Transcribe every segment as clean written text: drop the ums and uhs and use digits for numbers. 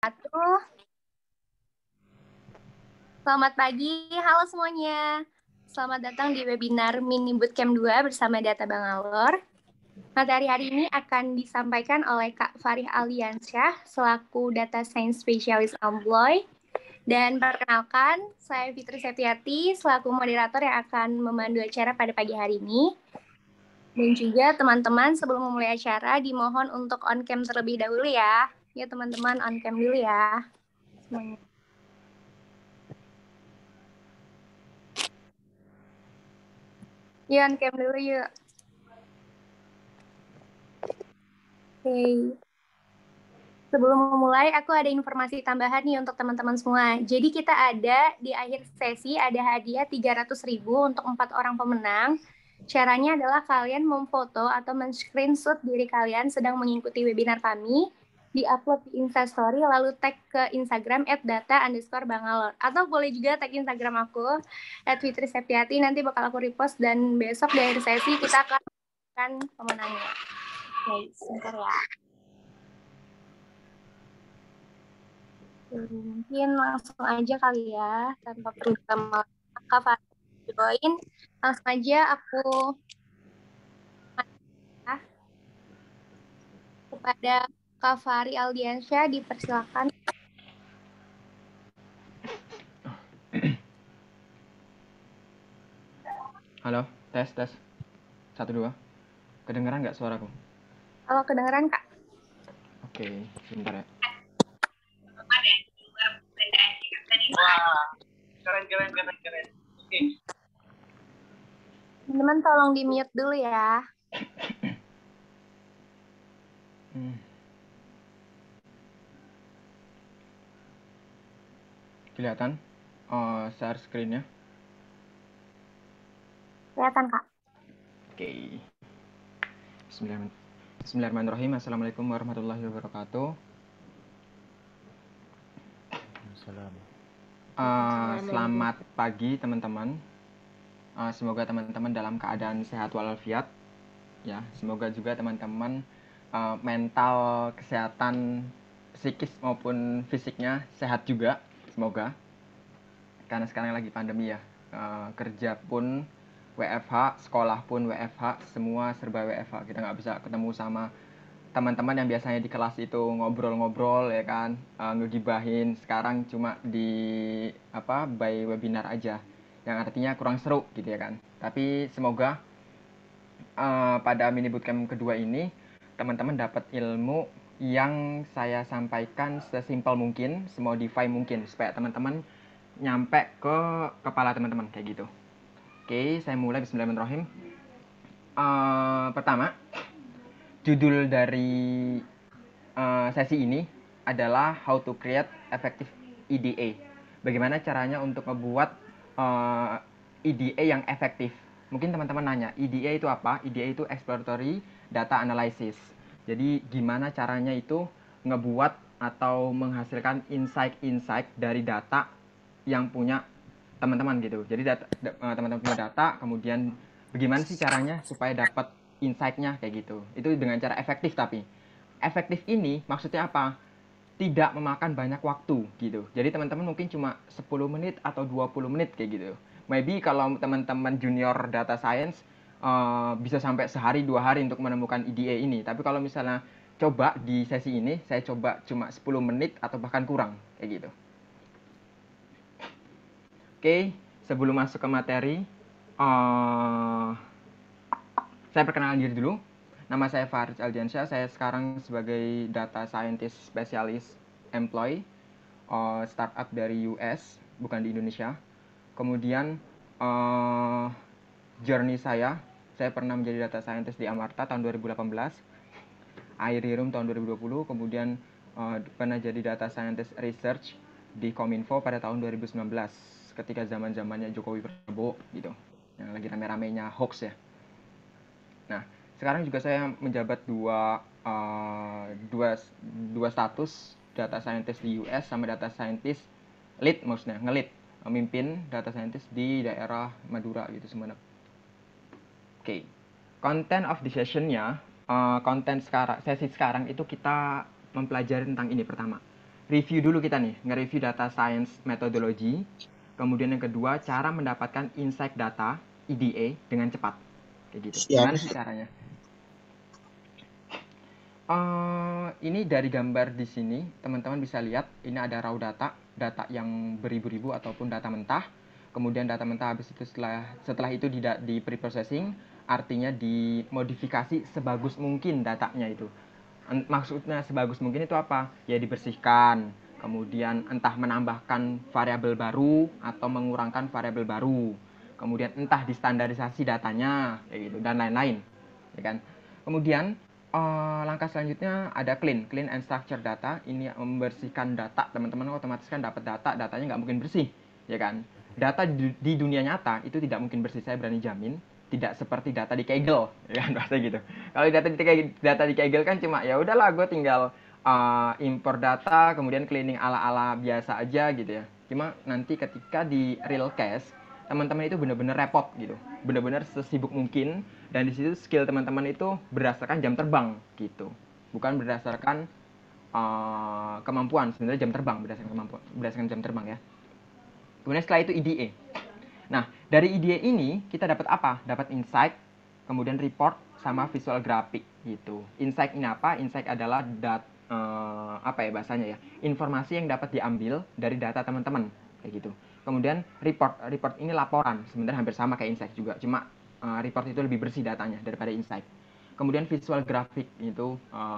wabarakatuh. Selamat pagi, halo semuanya. Selamat datang di webinar Mini Bootcamp 2 bersama Data Bangalore. Materi hari ini akan disampaikan oleh Kak Farih Aldiansyah selaku Data Science Specialist Employee. Dan perkenalkan, saya Fitri Septiati selaku moderator yang akan memandu acara pada pagi hari ini. Dan juga teman-teman sebelum memulai acara dimohon untuk on cam terlebih dahulu ya. Ya teman-teman on cam dulu ya. Semuanya. Yuk on cam dulu yuk. Oke. Sebelum memulai, aku ada informasi tambahan nih untuk teman-teman semua. Jadi kita ada di akhir sesi ada hadiah 300.000 untuk 4 orang pemenang. Caranya adalah kalian memfoto atau men-screenshot diri kalian sedang mengikuti webinar kami, di-upload di Instastory, lalu tag ke Instagram @data_bangalore. Atau boleh juga tag Instagram aku, @fitriseptiati, nanti bakal aku repost dan besok di akhir sesi kita akan pemenangnya. Oke, sebentar ya. Mungkin langsung aja kali ya, tanpa perlu lama Kak Fari join. Langsung aja aku kepada Kak Fari Aldiansyah, dipersilakan. Halo, tes. 1, 2. Kedengeran nggak suaraku? Kalau kedengeran, Kak. Oke, sebentar ya. Wah, keren. Oke. Teman-teman tolong di-mute dulu ya. Kelihatan share screen-nya? Kelihatan, Kak. Oke. Bismillahirrahmanirrahim. Assalamualaikum warahmatullahi wabarakatuh. Selamat pagi teman-teman. Semoga teman-teman dalam keadaan sehat walafiat. Ya, semoga juga teman-teman mental kesehatan psikis maupun fisiknya sehat juga. Semoga. Karena sekarang lagi pandemi ya. Kerja pun WFH, sekolah pun WFH, semua serba WFH. Kita nggak bisa ketemu sama teman-teman yang biasanya di kelas itu ngobrol-ngobrol ya kan, ngegibahin. Sekarang cuma di by webinar aja, yang artinya kurang seru gitu ya kan. Tapi semoga pada mini bootcamp kedua ini teman-teman dapat ilmu yang saya sampaikan sesimpel mungkin, semodify mungkin, supaya teman-teman nyampe ke kepala teman-teman kayak gitu. Oke, saya mulai. Bismillahirrahmanirrahim. Pertama, judul dari sesi ini adalah How to Create Effective EDA. Bagaimana caranya untuk membuat EDA yang efektif. Mungkin teman-teman nanya, EDA itu apa? EDA itu Exploratory Data Analysis. Jadi gimana caranya itu ngebuat atau menghasilkan insight-insight dari data yang punya teman-teman gitu. Jadi teman-teman punya data, kemudian bagaimana sih caranya supaya dapat insight-nya kayak gitu. Itu dengan cara efektif. Tapi efektif ini maksudnya apa? Tidak memakan banyak waktu gitu. Jadi teman-teman mungkin cuma 10 menit atau 20 menit kayak gitu. Maybe kalau teman-teman junior data science bisa sampai sehari 2 hari untuk menemukan EDA ini. Tapi kalau misalnya coba di sesi ini, saya coba cuma 10 menit atau bahkan kurang kayak gitu. Oke, sebelum masuk ke materi, saya perkenalkan diri dulu. Nama saya Farih Aldiansyah. Saya sekarang sebagai data scientist specialist employee startup dari US, bukan di Indonesia. Kemudian journey saya pernah menjadi data scientist di Amarta tahun 2018, Airirum tahun 2020, kemudian pernah jadi data scientist research di Kominfo pada tahun 2019 ketika zaman-zamannya Jokowi Prabowo gitu, yang lagi rame-ramenya hoax ya. Nah, sekarang juga saya menjabat dua status, data scientist di US sama data scientist lead, maksudnya nge-lead, memimpin data scientist di daerah Madura gitu sebenarnya. Oke. Content of the session-nya, konten sesi sekarang itu kita mempelajari tentang ini. Pertama, review dulu kita nih, nge-review data science methodology. Kemudian yang kedua, cara mendapatkan insight data EDA dengan cepat. Kayak gitu. Gimana sih caranya? Ini dari gambar di sini, teman-teman bisa lihat ini ada raw data yang beribu-ribu ataupun data mentah. Kemudian data mentah habis itu setelah itu di pre-processing, artinya dimodifikasi sebagus mungkin datanya itu. Maksudnya sebagus mungkin itu apa? Ya dibersihkan, kemudian entah menambahkan variabel baru atau mengurangkan variabel baru. Kemudian entah distandarisasi datanya, kayak gitu dan lain-lain, ya kan? Kemudian langkah selanjutnya ada clean and structure data. Ini membersihkan data, teman-teman otomatis kan dapat datanya nggak mungkin bersih, ya kan? Data di dunia nyata itu tidak mungkin bersih, saya berani jamin. Tidak seperti data di Kaggle, ya kan, bahasa gitu. Kalau data di Kaggle kan cuma ya udahlah gue tinggal import data, kemudian cleaning ala-ala biasa aja gitu ya. Cuma nanti ketika di real case, teman-teman itu benar-benar repot gitu, benar-benar sesibuk mungkin, dan di situ skill teman-teman itu berdasarkan jam terbang gitu, bukan berdasarkan kemampuan. Sebenarnya jam terbang berdasarkan jam terbang ya. Kemudian setelah itu EDA. Nah, dari EDA ini kita dapat apa? Dapat insight, kemudian report sama visual grafik gitu. Insight ini apa? Insight adalah apa ya bahasanya ya? Informasi yang dapat diambil dari data teman-teman kayak gitu. Kemudian report ini laporan, sebenarnya hampir sama kayak insight juga, cuma report itu lebih bersih datanya daripada insight. Kemudian visual grafik itu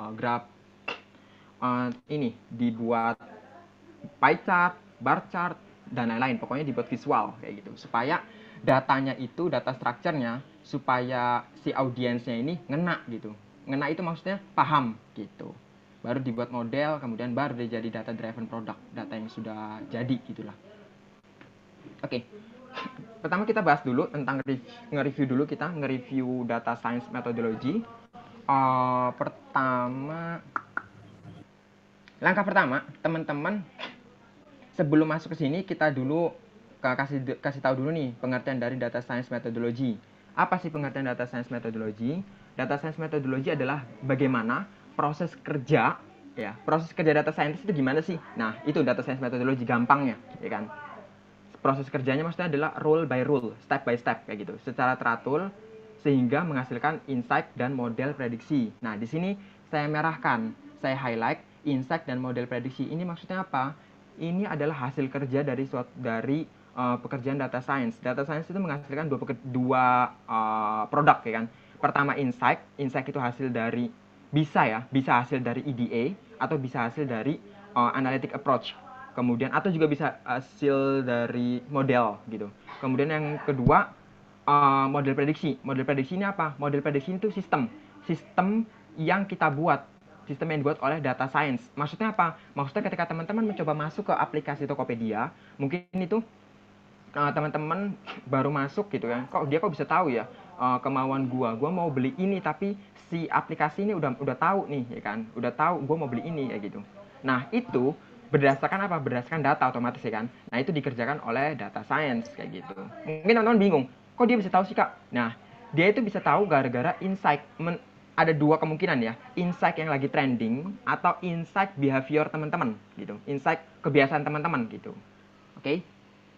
ini dibuat pie chart, bar chart, dan lain-lain. Pokoknya dibuat visual kayak gitu supaya datanya itu, data structure-nya, supaya si audiensnya ini ngena gitu. Ngena itu maksudnya paham gitu. Baru dibuat model, kemudian baru dia jadi data driven product, data yang sudah jadi gitulah. Oke. Pertama kita bahas dulu tentang nge-review dulu, kita nge-review data science methodology. Langkah pertama, teman-teman sebelum masuk ke sini kita dulu kasih tahu dulu nih pengertian dari data science methodology. Apa sih pengertian data science methodology? Data science methodology adalah bagaimana proses kerja data scientist itu gimana sih? Nah, itu data science methodology gampangnya, ya kan? Proses kerjanya maksudnya adalah rule by rule, step by step kayak gitu, secara teratur sehingga menghasilkan insight dan model prediksi. Nah, di sini saya merahkan, saya highlight insight dan model prediksi. Ini maksudnya apa? Ini adalah hasil kerja dari pekerjaan data science. Data science itu menghasilkan dua produk, ya kan? Pertama insight itu hasil dari bisa hasil dari EDA atau bisa hasil dari analytic approach. Kemudian atau juga bisa hasil dari model gitu. Kemudian yang kedua model prediksi. Model prediksi ini apa? Model prediksi itu sistem yang kita buat, sistem yang dibuat oleh data science. Maksudnya apa? Maksudnya ketika teman-teman mencoba masuk ke aplikasi Tokopedia, mungkin itu teman-teman baru masuk gitu kan, dia bisa tahu ya kemauan gua mau beli ini, tapi si aplikasi ini udah tahu nih, ya kan, udah tahu gua mau beli ini ya gitu. Nah, itu berdasarkan apa? Berdasarkan data otomatis, ya kan. Nah, itu dikerjakan oleh data science kayak gitu. Mungkin teman-teman bingung, kok dia bisa tahu sih, Kak? Nah, dia itu bisa tahu gara-gara insight. Ada dua kemungkinan ya, insight yang lagi trending atau insight behavior teman-teman gitu, insight kebiasaan teman-teman gitu. Oke.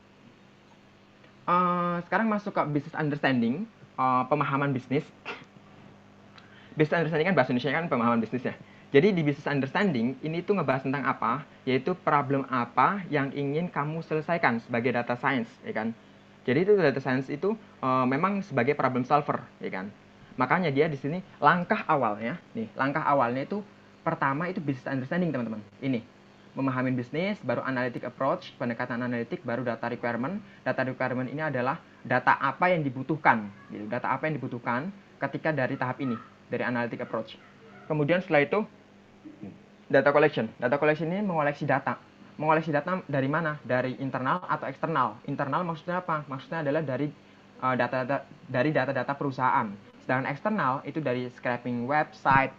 Sekarang masuk ke business understanding, pemahaman bisnis. Business understanding kan bahasa Indonesia kan pemahaman bisnis ya. Jadi di business understanding ini tuh ngebahas tentang apa? Yaitu problem apa yang ingin kamu selesaikan sebagai data science, ya kan? Jadi itu data science itu memang sebagai problem solver, ya kan? Makanya dia di sini langkah awalnya itu pertama itu business understanding, teman-teman. Ini memahami bisnis, baru analytic approach, pendekatan analitik, baru data requirement. Data requirement ini adalah data apa yang dibutuhkan, gitu. Data apa yang dibutuhkan ketika dari tahap ini, dari analytic approach. Kemudian setelah itu data collection. Data collection ini mengoleksi data. Mengoleksi data dari mana? Dari internal atau eksternal. Internal maksudnya apa? Maksudnya adalah dari data-data perusahaan. Sedangkan eksternal itu dari scraping website,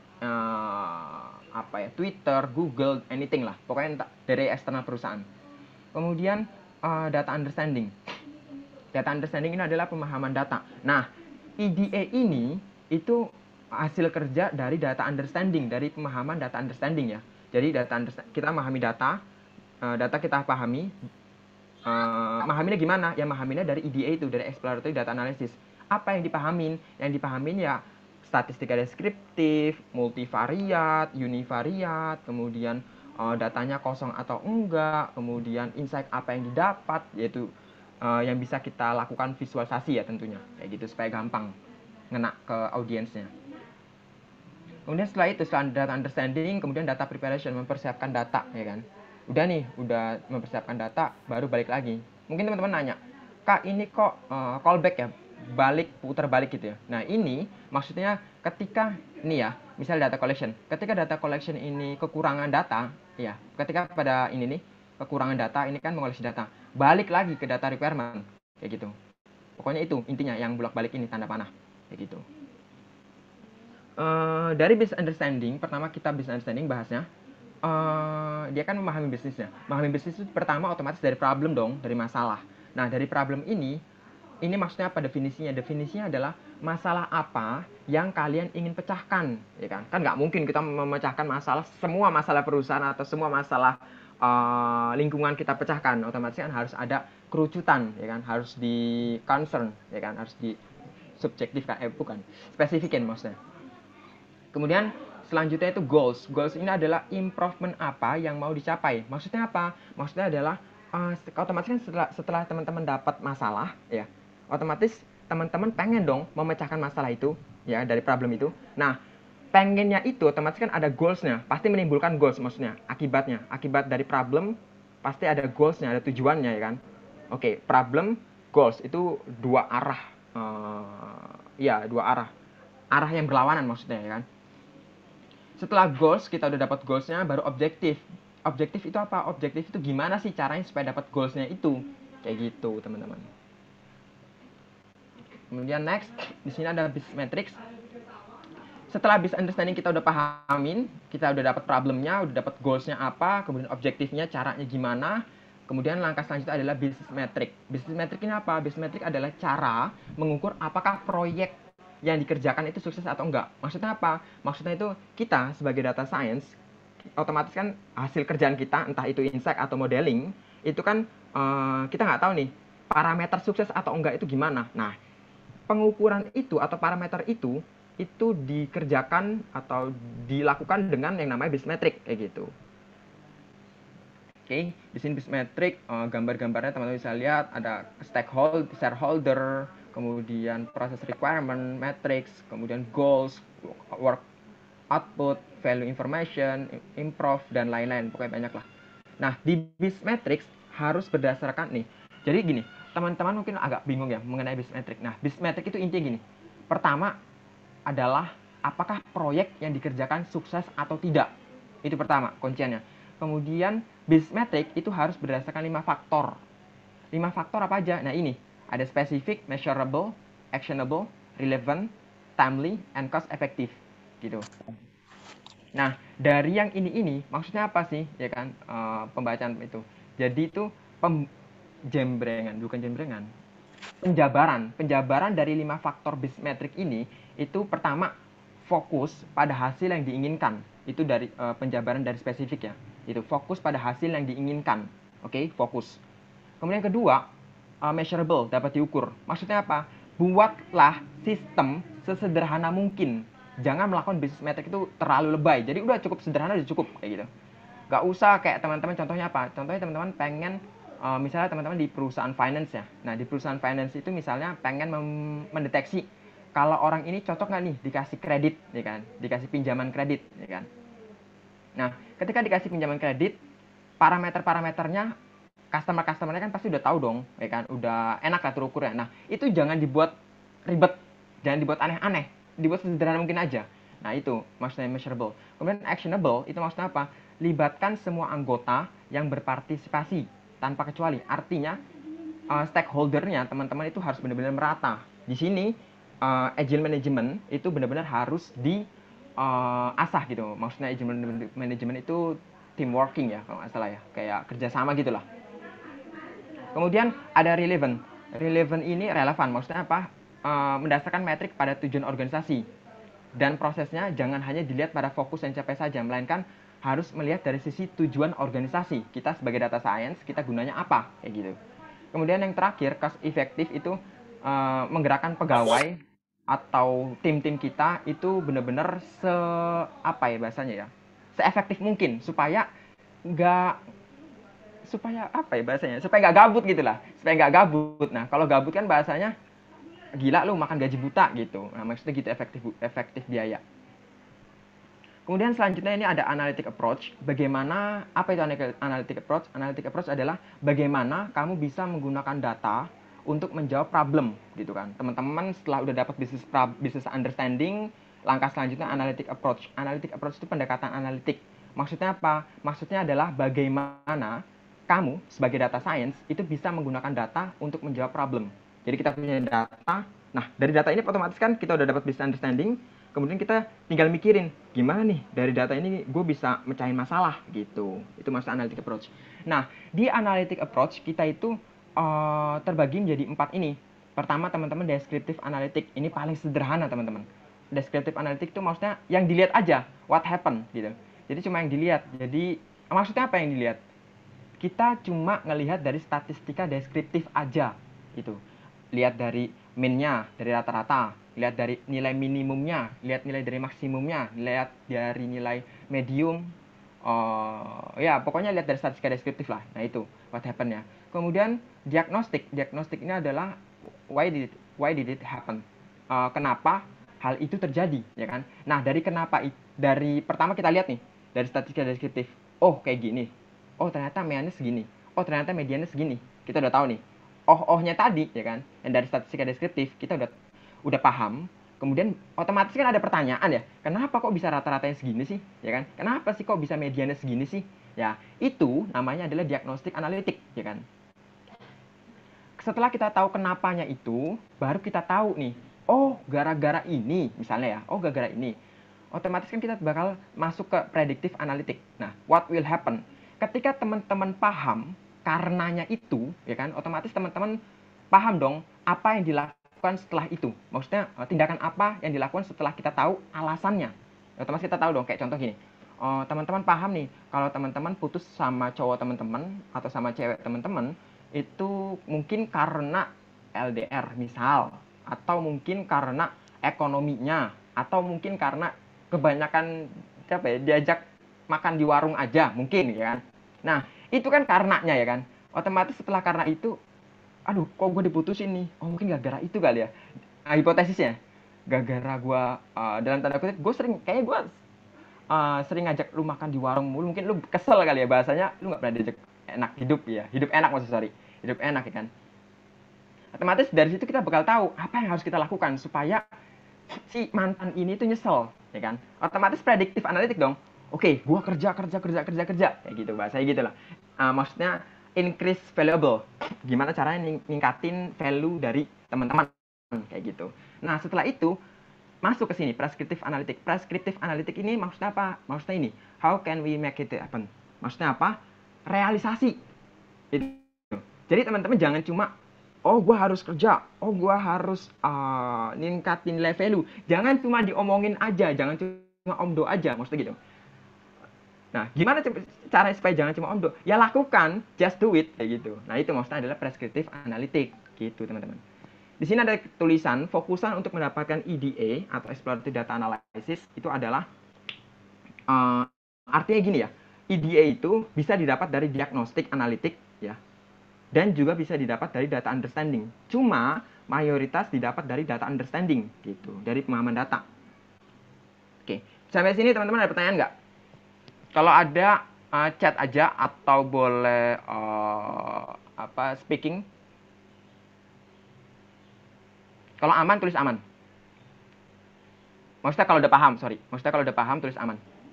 Twitter, Google, anything lah. Pokoknya dari eksternal perusahaan. Kemudian data understanding. Data understanding ini adalah pemahaman data. Nah, EDA ini itu hasil kerja dari data understanding, dari pemahaman data understanding ya. Jadi kita memahami data, data kita pahami, memahaminya gimana? Ya memahaminya dari EDA itu, dari exploratory data analysis. Apa yang dipahamin? Yang dipahamin ya statistika deskriptif, multivariat, univariat, kemudian datanya kosong atau enggak, kemudian insight apa yang didapat, yaitu yang bisa kita lakukan visualisasi ya tentunya, kayak gitu supaya gampang ngena ke audiensnya. Kemudian setelah itu, setelah data understanding, kemudian data preparation, mempersiapkan data, ya kan. Udah nih, udah mempersiapkan data, baru balik lagi. Mungkin teman-teman nanya, Kak ini kok callback ya, putar balik gitu ya. Nah ini maksudnya ketika, ini ya, misalnya data collection. Ketika data collection ini kekurangan data, ya, ketika pada ini nih, kekurangan data, ini kan mengoleksi data. Balik lagi ke data requirement, kayak gitu. Pokoknya itu intinya, yang bolak-balik ini, tanda panah, kayak gitu. Dari business understanding, pertama kita business understanding bahasnya, dia kan memahami bisnisnya. Memahami bisnis itu pertama otomatis dari problem dong, dari masalah. Nah dari problem ini maksudnya apa definisinya? Definisinya adalah masalah apa yang kalian ingin pecahkan, ya kan? Kan nggak mungkin kita memecahkan semua masalah perusahaan atau semua masalah lingkungan kita pecahkan. Otomatis kan harus ada kerucutan, ya kan? Harus di concern, ya kan? Harus di subjektif kan? Bukan, spesifikin maksudnya. Kemudian selanjutnya itu goals. Goals ini adalah improvement apa yang mau dicapai. Maksudnya apa? Maksudnya adalah otomatis kan setelah teman-teman dapat masalah, ya, otomatis teman-teman pengen dong memecahkan masalah itu, ya, dari problem itu. Nah, pengennya itu otomatis kan ada goalsnya, pasti menimbulkan goals, maksudnya akibatnya. Akibat dari problem pasti ada goalsnya, ada tujuannya, ya kan. Oke, problem, goals itu dua arah, dua arah. Arah yang berlawanan maksudnya, ya kan. Setelah goals, kita udah dapat goalsnya, baru objektif. Objektif itu apa? Objektif itu gimana sih caranya supaya dapat goalsnya itu? Kayak gitu, teman-teman. Kemudian next, di sini ada business metrics. Setelah business understanding kita udah pahamin, kita udah dapat problemnya, udah dapat goalsnya apa, kemudian objektifnya, caranya gimana. Kemudian langkah selanjutnya adalah business metric. Business metric ini apa? Business metric adalah cara mengukur apakah proyek yang dikerjakan itu sukses atau enggak. Maksudnya apa? Maksudnya itu kita sebagai data science, otomatis kan hasil kerjaan kita, entah itu insight atau modeling, itu kan kita nggak tahu nih, parameter sukses atau enggak itu gimana. Nah, pengukuran itu atau parameter itu dikerjakan atau dilakukan dengan yang namanya business metric, kayak gitu. Oke, di sini business metric, gambar-gambarnya teman-teman bisa lihat, ada shareholder, kemudian proses requirement, matrix, kemudian goals, work output, value information, improve, dan lain-lain. Pokoknya banyak lah. Nah, di business matrix harus berdasarkan nih. Jadi gini, teman-teman mungkin agak bingung ya mengenai business matrix. Nah, business matrix itu intinya gini. Pertama adalah apakah proyek yang dikerjakan sukses atau tidak. Itu pertama, kunciannya. Kemudian business matrix itu harus berdasarkan 5 faktor. 5 faktor apa aja? Nah, ini ada specific, measurable, actionable, relevant, timely, and cost effective, gitu. Nah, dari yang ini maksudnya apa sih, ya kan? Pembacaan itu. Jadi itu penjabaran dari 5 faktor business metric ini itu pertama fokus pada hasil yang diinginkan. Itu dari penjabaran dari spesifik ya. Itu fokus pada hasil yang diinginkan. Oke, fokus. Kemudian kedua, measurable, dapat diukur. Maksudnya apa? Buatlah sistem sesederhana mungkin. Jangan melakukan business metric itu terlalu lebay. Jadi udah cukup sederhana, udah cukup kayak gitu. Gak usah kayak teman-teman, contohnya apa? Contohnya teman-teman pengen, misalnya teman-teman di perusahaan finance ya. Nah, di perusahaan finance itu misalnya pengen mendeteksi kalau orang ini cocok nggak nih dikasih kredit, ya kan? Dikasih pinjaman kredit, ya kan? Nah, ketika dikasih pinjaman kredit, parameter-parameternya customer-customernya kan pasti udah tahu dong, ya kan? Udah enak lah terukurnya. Nah, itu jangan dibuat ribet, jangan dibuat aneh-aneh, dibuat sederhana mungkin aja. Nah, itu maksudnya measurable. Kemudian actionable, itu maksudnya apa? Libatkan semua anggota yang berpartisipasi tanpa kecuali. Artinya, stakeholdernya, teman-teman itu harus benar-benar merata. Di sini, agile management itu benar-benar harus diasah gitu. Maksudnya agile management itu team working ya, kalau nggak salah ya. Kayak kerjasama gitu lah. Kemudian ada relevant. Relevant ini relevan, maksudnya apa? Mendasarkan metrik pada tujuan organisasi. Dan prosesnya jangan hanya dilihat pada fokus yang capai saja, melainkan harus melihat dari sisi tujuan organisasi. Kita sebagai data science, kita gunanya apa, kayak gitu. Kemudian yang terakhir, cost effective itu menggerakkan pegawai atau tim-tim kita itu benar-benar apa ya bahasanya ya, seefektif mungkin supaya apa ya bahasanya, supaya nggak gabut gitu lah, supaya nggak gabut. Nah kalau gabut kan bahasanya gila lu makan gaji buta gitu. Nah maksudnya gitu, efektif biaya. Kemudian selanjutnya ini ada analytic approach. Bagaimana, apa itu analytic approach? Analytic approach adalah bagaimana kamu bisa menggunakan data untuk menjawab problem gitu kan. Teman-teman setelah udah dapat business understanding, langkah selanjutnya analytic approach. Analytic approach itu pendekatan analitik. Maksudnya apa? Maksudnya adalah bagaimana kamu sebagai data science itu bisa menggunakan data untuk menjawab problem. Jadi kita punya data. Nah, dari data ini otomatis kan kita udah dapat business understanding. Kemudian kita tinggal mikirin gimana nih dari data ini gue bisa mecahin masalah gitu. Itu maksud analytic approach. Nah, di analytic approach kita itu terbagi menjadi 4 ini. Pertama teman-teman descriptive analytic. Ini paling sederhana teman-teman. Descriptive analytic itu maksudnya yang dilihat aja, what happen gitu. Jadi cuma yang dilihat. Jadi maksudnya apa yang dilihat? Kita cuma ngelihat dari statistika deskriptif aja gitu. Lihat dari min-nya, dari rata-rata, lihat dari nilai minimumnya, lihat nilai dari maksimumnya, lihat dari nilai medium, ya pokoknya lihat dari statistika deskriptif lah. Nah itu what happen ya. Kemudian diagnostik ini adalah why did it happen, kenapa hal itu terjadi ya kan. Nah dari pertama kita lihat nih dari statistika deskriptif, oh kayak gini, oh ternyata meannya segini, oh ternyata mediannya segini, kita udah tahu nih ohnya tadi ya kan. Dan dari statistika deskriptif kita udah paham. Kemudian otomatis kan ada pertanyaan ya, kenapa kok bisa rata-ratanya segini sih ya kan, kenapa sih kok bisa mediannya segini sih ya. Itu namanya adalah diagnostik analitik ya kan. Setelah kita tahu kenapanya itu, baru kita tahu nih, oh gara-gara ini misalnya ya, oh gara-gara ini, otomatis kan kita bakal masuk ke predictive analytic. Nah, what will happen ketika teman-teman paham karenanya itu ya kan, otomatis teman-teman paham dong apa yang dilakukan setelah itu. Maksudnya tindakan apa yang dilakukan setelah kita tahu alasannya. Otomatis kita tahu dong, kayak contoh gini, teman-teman paham nih kalau teman-teman putus sama cowok teman-teman atau sama cewek teman-teman itu mungkin karena LDR misal, atau mungkin karena ekonominya, atau mungkin karena kebanyakan apa ya, diajak makan di warung aja mungkin ya kan. Nah itu kan karenanya ya kan. Otomatis setelah karena itu, aduh kok gue diputusin nih, oh mungkin gara-gara itu kali ya. Nah, hipotesisnya gara-gara gue dalam tanda kutip gue sering ngajak lu makan di warung mulu, mungkin lu kesel kali ya, bahasanya lu nggak pernah diajak enak hidup enak hidup enak ya kan. Otomatis dari situ kita bakal tahu apa yang harus kita lakukan supaya si mantan ini tuh nyesel ya kan. Otomatis prediktif analitik dong. Oke, gua kerja kayak gitu bahasanya gitu lah. Maksudnya increase valuable, gimana caranya ningkatin value dari teman-teman kayak gitu. Nah setelah itu masuk ke sini prescriptive analytic. Prescriptive analytic ini maksudnya apa? Maksudnya ini, how can we make it happen? Maksudnya apa? Realisasi. Jadi teman-teman jangan cuma oh gue harus kerja, oh gue harus ningkatin nilai value. Jangan cuma diomongin aja, jangan cuma omdo aja, maksudnya gitu. Nah, gimana cara supaya jangan cuma omdo? Ya lakukan, just do it kayak gitu. Nah, itu maksudnya adalah prescriptive analytic gitu, teman-teman. Di sini ada tulisan fokusan untuk mendapatkan EDA atau explorative data analysis itu adalah artinya gini ya. EDA itu bisa didapat dari diagnostik analitik ya. Dan juga bisa didapat dari data understanding. Cuma mayoritas didapat dari data understanding gitu, dari pemahaman data. Oke, sampai sini teman-teman ada pertanyaan nggak? Kalau ada chat aja atau boleh speaking. Kalau aman tulis aman. Maksudnya kalau udah paham, Maksudnya kalau udah paham tulis aman.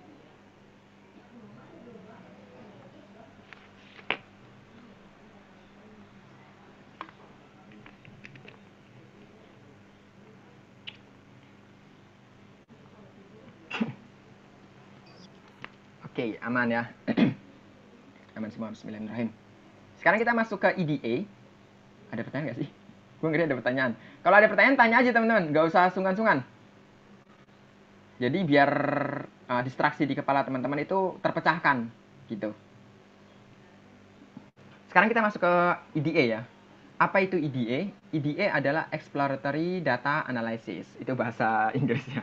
Oke, aman ya. Aman semua, bismillahirrahmanirrahim. Sekarang kita masuk ke EDA. Ada pertanyaan nggak sih? Gue ngeri ada pertanyaan. Kalau ada pertanyaan tanya aja teman-teman, nggak usah sungkan-sungkan. Jadi biar distraksi di kepala teman-teman itu terpecahkan gitu. Sekarang kita masuk ke EDA ya. Apa itu EDA? EDA adalah Exploratory Data Analysis. Itu bahasa Inggrisnya.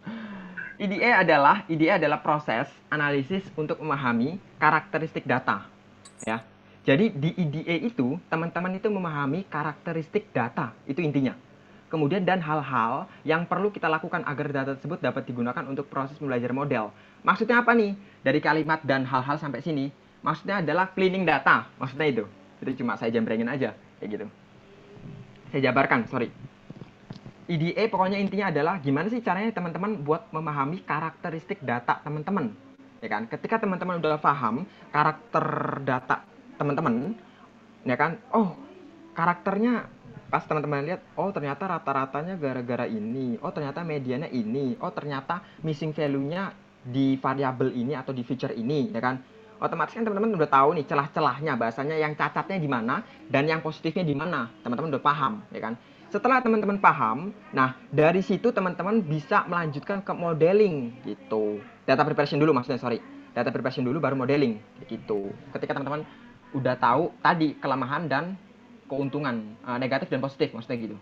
EDA adalah proses analisis untuk memahami karakteristik data. Ya. Jadi di EDA itu teman-teman itu memahami karakteristik data, itu intinya. Kemudian dan hal-hal yang perlu kita lakukan agar data tersebut dapat digunakan untuk proses belajar model. Maksudnya apa nih? Dari kalimat dan hal-hal sampai sini, maksudnya adalah cleaning data. Maksudnya itu. Itu cuma saya jembrengin aja kayak gitu. Saya jabarkan, sorry. EDA pokoknya intinya adalah gimana sih caranya teman-teman buat memahami karakteristik data teman-teman. Ya kan? Ketika teman-teman udah paham karakter data teman-teman, ya kan? Oh, karakternya pas teman-teman lihat, oh ternyata rata-ratanya gara-gara ini, oh ternyata medianya ini, oh ternyata missing value-nya di variabel ini atau di feature ini, ya kan? Otomatis kan teman-teman udah tahu nih celah-celahnya, bahasanya yang cacatnya di mana dan yang positifnya di mana. Teman-teman udah paham, ya kan? Setelah teman-teman paham, nah dari situ teman-teman bisa melanjutkan ke modeling gitu. Data preparation dulu maksudnya, sorry. Data preparation dulu baru modeling gitu. Ketika teman-teman udah tahu tadi kelemahan dan keuntungan negatif dan positif maksudnya gitu.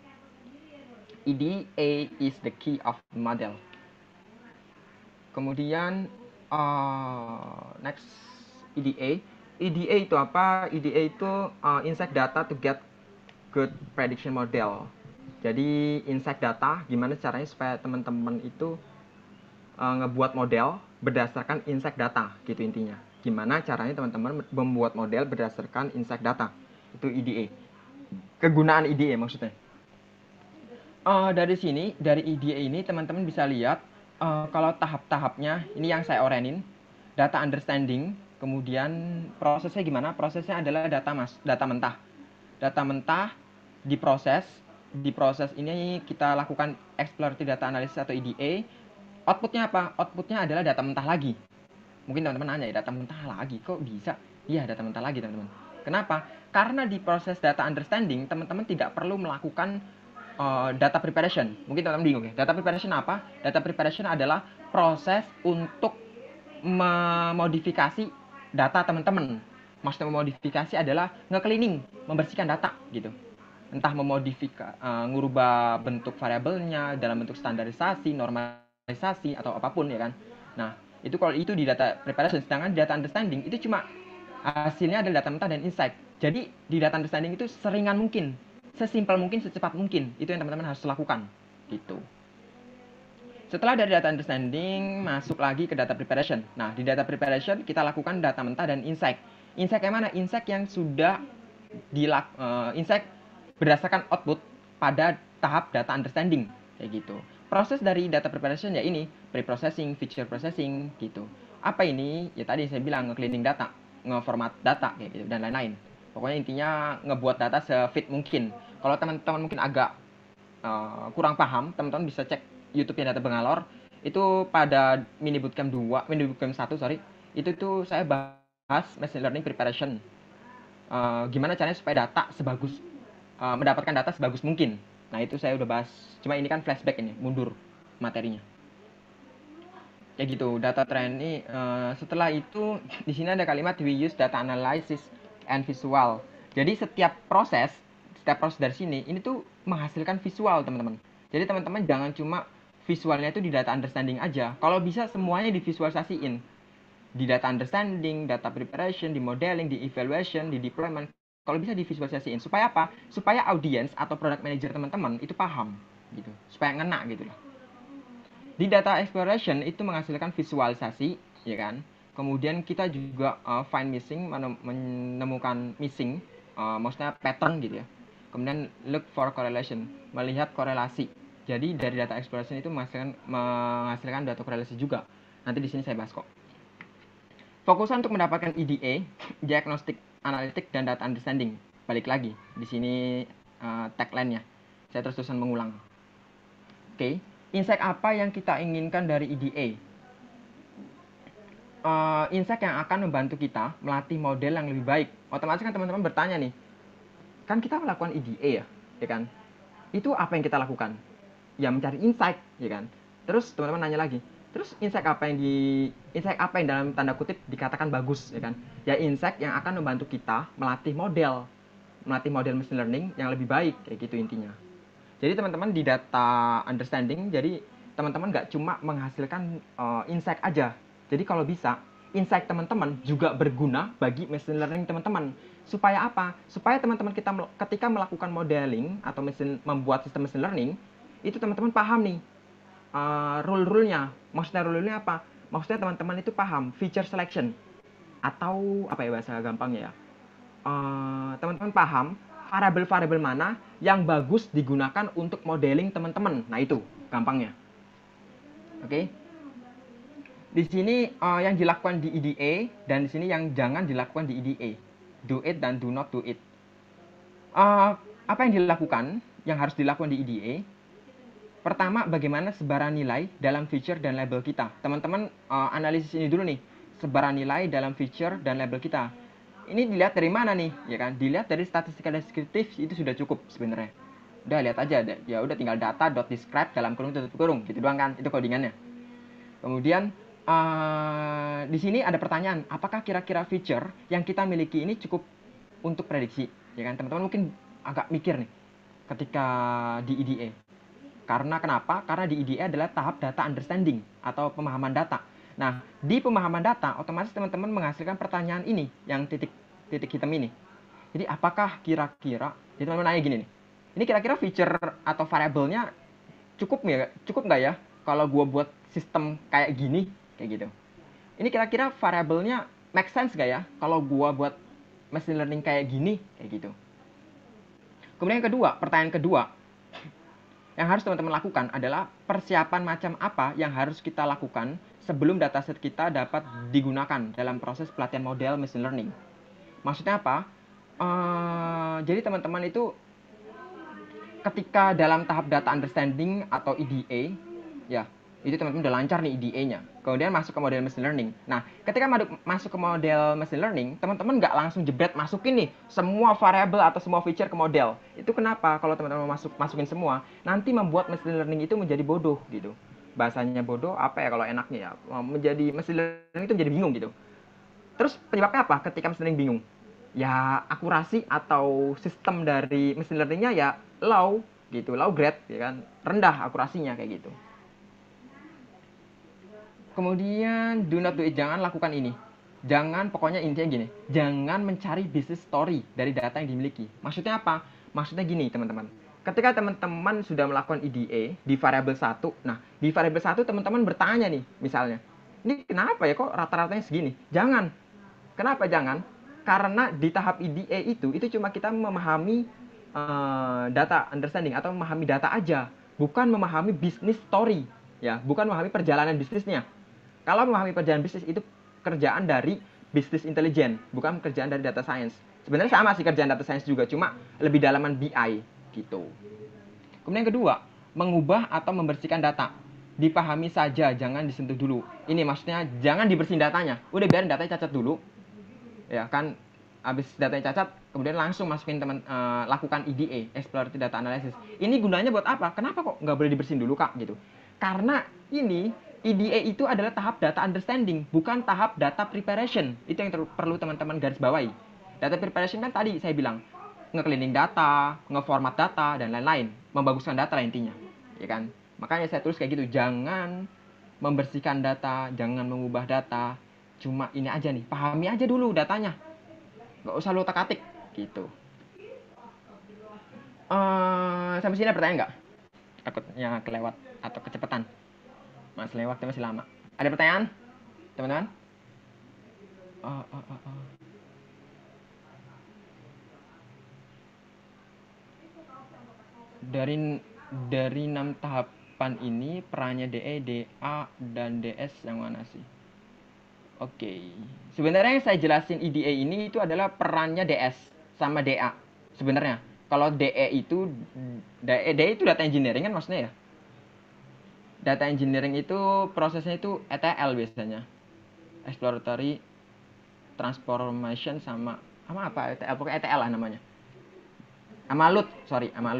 EDA is the key of the model. Kemudian next EDA. EDA itu apa? EDA itu insight data to get good prediction model. Jadi insight data gimana caranya supaya teman-teman itu ngebuat model berdasarkan insight data gitu intinya. Gimana caranya teman-teman membuat model berdasarkan insight data. Itu EDA. Kegunaan EDA maksudnya. Dari sini, dari EDA ini teman-teman bisa lihat kalau tahap-tahapnya, ini yang saya orenin, data understanding, kemudian prosesnya gimana? Prosesnya adalah data mentah. Data mentah diproses ini kita lakukan exploratory data analysis atau EDA. Outputnya apa? Outputnya adalah data mentah lagi. Mungkin teman-teman nanya, data mentah lagi, kok bisa? Iya, data mentah lagi teman-teman. Kenapa? Karena di proses data understanding, teman-teman tidak perlu melakukan data preparation. Mungkin teman-teman bingung ya. Data preparation apa? Data preparation adalah proses untuk memodifikasi data teman-teman. Maksudnya memodifikasi adalah nge-cleaning, membersihkan data gitu. Entah ngubah bentuk variabelnya dalam bentuk standarisasi, normalisasi atau apapun ya kan. Nah, itu kalau itu di data preparation, sedangkan data understanding itu cuma hasilnya adalah data mentah dan insight. Jadi di data understanding itu seringan mungkin, sesimpel mungkin, secepat mungkin. Itu yang teman-teman harus lakukan gitu. Setelah dari data understanding, masuk lagi ke data preparation. Nah, di data preparation kita lakukan data mentah dan insight. Insight yang mana? Insight yang sudah insight berdasarkan output pada tahap data understanding kayak gitu. Proses dari data preparation ya ini pre-processing, feature processing gitu. Apa ini? Ya tadi saya bilang nge-cleaning data, nge-format data kayak gitu dan lain-lain. Pokoknya intinya ngebuat data se-fit mungkin. Kalau teman-teman mungkin agak kurang paham, teman-teman bisa cek YouTube-nya Data Bengalor. Itu pada mini bootcamp 1, sorry. Itu tuh saya bahas machine learning preparation. Gimana caranya supaya data sebagus mendapatkan data sebagus mungkin. Nah, itu saya udah bahas. Cuma ini kan flashback ini, mundur materinya. Ya gitu, data trend ini setelah itu di sini ada kalimat we use data analysis and visual. Jadi setiap proses dari sini ini tuh menghasilkan visual, teman-teman. Jadi teman-teman jangan cuma visualnya itu di data understanding aja. Kalau bisa semuanya divisualisasiin. Di data understanding, data preparation, di modeling, di evaluation, di deployment. Kalau bisa divisualisasiin. Supaya apa? Supaya audience atau product manager teman-teman itu paham gitu. Supaya ngena gitu lah. Di data exploration itu menghasilkan visualisasi, ya kan? Kemudian kita juga find missing, menemukan missing, maksudnya pattern gitu ya. Kemudian look for correlation, melihat korelasi. Jadi dari data exploration itu menghasilkan data korelasi juga. Nanti di sini saya bahas kok. Fokusan untuk mendapatkan EDA, diagnostic, analytic, dan data understanding. Balik lagi, di sini tagline-nya. Saya terus-terusan mengulang. Oke, insight apa yang kita inginkan dari EDA? Insight yang akan membantu kita melatih model yang lebih baik. Otomatis kan teman-teman bertanya nih, kan kita melakukan EDA ya kan? Itu apa yang kita lakukan? Ya mencari insight, ya kan? Terus teman-teman nanya lagi, Terus insight apa yang dalam tanda kutip dikatakan bagus, ya kan? Ya insight yang akan membantu kita melatih model machine learning yang lebih baik, kayak gitu intinya. Jadi teman-teman di data understanding, jadi teman-teman nggak cuma menghasilkan insight aja. Jadi kalau bisa, insight teman-teman juga berguna bagi machine learning teman-teman. Supaya apa? Supaya teman-teman kita ketika melakukan modeling atau membuat sistem machine learning, itu teman-teman paham nih rule-rule-nya. Maksudnya rule-nya apa? Maksudnya teman-teman itu paham feature selection atau apa ya bahasa gampangnya ya? Teman-teman paham variabel-variabel mana yang bagus digunakan untuk modeling teman-teman. Nah itu gampangnya. Oke. Di sini yang dilakukan di EDA dan di sini yang jangan dilakukan di EDA. Do it dan do not do it. Apa yang dilakukan, yang harus dilakukan di EDA? Pertama, bagaimana sebaran nilai dalam feature dan label kita. Teman-teman analisis ini dulu nih, sebaran nilai dalam feature dan label kita. Ini dilihat dari mana nih, ya kan? Dilihat dari statistical descriptive itu sudah cukup sebenarnya. Udah lihat aja, ya udah tinggal data.describe dalam kurung tutup kurung, gitu doang kan? Itu codingannya. Kemudian di sini ada pertanyaan, apakah kira-kira feature yang kita miliki ini cukup untuk prediksi, ya kan? Teman-teman mungkin agak mikir nih ketika di EDA. Karena kenapa? Karena di EDA adalah tahap data understanding atau pemahaman data. Nah, di pemahaman data, otomatis teman-teman menghasilkan pertanyaan ini, yang titik hitam ini. Jadi, apakah kira-kira, jadi teman-teman nanya gini nih, ini kira-kira feature atau variabelnya cukup nggak ya kalau gue buat sistem kayak gini, kayak gitu. Ini kira-kira variabelnya make sense nggak ya kalau gue buat machine learning kayak gini, kayak gitu. Kemudian yang kedua, pertanyaan kedua, yang harus teman-teman lakukan adalah persiapan macam apa yang harus kita lakukan sebelum dataset kita dapat digunakan dalam proses pelatihan model machine learning. Maksudnya apa? Jadi teman-teman itu ketika dalam tahap data understanding atau EDA, ya itu teman-teman udah lancar nih EDA-nya. Kemudian masuk ke model machine learning. Nah, ketika masuk ke model machine learning, teman-teman nggak langsung jebret masukin nih semua variabel atau semua feature ke model. Itu kenapa? Kalau teman-teman masukin semua, nanti membuat machine learning itu menjadi bodoh gitu. Bahasanya bodoh apa ya kalau enaknya ya? Menjadi machine learning itu menjadi bingung gitu. Terus penyebabnya apa ketika machine learning bingung? Ya akurasi atau sistem dari machine learning-nya ya low gitu, low grade ya kan, rendah akurasinya kayak gitu. Kemudian do not do it, jangan lakukan ini. Jangan, pokoknya intinya gini, jangan mencari business story dari data yang dimiliki. Maksudnya apa? Maksudnya gini teman-teman. Ketika teman-teman sudah melakukan EDA di variabel 1, nah di variabel 1 teman-teman bertanya nih, misalnya, ini kenapa ya kok rata-ratanya segini? Jangan. Kenapa jangan? Karena di tahap EDA itu cuma kita memahami data understanding atau memahami data aja, bukan memahami business story, ya, bukan memahami perjalanan bisnisnya. Kalau memahami perjalanan bisnis itu kerjaan dari business intelligence, bukan kerjaan dari data science. Sebenarnya sama sih kerjaan data science juga, cuma lebih dalaman BI gitu. Kemudian yang kedua, mengubah atau membersihkan data. Dipahami saja, jangan disentuh dulu. Ini maksudnya jangan dibersihin datanya. Udah biarin datanya cacat dulu. Ya kan, habis datanya cacat, kemudian langsung masukin lakukan EDA, Exploratory Data Analysis. Ini gunanya buat apa? Kenapa kok nggak boleh dibersihin dulu kak gitu? Karena ini EDA itu adalah tahap data understanding, bukan tahap data preparation. Itu yang perlu teman-teman garis bawahi. Data preparation kan tadi saya bilang, nge-cleaning data, nge-format data, dan lain-lain. Membaguskan data lah intinya. Ya kan? Makanya saya tulis kayak gitu, jangan membersihkan data, jangan mengubah data. Cuma ini aja nih, pahami aja dulu datanya. Nggak usah lu otak-atik, gitu. Sampai sini ada pertanyaan nggak? Takutnya kelewat atau kecepatan. Masih waktu masih lama. Ada pertanyaan, teman-teman? Dari 6 tahapan ini perannya DE, DA, dan DS yang mana sih? Oke. Sebenarnya yang saya jelasin EDA ini itu adalah perannya DS sama DA. Sebenarnya kalau DE itu data engineering kan maksudnya ya. Data engineering itu prosesnya itu ETL biasanya, exploratory transformation sama apa ETL, pokoknya ETL lah namanya. Amalut.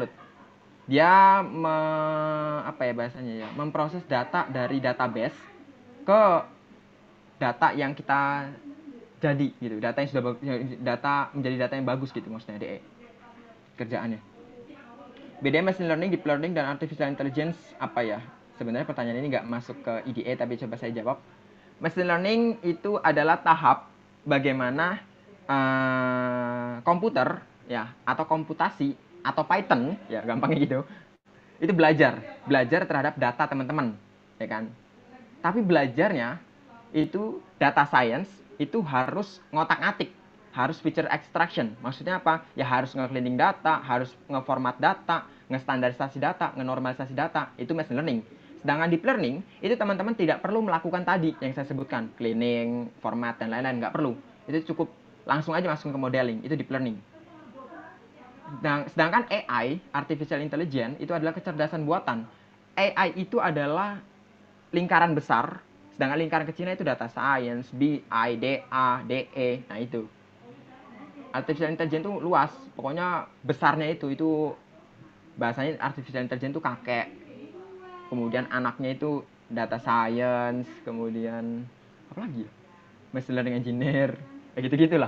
Dia apa ya bahasanya ya, memproses data dari database ke data yang kita jadi gitu, data yang sudah data menjadi data yang bagus gitu maksudnya DE kerjaannya. Bedanya machine learning, deep learning, dan artificial intelligence apa ya? Sebenarnya pertanyaan ini nggak masuk ke IDE, tapi coba saya jawab. Machine learning itu adalah tahap bagaimana komputer ya atau komputasi atau Python ya gampangnya gitu itu belajar terhadap data teman-teman ya kan. Tapi belajarnya itu data science itu harus ngotak-ngatik, harus feature extraction. Maksudnya apa? Ya harus nge-cleaning data, harus nge-format data, nge-standarisasi data, nge-normalisasi data. Itu machine learning. Sedangkan deep learning, itu teman-teman tidak perlu melakukan tadi yang saya sebutkan. Cleaning, format, dan lain-lain. Nggak perlu. Itu cukup langsung aja masuk ke modeling. Itu deep learning. Sedangkan AI, Artificial Intelligence, itu adalah kecerdasan buatan. AI itu adalah lingkaran besar, sedangkan lingkaran kecilnya itu data science, BI, DA, DE. Nah itu. Artificial Intelligence itu luas, pokoknya besarnya itu bahasanya Artificial Intelligence itu kakek. Kemudian anaknya itu data science, kemudian apa lagi ya? Machine learning engineer, kayak gitu-gitulah.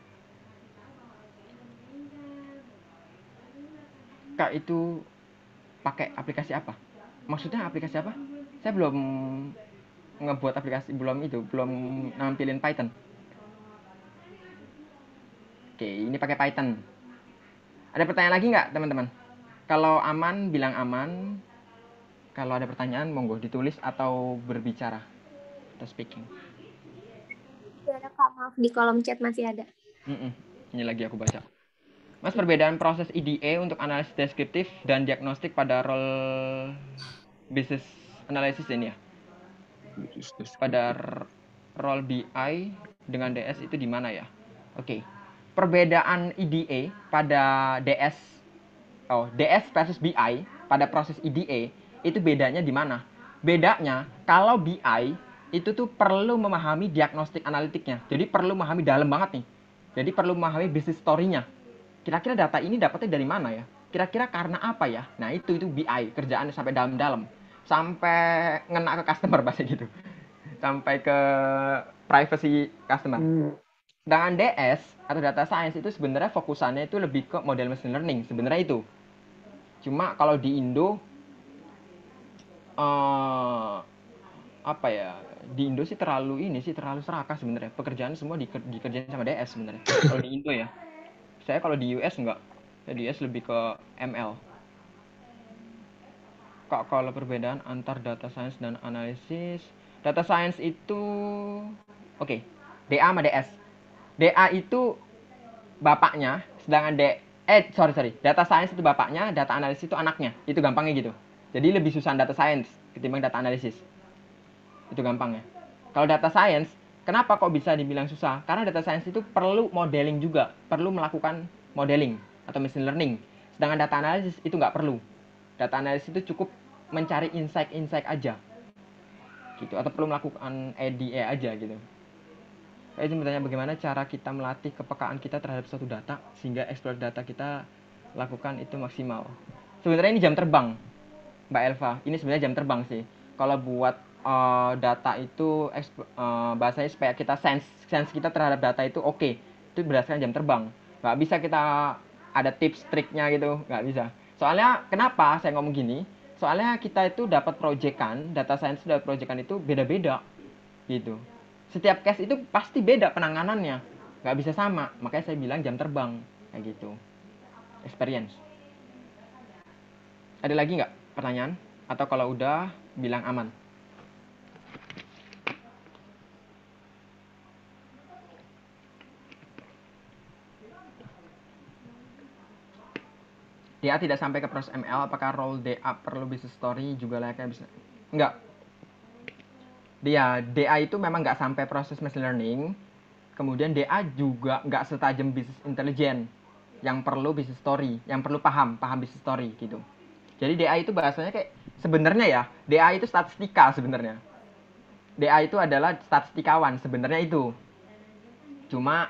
Kak itu pakai aplikasi apa? Maksudnya aplikasi apa? Saya belum ngebuat aplikasi, belum nampilin Python. Oke, ini pakai Python. Ada pertanyaan lagi nggak, teman-teman? Kalau aman, bilang aman. Kalau ada pertanyaan, monggo ditulis atau berbicara atau speaking. Tidak ada Kak, maaf di kolom chat masih ada. Ini lagi aku baca. Mas, perbedaan proses IDE untuk analisis deskriptif dan diagnostik pada role business analysis ini ya? Pada role BI dengan DS itu di mana ya? Oke. Perbedaan IDE pada DS versus BI pada proses IDE itu bedanya di mana? Bedanya kalau BI itu tuh perlu memahami diagnostik analitiknya. Jadi perlu memahami dalam banget nih. Jadi perlu memahami business story-nya. Kira-kira data ini dapatnya dari mana ya? Kira-kira karena apa ya? Nah, itu BI, kerjaannya sampai dalam-dalam. Sampai ngena ke customer bahasa gitu. Sampai ke privacy customer. Sedangkan DS atau data science itu sebenarnya fokusannya itu lebih ke model machine learning sebenarnya itu. Cuma kalau di Indo apa ya? Di Indo sih terlalu serakah sebenarnya. Pekerjaan semua dikerjain sama DS sebenarnya. Kalau di Indo ya. Saya kalau di US enggak. Saya di US lebih ke ML. Kak, kalau perbedaan antar data science dan analisis, data science itu oke, DA sama DS. DA itu bapaknya, sedangkan data science itu bapaknya, data analisis itu anaknya. Itu gampangnya gitu. Jadi lebih susah data science ketimbang data analisis. Itu gampangnya. Kalau data science, kenapa kok bisa dibilang susah? Karena data science itu perlu modeling juga, perlu melakukan modeling atau machine learning. Sedangkan data analisis itu nggak perlu. Data analisis itu cukup mencari insight aja gitu, atau perlu melakukan EDA aja gitu. Saya ingin bertanya bagaimana cara kita melatih kepekaan kita terhadap suatu data sehingga explore data kita lakukan itu maksimal. Sebenarnya ini jam terbang, Mbak Elva. Ini sebenarnya jam terbang sih. Kalau buat data itu bahasanya supaya kita sense kita terhadap data itu oke. Itu berdasarkan jam terbang. Nggak bisa kita ada tips triknya gitu, nggak bisa. Soalnya kenapa saya ngomong gini? Soalnya kita itu dapat proyekan, data science dapat proyekan itu beda-beda gitu. Setiap case itu pasti beda penanganannya, nggak bisa sama. Makanya saya bilang jam terbang kayak gitu. Experience. Ada lagi nggak pertanyaan? Atau kalau udah bilang aman. DA tidak sampai ke proses ML, apakah role DA perlu business story juga layaknya bisa? Enggak. DA itu memang nggak sampai proses machine learning. Kemudian DA juga nggak setajam business intelligence yang perlu business story, yang perlu paham business story gitu. Jadi DA itu bahasanya kayak sebenarnya ya, DA itu statistika sebenarnya. DA itu adalah statistikawan sebenarnya itu. Cuma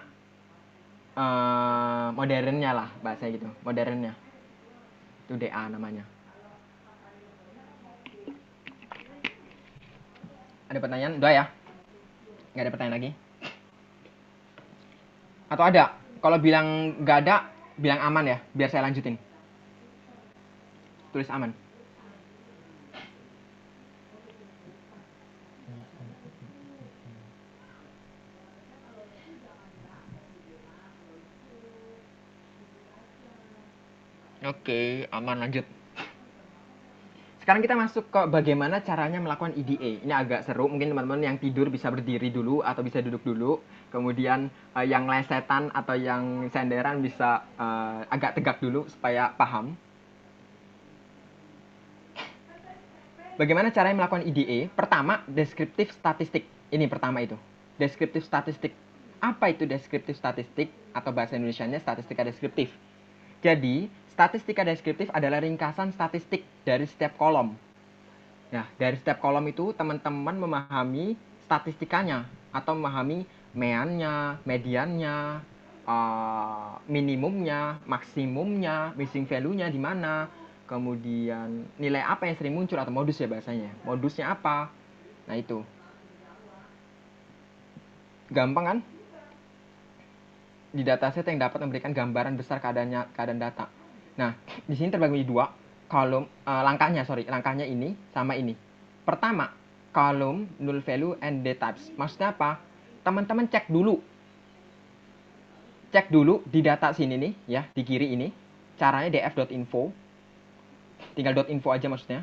modernnya lah bahasa gitu, modernnya. Itu DA namanya. Ada pertanyaan? Udah ya? Nggak ada pertanyaan lagi? Atau ada? Kalau bilang nggak ada, bilang aman ya, biar saya lanjutin. Tulis aman. Oke, aman, lanjut. Sekarang kita masuk ke bagaimana caranya melakukan EDA. Ini agak seru, mungkin teman-teman yang tidur bisa berdiri dulu atau bisa duduk dulu. Kemudian yang lesetan atau yang senderan bisa agak tegak dulu supaya paham. Bagaimana caranya melakukan EDA? Pertama, deskriptif statistik. Ini pertama itu. Deskriptif statistik. Apa itu deskriptif statistik? Atau bahasa Indonesianya statistika deskriptif. Jadi, statistika deskriptif adalah ringkasan statistik dari setiap kolom. Nah, dari setiap kolom itu teman-teman memahami statistikanya atau memahami meannya, mediannya, minimumnya, maksimumnya, missing value-nya di mana, kemudian nilai apa yang sering muncul atau modus ya bahasanya. Modusnya apa? Nah, itu. Gampang kan? Di dataset yang dapat memberikan gambaran besar keadaan data. Nah, di sini terbagi menjadi dua kolom. Langkahnya ini sama ini. Pertama, kolom null value and data types. Maksudnya apa? Teman-teman cek dulu di data sini nih ya, di kiri ini. Caranya df.info. Tinggal .info aja maksudnya.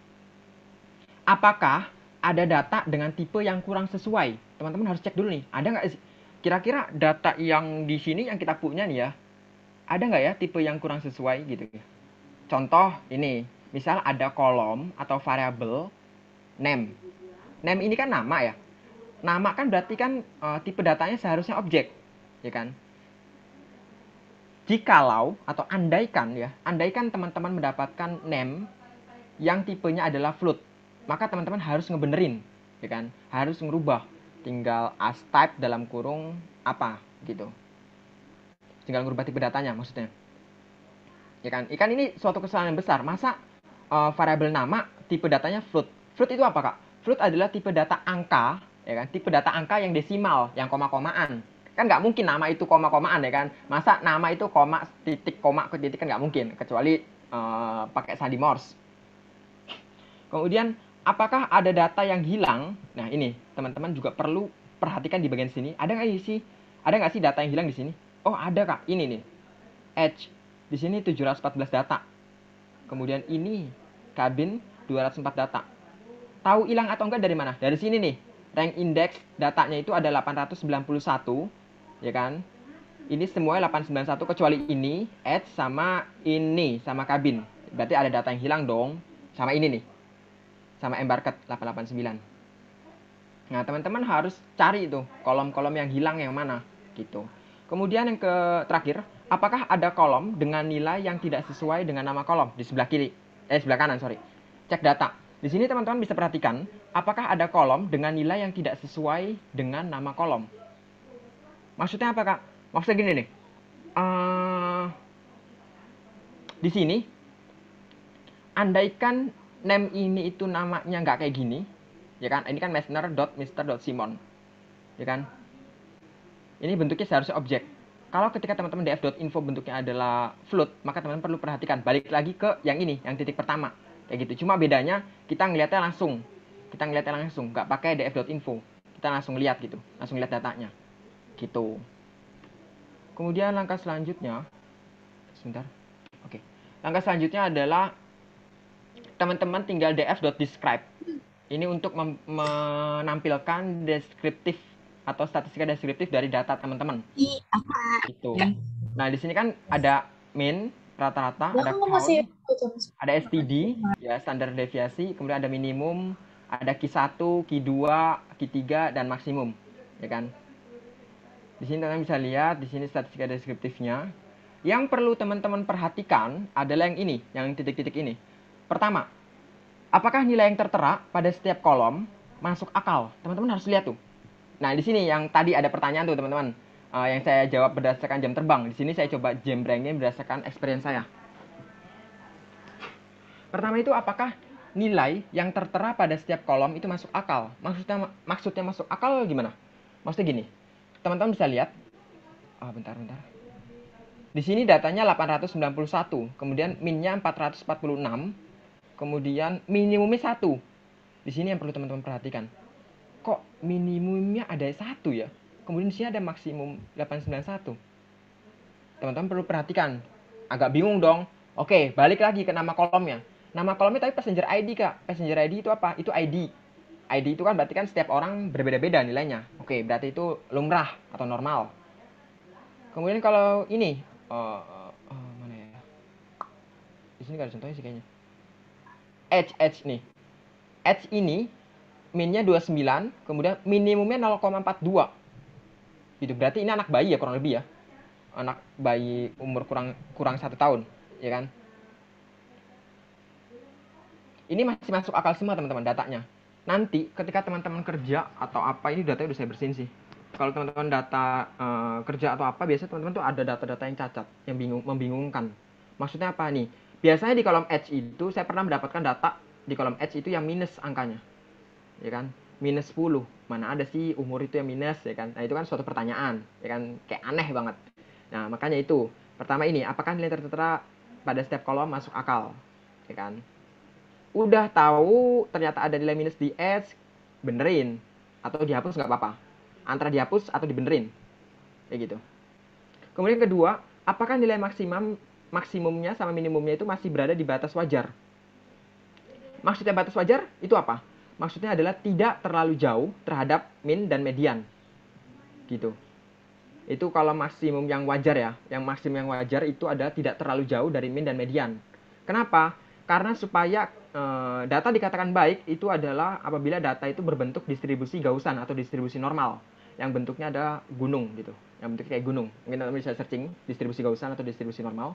Apakah ada data dengan tipe yang kurang sesuai? Teman-teman harus cek dulu nih. Ada nggak sih? Kira-kira data yang di sini yang kita punya nih ya, ada nggak ya tipe yang kurang sesuai gitu ya? Contoh ini, misal ada kolom atau variabel name. Name ini kan nama ya. Nama kan berarti kan tipe datanya seharusnya objek, ya kan? Jikalau atau andaikan teman-teman mendapatkan name yang tipenya adalah float, maka teman-teman harus ngebenerin, ya kan? Harus ngerubah. Tinggal as type dalam kurung apa gitu. Tinggal ngerubah tipe datanya maksudnya. Ya kan? Ikan ini suatu kesalahan yang besar. Masa variabel nama tipe datanya float? Float itu apa, Kak? Float adalah tipe data angka, ya kan? Tipe data angka yang desimal, yang koma-komaan. Kan nggak mungkin nama itu koma-komaan, ya kan? Masa nama itu koma ke titik kan nggak mungkin, kecuali pakai sandi Morse. Kemudian, apakah ada data yang hilang? Nah, ini teman-teman juga perlu perhatikan di bagian sini. Ada nggak sih data yang hilang di sini? Oh, ada, Kak. Ini nih. Edge. Di sini 714 data. Kemudian ini kabin 204 data. Tahu hilang atau enggak dari mana? Dari sini nih. Rank index datanya itu ada 891, ya kan? Ini semuanya 891 kecuali ini, edge sama ini sama kabin. Berarti ada data yang hilang dong. Sama ini nih. Sama embarked 889. Nah, teman-teman harus cari itu kolom-kolom yang hilang yang mana gitu. Kemudian yang terakhir, apakah ada kolom dengan nilai yang tidak sesuai dengan nama kolom di sebelah sebelah kanan, sorry. Cek data. Di sini teman-teman bisa perhatikan, apakah ada kolom dengan nilai yang tidak sesuai dengan nama kolom. Maksudnya apa, Kak? Maksudnya gini nih. Di sini, andaikan name ini itu namanya nggak kayak gini, ya kan? Ini kan Messner.Mr.Simon, ya kan? Ini bentuknya seharusnya objek. Kalau ketika teman-teman df.info bentuknya adalah float, maka teman-teman perlu perhatikan. Balik lagi ke yang ini, yang titik pertama. Kayak gitu. Cuma bedanya kita ngelihatnya langsung. Nggak pakai df.info. Kita langsung lihat gitu. Langsung lihat datanya. Gitu. Kemudian langkah selanjutnya. Sebentar. Oke. Langkah selanjutnya adalah teman-teman tinggal df.describe. Ini untuk menampilkan deskriptif atau statistika deskriptif dari data teman-teman. Gitu. Nah, di sini kan ada mean, rata-rata, ada count, ada STD, ya standar deviasi, kemudian ada minimum, ada Q1, Q2, Q3, dan maksimum, ya kan? Di sini teman-teman bisa lihat, di sini statistika deskriptifnya. Yang perlu teman-teman perhatikan adalah yang ini, yang titik-titik ini. Pertama, apakah nilai yang tertera pada setiap kolom masuk akal? Teman-teman harus lihat tuh. Nah, di sini yang tadi ada pertanyaan tuh, teman-teman. Yang saya jawab berdasarkan jam terbang. Di sini saya coba jam ranking berdasarkan experience saya. Pertama itu, apakah nilai yang tertera pada setiap kolom itu masuk akal. Maksudnya masuk akal gimana? Maksudnya gini, teman-teman bisa lihat. Bentar. Di sini datanya 891, kemudian minnya 446, kemudian minimumnya 1. Di sini yang perlu teman-teman perhatikan. Kok minimumnya ada 1 ya? Kemudian di sini ada maksimum 891. Teman-teman perlu perhatikan. Agak bingung dong. Oke, balik lagi ke nama kolomnya. Nama kolomnya tapi passenger ID, Kak. Passenger ID itu apa? Itu ID. ID itu kan berarti kan setiap orang berbeda-beda nilainya. Oke, berarti itu lumrah atau normal. Kemudian kalau ini, mana ya? Di sini nggak ada contohnya sih kayaknya. Edge nih. Edge ini minnya 29, kemudian minimumnya 0,42. Gitu. Berarti ini anak bayi ya kurang lebih ya. Anak bayi umur kurang 1 tahun, ya kan? Ini masih masuk akal semua teman-teman datanya. Nanti ketika teman-teman kerja atau apa, ini datanya udah saya bersihin sih. Kalau teman-teman data kerja atau apa, biasanya teman-teman tuh ada data-data yang cacat, yang membingungkan. Maksudnya apa nih? Biasanya di kolom edge itu saya pernah mendapatkan data di kolom edge itu yang minus angkanya, ya kan? Minus 10. Mana ada sih umur itu yang minus, ya kan? Nah itu kan suatu pertanyaan, ya kan? Kayak aneh banget. Nah makanya itu. Pertama ini, apakah nilai tertera pada setiap kolom masuk akal, ya kan? Udah tahu ternyata ada nilai minus di edge, benerin. Atau dihapus nggak apa-apa. Antara dihapus atau dibenerin. Kayak gitu. Kemudian kedua, apakah nilai maksimumnya sama minimumnya itu masih berada di batas wajar? Maksudnya batas wajar itu apa? Maksudnya adalah tidak terlalu jauh terhadap min dan median. Gitu. Itu kalau maksimum yang wajar ya. Yang maksimum yang wajar itu adalah tidak terlalu jauh dari min dan median. Kenapa? Karena supaya data dikatakan baik itu adalah apabila data itu berbentuk distribusi Gaussian atau distribusi normal. Yang bentuknya ada gunung gitu. Yang bentuknya kayak gunung. Mungkin teman-teman bisa searching distribusi Gaussian atau distribusi normal.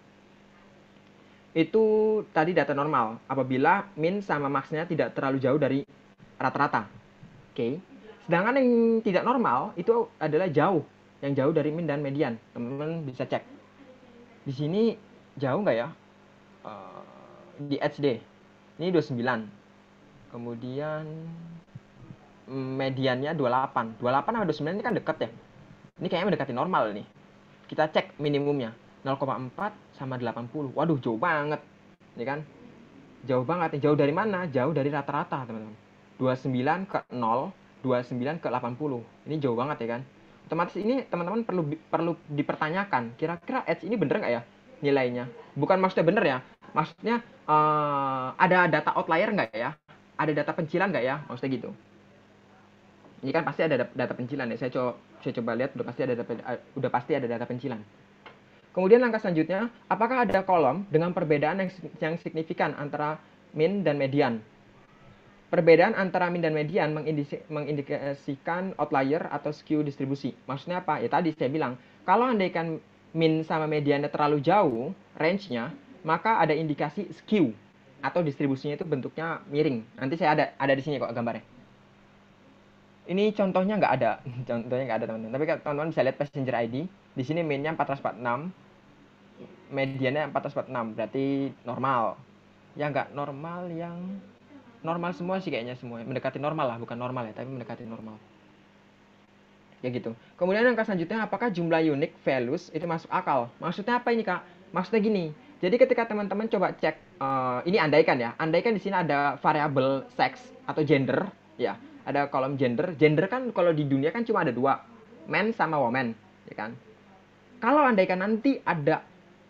Itu tadi data normal. Apabila min sama max-nya tidak terlalu jauh dari rata-rata. Oke. Sedangkan yang tidak normal itu adalah jauh. Yang jauh dari min dan median. Teman-teman bisa cek. Di sini jauh nggak ya? Di HD. Ini 29. Kemudian mediannya 28. 28 sama 29 ini kan dekat ya. Ini kayaknya mendekati normal nih. Kita cek minimumnya. 0,4 sama 80. Waduh, jauh banget. Ini kan? Jauh banget. Jauh dari mana? Jauh dari rata-rata, teman-teman. 29 ke 0, 29 ke 80. Ini jauh banget ya kan? Otomatis ini teman-teman perlu dipertanyakan. Kira-kira edge ini bener nggak ya nilainya? Bukan maksudnya bener ya. Maksudnya ada data outlier nggak ya? Ada data pencilan nggak ya? Maksudnya gitu. Ini kan pasti ada data pencilan ya. Saya coba lihat udah pasti ada data pencilan. Kemudian langkah selanjutnya, apakah ada kolom dengan perbedaan yang signifikan antara min dan median? Perbedaan antara min dan median mengindikasikan outlier atau skew distribusi. Maksudnya apa? Ya tadi saya bilang, kalau andaikan min sama mediannya terlalu jauh range-nya, maka ada indikasi skew atau distribusinya itu bentuknya miring. Nanti saya ada di sini kok gambarnya. Ini contohnya nggak ada, teman-teman. Tapi teman-teman bisa lihat passenger ID. Di sini min-nya 446, mediannya 446, berarti normal. Yang nggak normal, yang normal semua sih kayaknya semua. Mendekati normal lah, bukan normal ya, tapi mendekati normal. Ya gitu. Kemudian angka selanjutnya, apakah jumlah unique values itu masuk akal? Maksudnya apa ini, Kak? Maksudnya gini. Jadi ketika teman-teman coba cek, ini andaikan ya. Andaikan di sini ada variabel sex atau gender, ya. Ada kolom gender. Gender kan kalau di dunia kan cuma ada 2, men sama woman, ya kan? Kalau andaikan nanti ada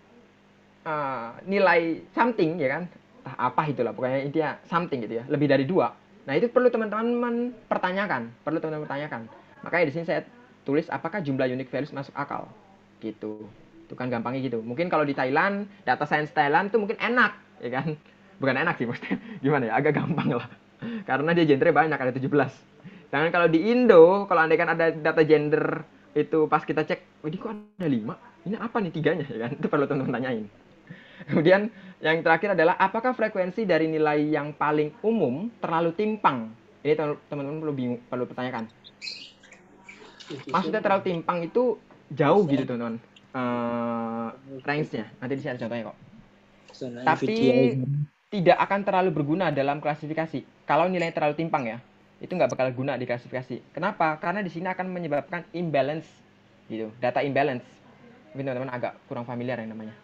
nilai something, ya kan? Apa itulah, pokoknya intinya something gitu ya. Lebih dari 2. Nah, itu perlu teman-teman pertanyakan. Makanya di sini saya tulis apakah jumlah unique values masuk akal. Gitu. Itu kan gampangnya gitu. Mungkin kalau di Thailand, data science Thailand itu mungkin enak, ya kan? Bukan enak sih maksudnya. Gimana ya? Agak gampang lah. Karena dia gendernya banyak, ada 17. Sedangkan kalau di Indo, kalau andaikan ada data gender itu pas kita cek, ini kok ada 5? Ini apa nih 3-nya, ya kan? Itu perlu teman-teman tanyain. Kemudian yang terakhir adalah apakah frekuensi dari nilai yang paling umum terlalu timpang? Ini teman-teman perlu pertanyakan. Maksudnya terlalu timpang itu jauh gitu teman-teman. Range-nya. Nanti di sini ada contohnya kok. Tapi tidak akan terlalu berguna dalam klasifikasi. Kalau nilainya terlalu timpang ya, itu nggak bakal guna di klasifikasi. Kenapa? Karena di sini akan menyebabkan imbalance gitu, data imbalance. Mungkin teman-teman agak kurang familiar yang namanya.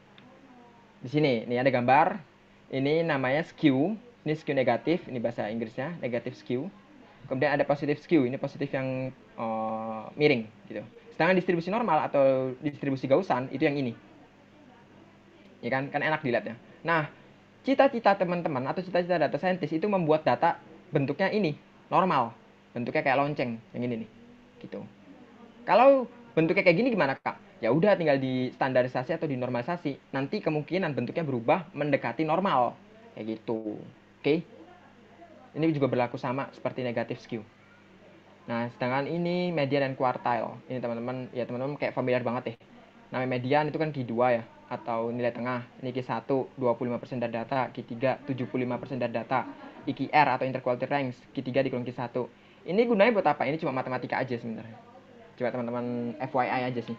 Di sini, ini ada gambar. Ini namanya skew. Ini skew negatif, ini bahasa Inggrisnya, negatif skew. Kemudian ada positif skew, ini positif yang miring gitu. Sedangkan distribusi normal atau distribusi Gaussan itu yang ini. Ya kan enak dilihatnya. Nah, cita-cita teman-teman atau cita-cita data scientist itu membuat data bentuknya ini normal, bentuknya kayak lonceng yang ini nih, gitu. Kalau bentuknya kayak gini gimana kak? Ya udah tinggal di standarisasi atau dinormalisasi. Nanti kemungkinan bentuknya berubah mendekati normal, kayak gitu. Oke? Ini juga berlaku sama seperti negatif skew. Nah, sedangkan ini median dan quartile. Ini teman-teman, ya teman-teman kayak familiar banget ya. Namanya median itu kan Q2 ya, atau nilai tengah. Ini Q1, 25% dari data. Q3, 75% dari data. IQR atau interquartile range, Q3 dikurang Q1. Ini gunanya buat apa? Ini cuma matematika aja sebenarnya. Coba teman-teman FYI aja sih.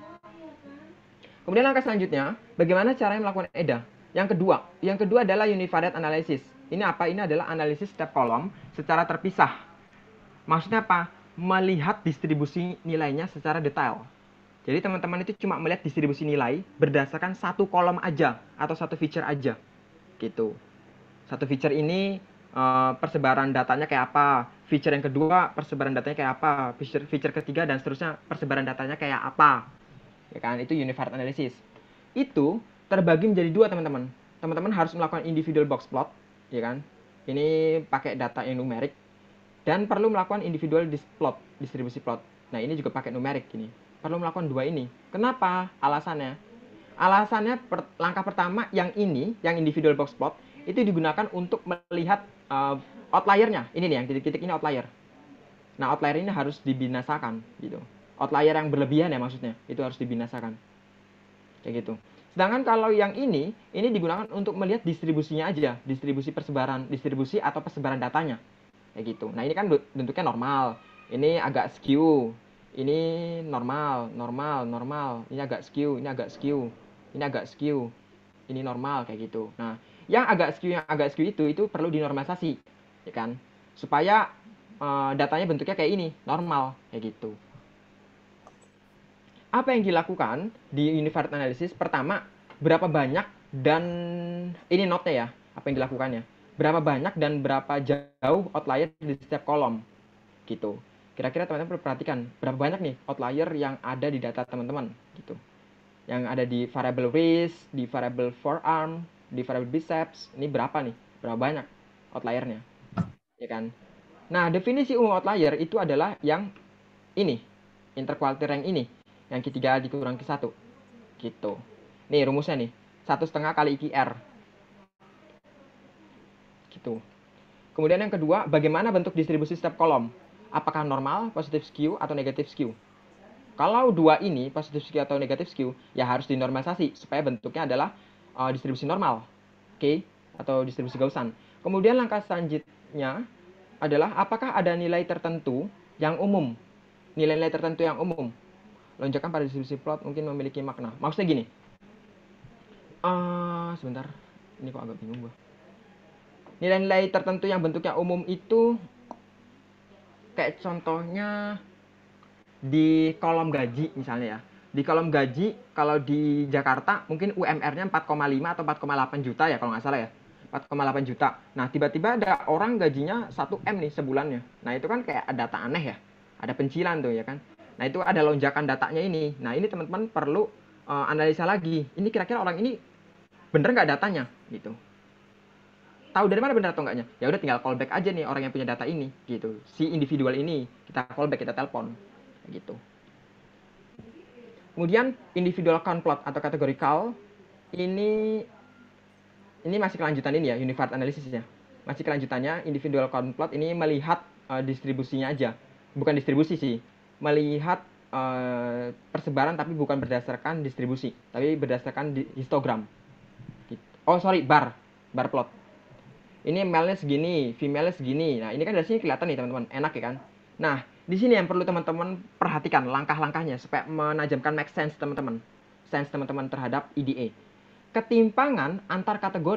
Kemudian langkah selanjutnya, bagaimana caranya melakukan EDA? Yang kedua adalah univariate analysis. Ini apa? Ini adalah analisis setiap kolom secara terpisah. Maksudnya apa? Melihat distribusi nilainya secara detail. Jadi teman-teman itu cuma melihat distribusi nilai berdasarkan satu kolom aja atau satu feature aja. Gitu. Satu feature ini persebaran datanya kayak apa, feature yang kedua persebaran datanya kayak apa, feature ketiga dan seterusnya persebaran datanya kayak apa. Ya kan? Itu univariate analysis. Itu terbagi menjadi dua, teman-teman. Teman-teman harus melakukan individual box plot, ya kan? Ini pakai data yang numerik dan perlu melakukan individual distribusi plot. Nah, ini juga pakai numerik ini. Perlu melakukan dua ini. Kenapa? Alasannya langkah pertama yang ini, yang individual box plot, itu digunakan untuk melihat outlier-nya. Ini nih yang titik-titik ini outlier. Nah, outlier ini harus dibinasakan gitu. Outlier yang berlebihan ya maksudnya, itu harus dibinasakan. Kayak gitu. Sedangkan kalau yang ini digunakan untuk melihat distribusinya aja, distribusi atau persebaran datanya. Kayak gitu. Nah, ini kan bentuknya normal. Ini agak skew. Ini normal. Ini agak skew, ini agak skew. Ini normal kayak gitu. Nah, yang agak skew itu perlu dinormalisasi, ya kan? Supaya datanya bentuknya kayak ini, normal kayak gitu. Apa yang dilakukan di univariate analysis? Pertama, berapa banyak dan ini note-nya ya, apa yang dilakukannya. Berapa banyak dan berapa jauh outlier di setiap kolom. Gitu. Kira-kira teman-teman perlu perhatikan berapa banyak nih outlier yang ada di data teman-teman gitu. Yang ada di variable wrist, di variable forearm, di variable biceps, ini berapa nih? Berapa banyak outliernya? Ya kan? Nah, definisi umum outlier itu adalah yang ini, interquartile range ini, yang ketiga dikurang ke 1 gitu. Nih rumusnya nih, 1,5 kali IQR gitu. Kemudian yang kedua, bagaimana bentuk distribusi setiap kolom? Apakah normal, positive skew, atau negative skew? Kalau dua ini, positive skew atau negative skew, ya harus dinormalisasi supaya bentuknya adalah distribusi normal, oke? Atau distribusi Gaussan. Kemudian langkah selanjutnya adalah apakah ada nilai tertentu yang umum? Nilai-nilai tertentu yang umum. Lonjakan pada distribusi plot mungkin memiliki makna. Maksudnya gini. Sebentar. Ini kok agak bingung gua. Nilai-nilai tertentu yang bentuknya umum itu kayak contohnya di kolom gaji misalnya ya. Di kolom gaji kalau di Jakarta mungkin UMR-nya 4,5 atau 4,8 juta ya kalau nggak salah ya. 4,8 juta. Nah, tiba-tiba ada orang gajinya 1M nih sebulannya. Nah, itu kan kayak ada data aneh ya. Ada pencilan tuh ya kan. Nah, itu ada lonjakan datanya ini. Nah, ini teman-teman perlu analisa lagi. Ini kira-kira orang ini bener nggak datanya gitu. Tahu dari mana benar atau enggaknya? Ya udah tinggal callback aja nih orang yang punya data ini gitu. Si individual ini kita callback, kita telepon gitu. Kemudian individual count plot atau categorical ini masih kelanjutan ini ya, univariate analysis ya. Masih kelanjutannya individual count plot ini melihat distribusinya aja. Bukan distribusi sih. Melihat persebaran tapi bukan berdasarkan distribusi, tapi berdasarkan histogram. Oh, sorry, bar plot. Ini male-nya segini, female-nya segini. Nah, ini kan dari sini kelihatan nih teman-teman, enak ya kan? Nah, di sini yang perlu teman-teman perhatikan langkah-langkahnya supaya menajamkan make sense teman-teman. Sense teman-teman terhadap EDA. Ketimpangan antar kategori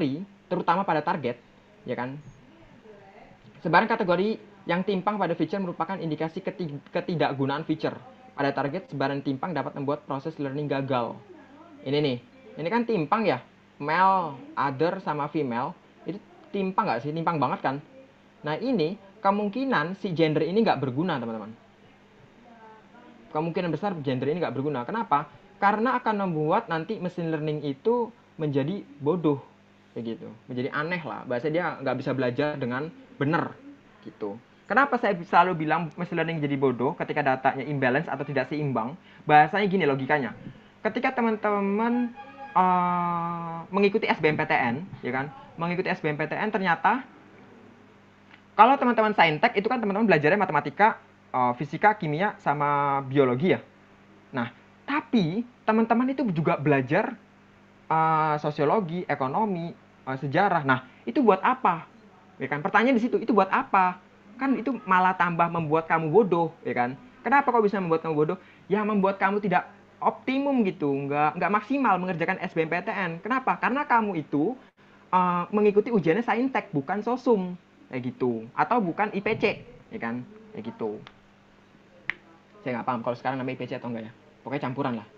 terutama pada target, ya kan? Sebaran kategori yang timpang pada feature merupakan indikasi ketidakgunaan feature. Pada target, sebaran timpang dapat membuat proses learning gagal. Ini nih, ini kan timpang ya, male, other, sama female, itu timpang nggak sih? Timpang banget kan? Nah ini, kemungkinan si gender ini nggak berguna, teman-teman. Kemungkinan besar gender ini nggak berguna. Kenapa? Karena akan membuat nanti machine learning itu menjadi bodoh, kayak gitu. Menjadi aneh lah, bahasa dia nggak bisa belajar dengan benar, gitu. Kenapa saya selalu bilang machine learning jadi bodoh ketika datanya imbalance atau tidak seimbang? Bahasanya gini logikanya. Ketika teman-teman mengikuti SBMPTN, ya kan? Mengikuti SBMPTN ternyata kalau teman-teman saintek itu kan teman-teman belajarnya matematika, fisika, kimia, sama biologi ya. Nah, tapi teman-teman itu juga belajar sosiologi, ekonomi, sejarah. Nah, itu buat apa? Ya kan? Pertanyaan di situ, itu buat apa? Kan itu malah tambah membuat kamu bodoh, ya kan? Kenapa kok bisa membuat kamu bodoh? Ya membuat kamu tidak optimum gitu, nggak maksimal mengerjakan SBMPTN. Kenapa? Karena kamu itu mengikuti ujiannya saintek, bukan sosum, kayak gitu. Atau bukan IPC, ya kan? Kayak gitu. Saya nggak paham kalau sekarang namanya IPC atau enggak ya. Pokoknya campuran lah.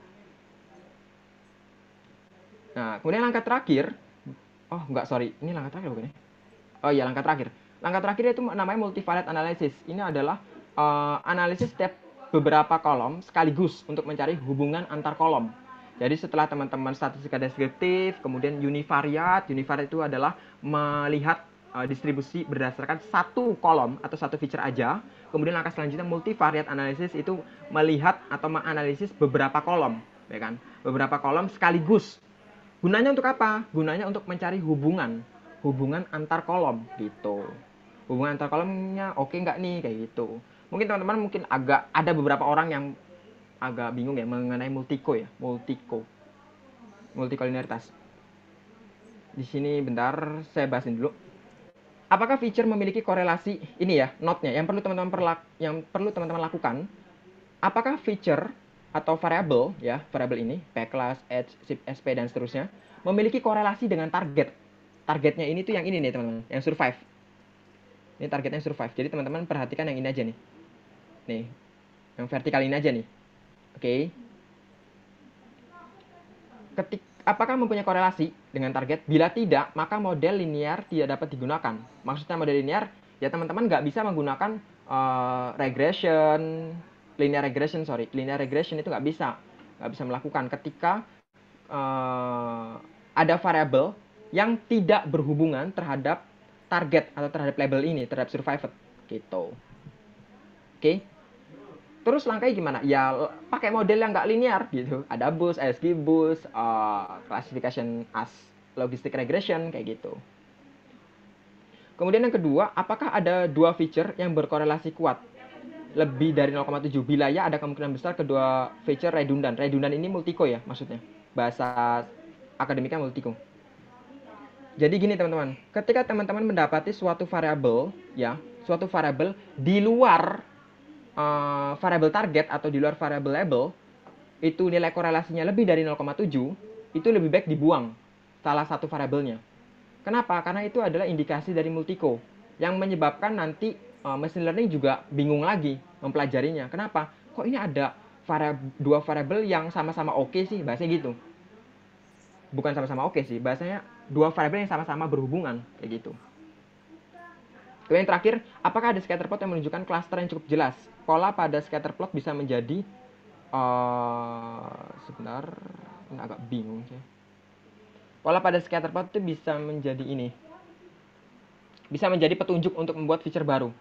Nah, kemudian langkah terakhir, oh enggak, sorry, ini langkah terakhir bukan ya? Oh iya, langkah terakhir. Langkah terakhir itu namanya multivariate analysis. Ini adalah analisis setiap beberapa kolom sekaligus untuk mencari hubungan antar kolom. Jadi setelah teman-teman statistika deskriptif, kemudian univariate itu adalah melihat distribusi berdasarkan satu kolom atau satu feature aja. Kemudian langkah selanjutnya multivariate analysis itu melihat atau menganalisis beberapa kolom, ya kan? Beberapa kolom sekaligus. Gunanya untuk apa? Gunanya untuk mencari hubungan antar kolom gitu. Hubungan antar kolomnya oke nggak nih, kayak gitu. Mungkin teman-teman mungkin agak ada beberapa orang yang agak bingung ya mengenai multiko ya, multikolinearitas. Di sini bentar saya bahasin dulu. Apakah feature memiliki korelasi ini ya, note-nya yang perlu teman-teman lakukan? Apakah feature atau variabel ya, variabel ini, P class, H, zip, SP dan seterusnya memiliki korelasi dengan target. Targetnya ini tuh yang ini nih, teman-teman, yang survive. Ini targetnya survive. Jadi teman-teman perhatikan yang ini aja nih. Nih, yang vertikal ini aja nih. Oke. Apakah mempunyai korelasi dengan target? Bila tidak, maka model linear tidak dapat digunakan. Maksudnya model linear, ya teman-teman nggak bisa menggunakan linear regression itu nggak bisa melakukan ketika ada variabel yang tidak berhubungan terhadap target atau terhadap label ini, terhadap survivor gitu. Oke. Terus langkahnya gimana? Ya pakai model yang nggak linear gitu. Ada BUS, ASCII BUS, classification as logistic regression kayak gitu. Kemudian yang kedua, apakah ada dua feature yang berkorelasi kuat lebih dari 0,7? Bila ya, ada kemungkinan besar kedua feature redundan. Redundan ini multiko ya maksudnya. Bahasa akademiknya multiko. Jadi gini teman-teman, ketika teman-teman mendapati suatu variabel ya, suatu variabel di luar variabel target atau di luar variabel label, itu nilai korelasinya lebih dari 0,7, itu lebih baik dibuang salah satu variabelnya. Kenapa? Karena itu adalah indikasi dari multiko yang menyebabkan nanti machine learning juga bingung lagi mempelajarinya. Kenapa? Kok ini ada dua variabel yang sama-sama oke sih, bahasanya gitu. Bukan sama-sama oke sih, bahasanya dua variabel yang sama-sama berhubungan, kayak gitu. Kemudian yang terakhir, apakah ada scatterplot yang menunjukkan cluster yang cukup jelas? Pola pada scatterplot bisa menjadi sebentar, ini agak bingung sih. Pola pada scatterplot itu bisa menjadi ini. Bisa menjadi petunjuk untuk membuat feature baru.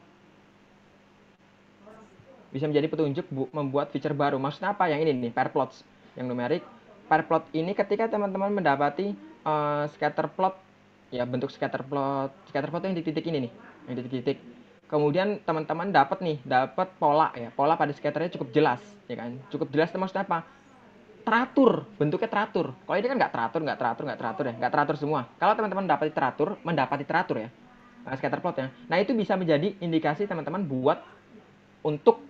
Bisa menjadi petunjuk membuat feature baru. Maksudnya apa? Yang ini nih, pair plots, yang numerik. Pair plot ini ketika teman-teman mendapati scatterplot, ya bentuk scatterplot yang di titik ini nih, yang di titik. Kemudian teman-teman dapat pola ya, pola pada scatternya cukup jelas, ya kan? Cukup jelas itu maksudnya apa? Teratur, bentuknya teratur. Kalau ini kan nggak teratur ya, nggak teratur semua. Kalau teman-teman mendapati teratur ya, scatterplot ya. Nah itu bisa menjadi indikasi teman-teman buat untuk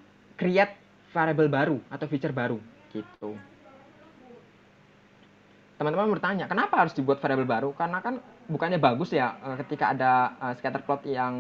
create variable baru atau feature baru gitu. teman-teman bertanya, kenapa harus dibuat variabel baru? Karena kan bukannya bagus ya ketika ada scatter plot yang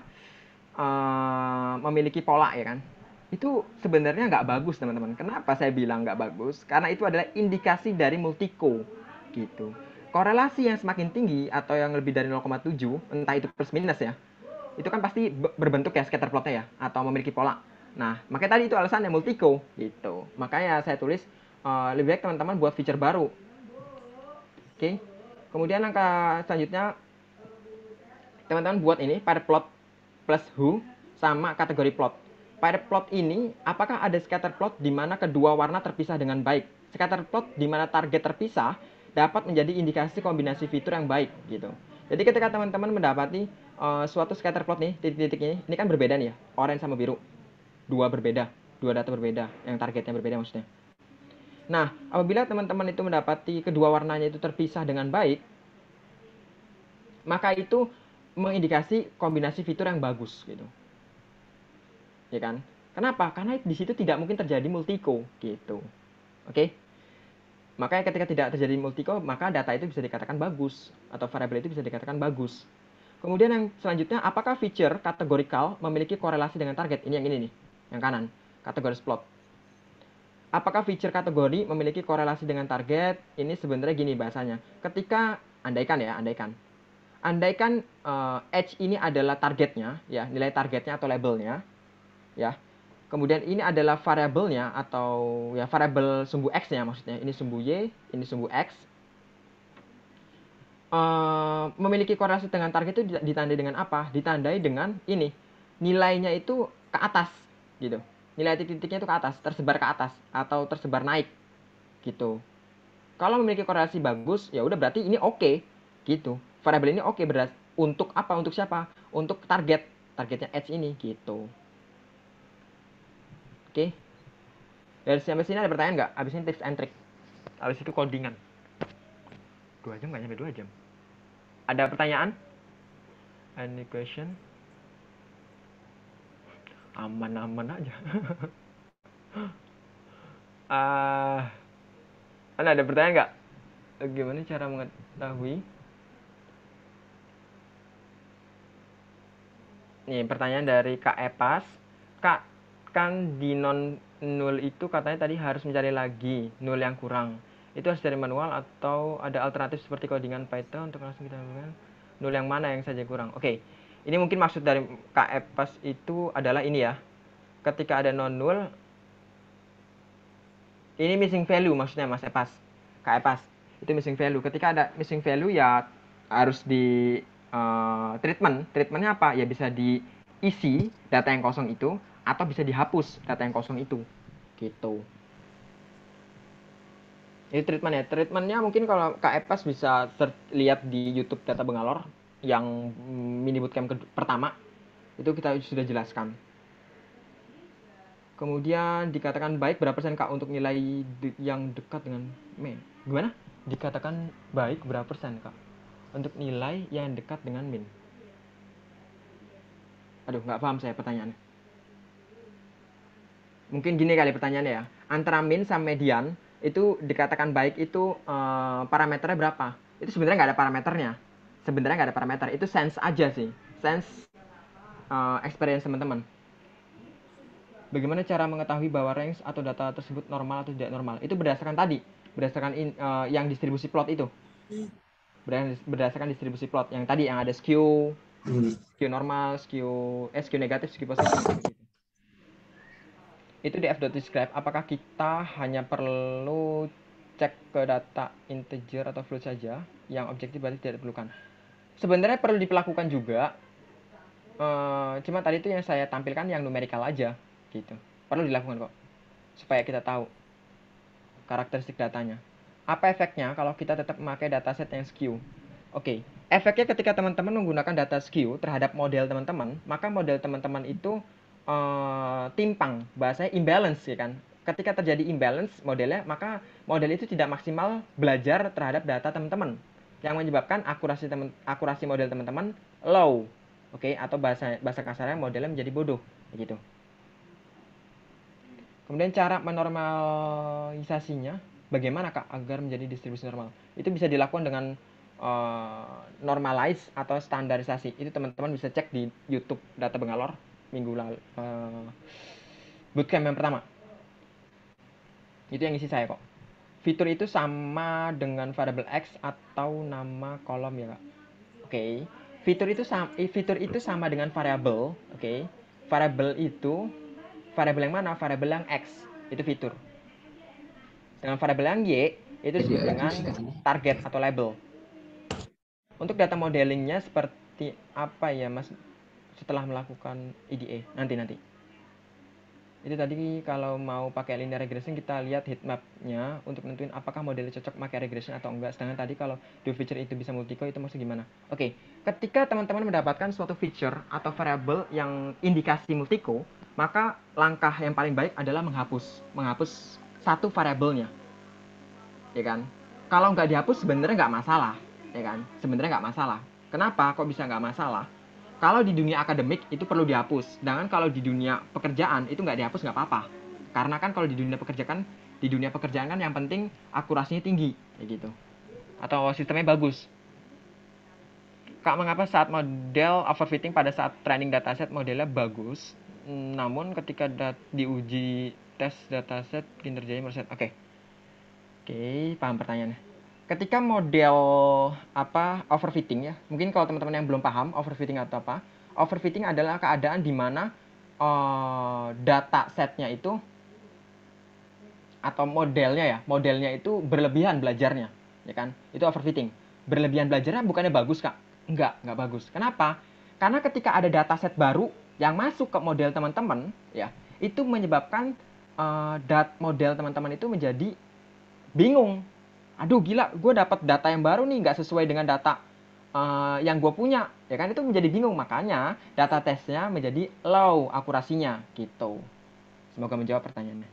memiliki pola ya kan? Itu sebenarnya nggak bagus teman-teman. Kenapa saya bilang nggak bagus? Karena itu adalah indikasi dari multiko gitu. Korelasi yang semakin tinggi atau yang lebih dari 0,7, entah itu plus minus ya, itu kan pasti berbentuk ya scatter plotnya ya, atau memiliki pola. Nah, makanya tadi itu alasannya multiko gitu. Makanya saya tulis lebih baik teman-teman buat feature baru. Oke. Kemudian langkah selanjutnya teman-teman buat ini paired plot plus who sama kategori plot. Paired plot ini apakah ada scatter plot di mana kedua warna terpisah dengan baik. Scatter plot di mana target terpisah dapat menjadi indikasi kombinasi fitur yang baik gitu. Jadi ketika teman-teman mendapati suatu scatter plot nih, titik-titik ini kan berbeda nih ya, oranye sama biru. Dua berbeda, dua data berbeda, yang targetnya berbeda maksudnya. Nah, apabila teman-teman itu mendapati kedua warnanya itu terpisah dengan baik, maka itu mengindikasi kombinasi fitur yang bagus gitu. Ya kan? Kenapa? Karena di situ tidak mungkin terjadi multiko gitu. Oke? Makanya ketika tidak terjadi multiko, maka data itu bisa dikatakan bagus atau variabel itu bisa dikatakan bagus. Kemudian yang selanjutnya, apakah feature kategorikal memiliki korelasi dengan target? Ini yang ini nih, yang kanan, kategori plot. Apakah feature kategori memiliki korelasi dengan target? Ini sebenarnya gini bahasanya. Ketika andaikan edge ini adalah targetnya, ya nilai targetnya atau labelnya, ya. Kemudian ini adalah variabelnya atau ya variabel sumbu x-nya maksudnya. Ini sumbu y, ini sumbu x. Memiliki korelasi dengan target itu ditandai dengan apa? Ditandai dengan ini. Nilainya itu ke atas gitu. Nilai titik-titiknya itu ke atas, tersebar ke atas atau tersebar naik gitu. Kalau memiliki korelasi bagus, ya udah berarti ini oke gitu. Variabel ini oke untuk apa? Untuk siapa? Untuk targetnya edge ini gitu. Oke. Dari sampai sini ada pertanyaan nggak? Abis ini tips and trick. Abis itu codingan. 2 jam nggak nyampe 2 jam. Ada pertanyaan? Any question? Aman-aman aja. Ada pertanyaan nggak? Gimana cara mengetahui? Nih pertanyaan dari Kak Epas. Kak, kan di non nul itu katanya tadi harus mencari lagi nul yang kurang. Itu harus dari manual atau ada alternatif seperti codingan Python untuk langsung kita lakukan? Nul yang mana yang saja kurang? Oke. Ini mungkin maksud dari Kak Epas itu adalah ini ya. Ketika ada non nul, ini missing value maksudnya Mas Epas. Kak Epas. Itu missing value. Ketika ada missing value ya harus di treatment. Treatmentnya apa? Ya bisa diisi data yang kosong itu atau bisa dihapus data yang kosong itu. Gitu. Ini treatment ya. Treatmentnya mungkin kalau Kak Epas bisa lihat di YouTube Data Bengalor yang mini bootcamp pertama. Itu kita sudah jelaskan. Kemudian dikatakan baik berapa persen Kak untuk nilai yang dekat dengan min? Gimana? Dikatakan baik berapa persen Kak untuk nilai yang dekat dengan min? Aduh, nggak paham saya pertanyaannya. Mungkin gini kali pertanyaannya ya. Antara min sama median itu dikatakan baik itu parameternya berapa? Itu sebenarnya nggak ada parameternya. Sebenarnya nggak ada parameter. Itu sense aja sih. Sense experience teman-teman. Bagaimana cara mengetahui bahwa range atau data tersebut normal atau tidak normal? Itu berdasarkan tadi, berdasarkan yang distribusi plot itu. Berdasarkan distribusi plot yang tadi yang ada skew normal, skew negatif, skew positif gitu. Itu di f.describe. Apakah kita hanya perlu cek ke data integer atau float saja yang objektif berarti tidak diperlukan? Sebenarnya perlu dilakukan juga. Cuma tadi itu yang saya tampilkan yang numerikal aja gitu. Perlu dilakukan kok supaya kita tahu karakteristik datanya. Apa efeknya kalau kita tetap memakai dataset yang skew? Oke, efeknya ketika teman-teman menggunakan data skew terhadap model teman-teman, maka model teman-teman itu timpang, bahasanya imbalance ya kan. Ketika terjadi imbalance modelnya, maka model itu tidak maksimal belajar terhadap data teman-teman, yang menyebabkan akurasi model teman-teman low. Oke, atau bahasa kasarnya modelnya menjadi bodoh gitu. Kemudian cara menormalisasinya, bagaimana Kak agar menjadi distribusi normal? Itu bisa dilakukan dengan normalize atau standarisasi. Itu teman-teman bisa cek di YouTube Data Bangalore minggu lalu, bootcamp yang pertama. Itu yang isi saya kok. Fitur itu sama dengan variable X atau nama kolom ya Kak. Oke. Fitur itu sama dengan variable, oke. Variable yang mana? Variable yang X itu fitur. Dengan variable yang Y itu disebut dengan target atau label. Untuk data modelingnya seperti apa ya Mas setelah melakukan EDA? Nanti. Itu tadi kalau mau pakai linear regression kita lihat heatmap-nya untuk nentuin apakah modelnya cocok pakai regression atau enggak. Sedangkan tadi kalau dua feature itu bisa multico itu maksudnya gimana? Oke, ketika teman-teman mendapatkan suatu feature atau variable yang indikasi multico, maka langkah yang paling baik adalah menghapus satu variabelnya, ya kan? Kalau nggak dihapus sebenarnya nggak masalah, ya kan? Sebenarnya nggak masalah. Kenapa? Kok bisa nggak masalah? Kalau di dunia akademik itu perlu dihapus, sedangkan kalau di dunia pekerjaan itu nggak dihapus nggak apa-apa. Karena kan kalau di dunia pekerjaan kan yang penting akurasinya tinggi, kayak gitu. Atau sistemnya bagus. Kak, mengapa saat model overfitting pada saat training dataset modelnya bagus, namun ketika diuji tes dataset kinerjanya merusak? Oke, paham pertanyaannya. Ketika model overfitting ya, mungkin kalau teman-teman yang belum paham overfitting atau apa, overfitting adalah keadaan di mana data setnya itu atau modelnya itu berlebihan belajarnya, ya kan? Itu overfitting. Berlebihan belajarnya bukannya bagus Kak? Enggak bagus. Kenapa? Karena ketika ada data set baru yang masuk ke model teman-teman, ya, itu menyebabkan model teman-teman itu menjadi bingung. Aduh gila, gue dapat data yang baru nih, nggak sesuai dengan data yang gue punya, ya kan? Itu menjadi bingung, makanya data tesnya menjadi low akurasinya, gitu. Semoga menjawab pertanyaannya.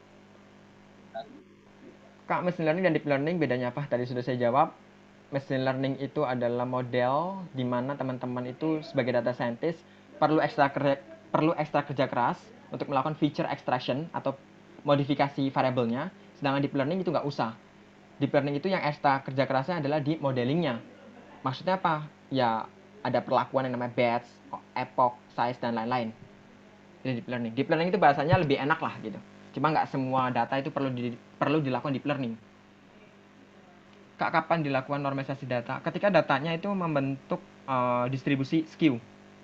Kak, machine learning dan deep learning bedanya apa? Tadi sudah saya jawab. Machine learning itu adalah model di mana teman-teman itu sebagai data scientist perlu ekstra kerja keras untuk melakukan feature extraction atau modifikasi variabelnya, sedangkan deep learning itu nggak usah. Deep learning itu yang ekstra kerja kerasnya adalah di modelingnya. Maksudnya apa? Ya ada perlakuan yang namanya batch, epoch, size, dan lain-lain. Itu deep learning. Deep learning itu bahasanya lebih enak lah gitu. Cuma nggak semua data itu perlu dilakukan deep learning. Kak, kapan dilakukan normalisasi data? Ketika datanya itu membentuk distribusi skew.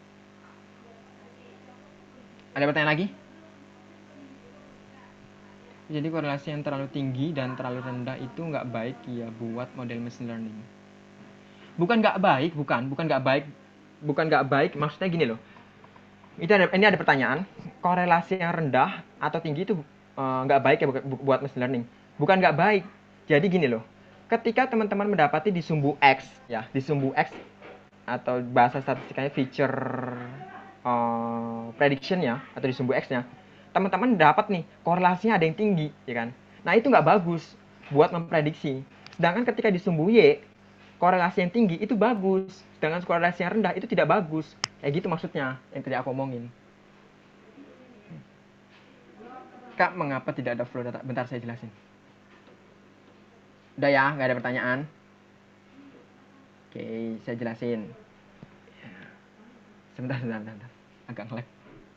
Ada pertanyaan lagi? Jadi korelasi yang terlalu tinggi dan terlalu rendah itu nggak baik ya buat model machine learning. Bukan nggak baik, maksudnya gini loh. Ini ada pertanyaan, korelasi yang rendah atau tinggi itu nggak baik ya buat machine learning. Bukan nggak baik. Jadi gini loh, ketika teman-teman mendapati di sumbu X atau bahasa statistikanya feature prediction-nya atau di sumbu X-nya, teman-teman dapat nih korelasinya ada yang tinggi, ya kan? Nah itu nggak bagus buat memprediksi. Sedangkan ketika di sumbu Y, korelasi yang tinggi itu bagus, sedangkan korelasi yang rendah itu tidak bagus. Kayak gitu maksudnya yang tadi aku omongin. Kak, mengapa tidak ada flow data? Bentar saya jelasin. Udah ya, nggak ada pertanyaan? Oke, saya jelasin. Sebentar. Agak nge-lag.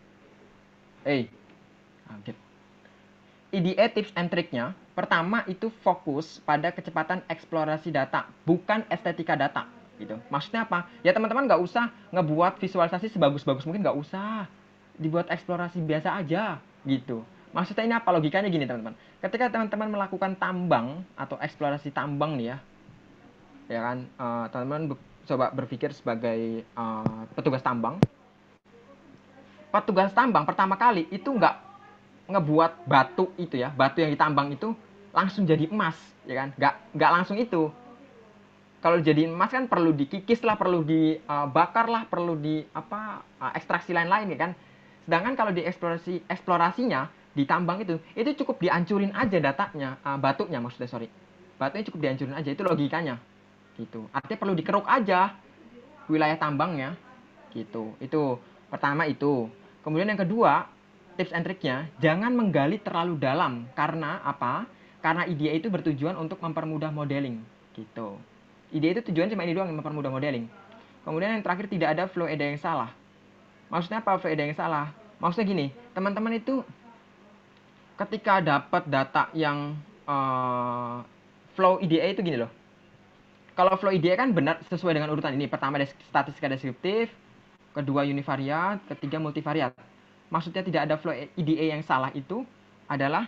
EDA tips and trick-nya, pertama itu fokus pada kecepatan eksplorasi data, bukan estetika data. Gitu. Maksudnya apa? Ya teman-teman nggak usah ngebuat visualisasi sebagus-bagus mungkin, nggak usah. Dibuat eksplorasi biasa aja, gitu. Maksudnya ini apa? Logikanya gini teman-teman. Ketika teman-teman melakukan tambang atau eksplorasi tambang nih ya kan, teman-teman coba berpikir sebagai petugas tambang. Petugas tambang pertama kali itu nggak ngebuat batu itu ya, batu yang ditambang itu langsung jadi emas, ya kan? Nggak langsung itu. Kalau jadi emas kan perlu dikikis lah, perlu dibakar lah, perlu ekstraksi lain-lain, ya kan? Sedangkan kalau di eksplorasinya ditambang itu cukup dihancurin aja datanya, batunya maksudnya, batunya cukup dihancurin aja, itu logikanya, gitu. Artinya perlu dikeruk aja wilayah tambangnya, gitu. Itu pertama itu. Kemudian yang kedua, tips and triknya, jangan menggali terlalu dalam. Karena apa? Karena IDA itu bertujuan untuk mempermudah modeling gitu. IDA itu tujuan cuma ini doang, mempermudah modeling. Kemudian yang terakhir, tidak ada flow EDA yang salah. Maksudnya apa flow EDA yang salah? Maksudnya gini, teman-teman itu ketika dapat data yang flow IDA itu gini loh. Kalau flow IDA kan benar sesuai dengan urutan ini. Pertama statistika deskriptif, kedua univariat, ketiga multivariat. Maksudnya tidak ada flow IDA yang salah itu adalah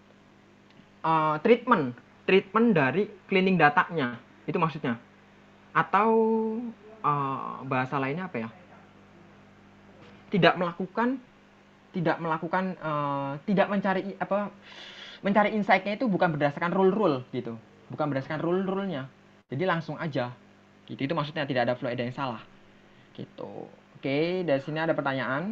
treatment dari cleaning datanya. Itu maksudnya. Atau bahasa lainnya apa ya? Tidak mencari insight-nya itu bukan berdasarkan rule gitu. Bukan berdasarkan rule-nya. Jadi langsung aja. Gitu. Itu maksudnya tidak ada flow EDA yang salah. Gitu. Oke, dari sini ada pertanyaan.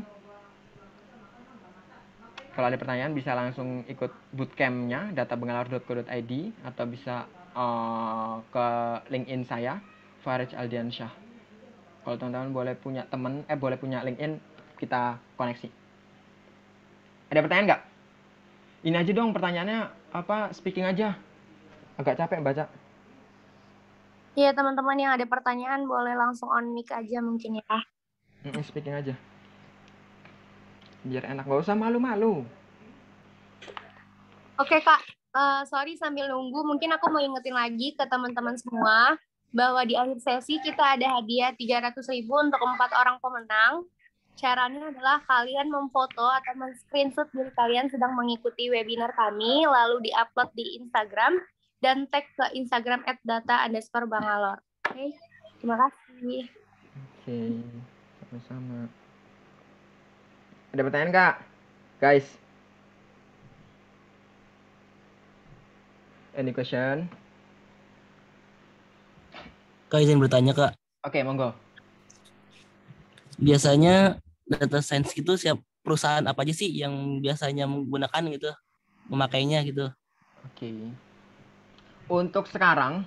Kalau ada pertanyaan bisa langsung ikut bootcamp-nya databengalar.co.id atau bisa ke LinkedIn saya, Farij Aldiansyah. Kalau teman-teman boleh punya LinkedIn, kita koneksi. Ada pertanyaan nggak? Ini aja dong pertanyaannya, speaking aja. Agak capek baca. Iya, teman-teman yang ada pertanyaan boleh langsung on mic aja mungkin ya. Speaking aja. Biar enak, nggak usah malu-malu. Oke Kak, sorry sambil nunggu, mungkin aku mau ingetin lagi ke teman-teman semua bahwa di akhir sesi kita ada hadiah 300.000 untuk 4 orang pemenang. Caranya adalah kalian memfoto atau men-screenshot diri kalian sedang mengikuti webinar kami, lalu di-upload di Instagram, dan tag ke Instagram @data_bangalor. Oke, terima kasih. Oke, sama-sama. Ada pertanyaan nggak, guys? Any question? Kak, izin bertanya, Kak. Oke, monggo. Biasanya data science itu siap perusahaan apa aja sih yang biasanya menggunakan gitu, memakainya gitu? Oke. Untuk sekarang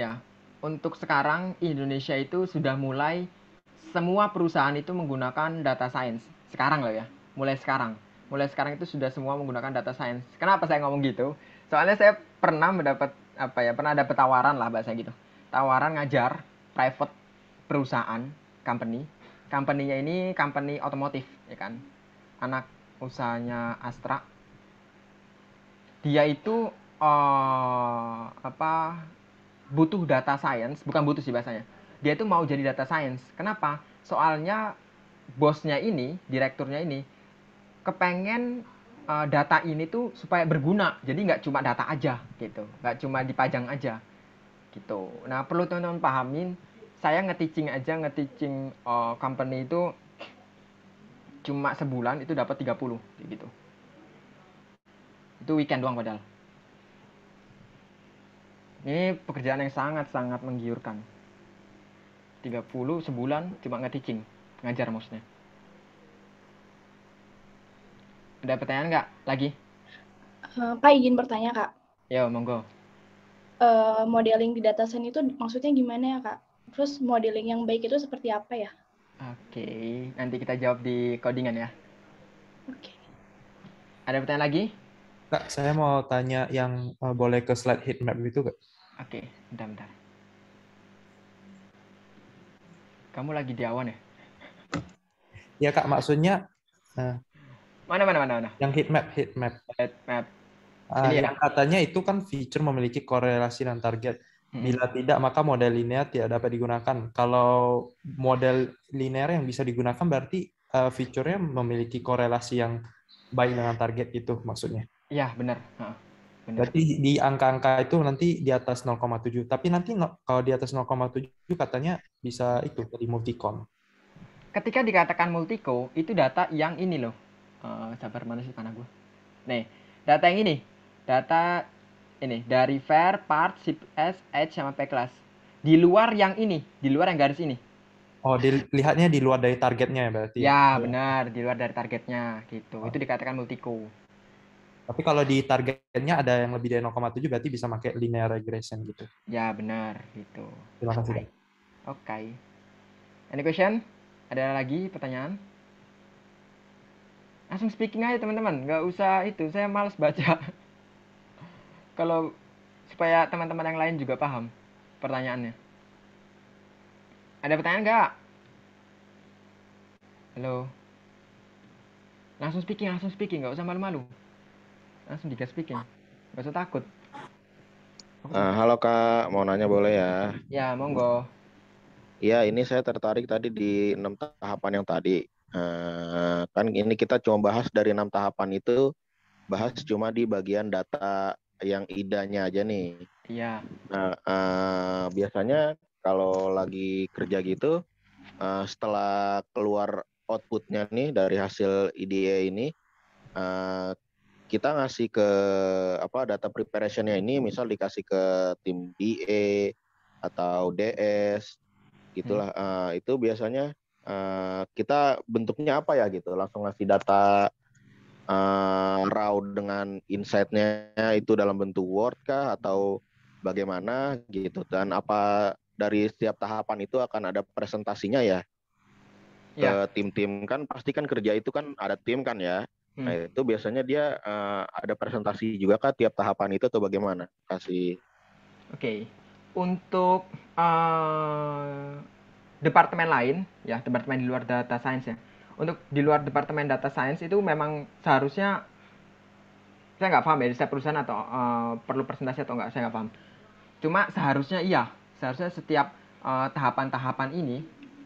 Indonesia itu sudah mulai semua perusahaan itu menggunakan data science. Sekarang loh ya, mulai sekarang. Mulai sekarang itu sudah semua menggunakan data science. Kenapa saya ngomong gitu? Soalnya saya pernah dapat tawaran lah bahasa gitu. Tawaran ngajar private perusahaan, company. Company-nya ini company otomotif, ya kan. Anak usahanya Astra. Dia itu butuh data science, bukan butuh sih bahasanya. Dia itu mau jadi data science. Kenapa? Soalnya bosnya ini, direkturnya ini, kepengen data ini tuh supaya berguna. Jadi nggak cuma data aja gitu, nggak cuma dipajang aja gitu. Nah perlu teman-teman pahamin, saya nge-teaching company itu cuma sebulan itu dapat 30 gitu. Itu weekend doang padahal. Ini pekerjaan yang sangat-sangat menggiurkan. 30 sebulan cuma nge-teaching, ngajar maksudnya. Ada pertanyaan nggak lagi? Kak, izin bertanya, Kak. Yo, monggo. Modeling di data science itu maksudnya gimana ya, Kak? Terus modeling yang baik itu seperti apa ya? Oke, nanti kita jawab di codingan ya. Oke. Ada pertanyaan lagi? Kak, saya mau tanya yang boleh ke slide heat map itu, Kak? Oke, bentar. Kamu lagi di awan ya? Ya, Kak, maksudnya Mana? yang heat map. Heat map. Ini yang katanya itu kan feature memiliki korelasi dan target. Bila tidak, maka model linear tidak dapat digunakan. Kalau model linear yang bisa digunakan berarti feature-nya memiliki korelasi yang baik dengan target itu maksudnya. Iya, benar. Benar. Berarti di angka-angka itu nanti di atas 0,7. Tapi nanti kalau di atas 0,7 katanya bisa itu dari multicon. Ketika dikatakan multico, itu data yang ini loh. Sabar, mana sih panah gue? Nih, data yang ini. Data ini dari var, part, sip s, h sama p class. Di luar yang ini, di luar yang garis ini. Oh, dilihatnya di luar dari targetnya ya berarti. Ya, benar, di luar dari targetnya gitu. Itu dikatakan multico. Tapi kalau di targetnya ada yang lebih dari 0,7 berarti bisa pakai linear regression gitu. Ya, benar gitu. Terima kasih. Oke. Any question? Ada lagi pertanyaan? Langsung speaking aja teman-teman, nggak usah itu, saya males baca. Kalau supaya teman-teman yang lain juga paham pertanyaannya. Ada pertanyaan nggak? Halo. Langsung speaking, nggak usah malu-malu. Langsung digas speaking, nggak usah takut. Halo Kak, mau nanya boleh ya? Ya, monggo. Iya, ini saya tertarik tadi di 6 tahapan yang tadi. Kan ini kita cuma bahas dari 6 tahapan itu, bahas cuma di bagian data yang idanya aja nih. Iya. Nah, biasanya kalau lagi kerja gitu, setelah keluar outputnya nih dari hasil IDA ini, eh, kita ngasih ke data preparationnya ini, misal dikasih ke tim DA atau DS gitulah. Itu biasanya kita bentuknya apa ya gitu, langsung ngasih data raw dengan insight-nya itu dalam bentuk Word kah atau bagaimana gitu, dan apa dari setiap tahapan itu akan ada presentasinya ya ke tim-tim, kan pasti kan kerja itu kan ada tim kan ya. Nah itu biasanya dia ada presentasi juga kah tiap tahapan itu atau bagaimana? Kasih. Oke. Untuk departemen lain, ya departemen di luar data science ya. Untuk di luar departemen data science itu memang seharusnya, saya nggak paham ya di setiap perusahaan atau perlu presentasi atau nggak, saya nggak paham. Cuma seharusnya iya, seharusnya setiap tahapan-tahapan ini,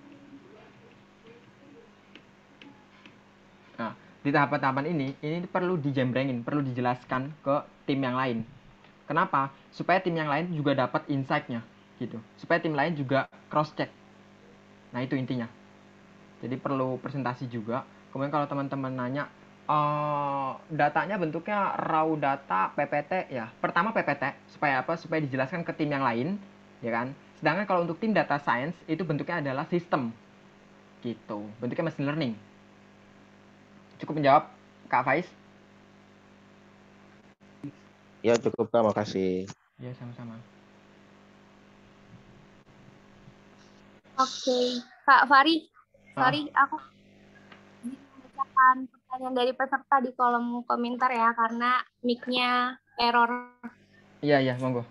nah di tahapan-tahapan ini perlu dijembrengin, perlu dijelaskan ke tim yang lain. Kenapa? Supaya tim yang lain juga dapat insight-nya gitu. Supaya tim lain juga cross check. Nah, itu intinya. Jadi perlu presentasi juga. Kemudian kalau teman-teman nanya, datanya bentuknya raw data PPT ya. Pertama PPT, supaya apa? Supaya dijelaskan ke tim yang lain, ya kan? Sedangkan kalau untuk tim data science itu bentuknya adalah sistem. Gitu. Bentuknya machine learning. Cukup menjawab, Kak Faiz? Ya cukup Kak, makasih. Ya, sama-sama. Oke, Kak Fari, sorry aku membacakan pertanyaan dari peserta di kolom komentar ya, karena mic-nya error. Iya, monggo.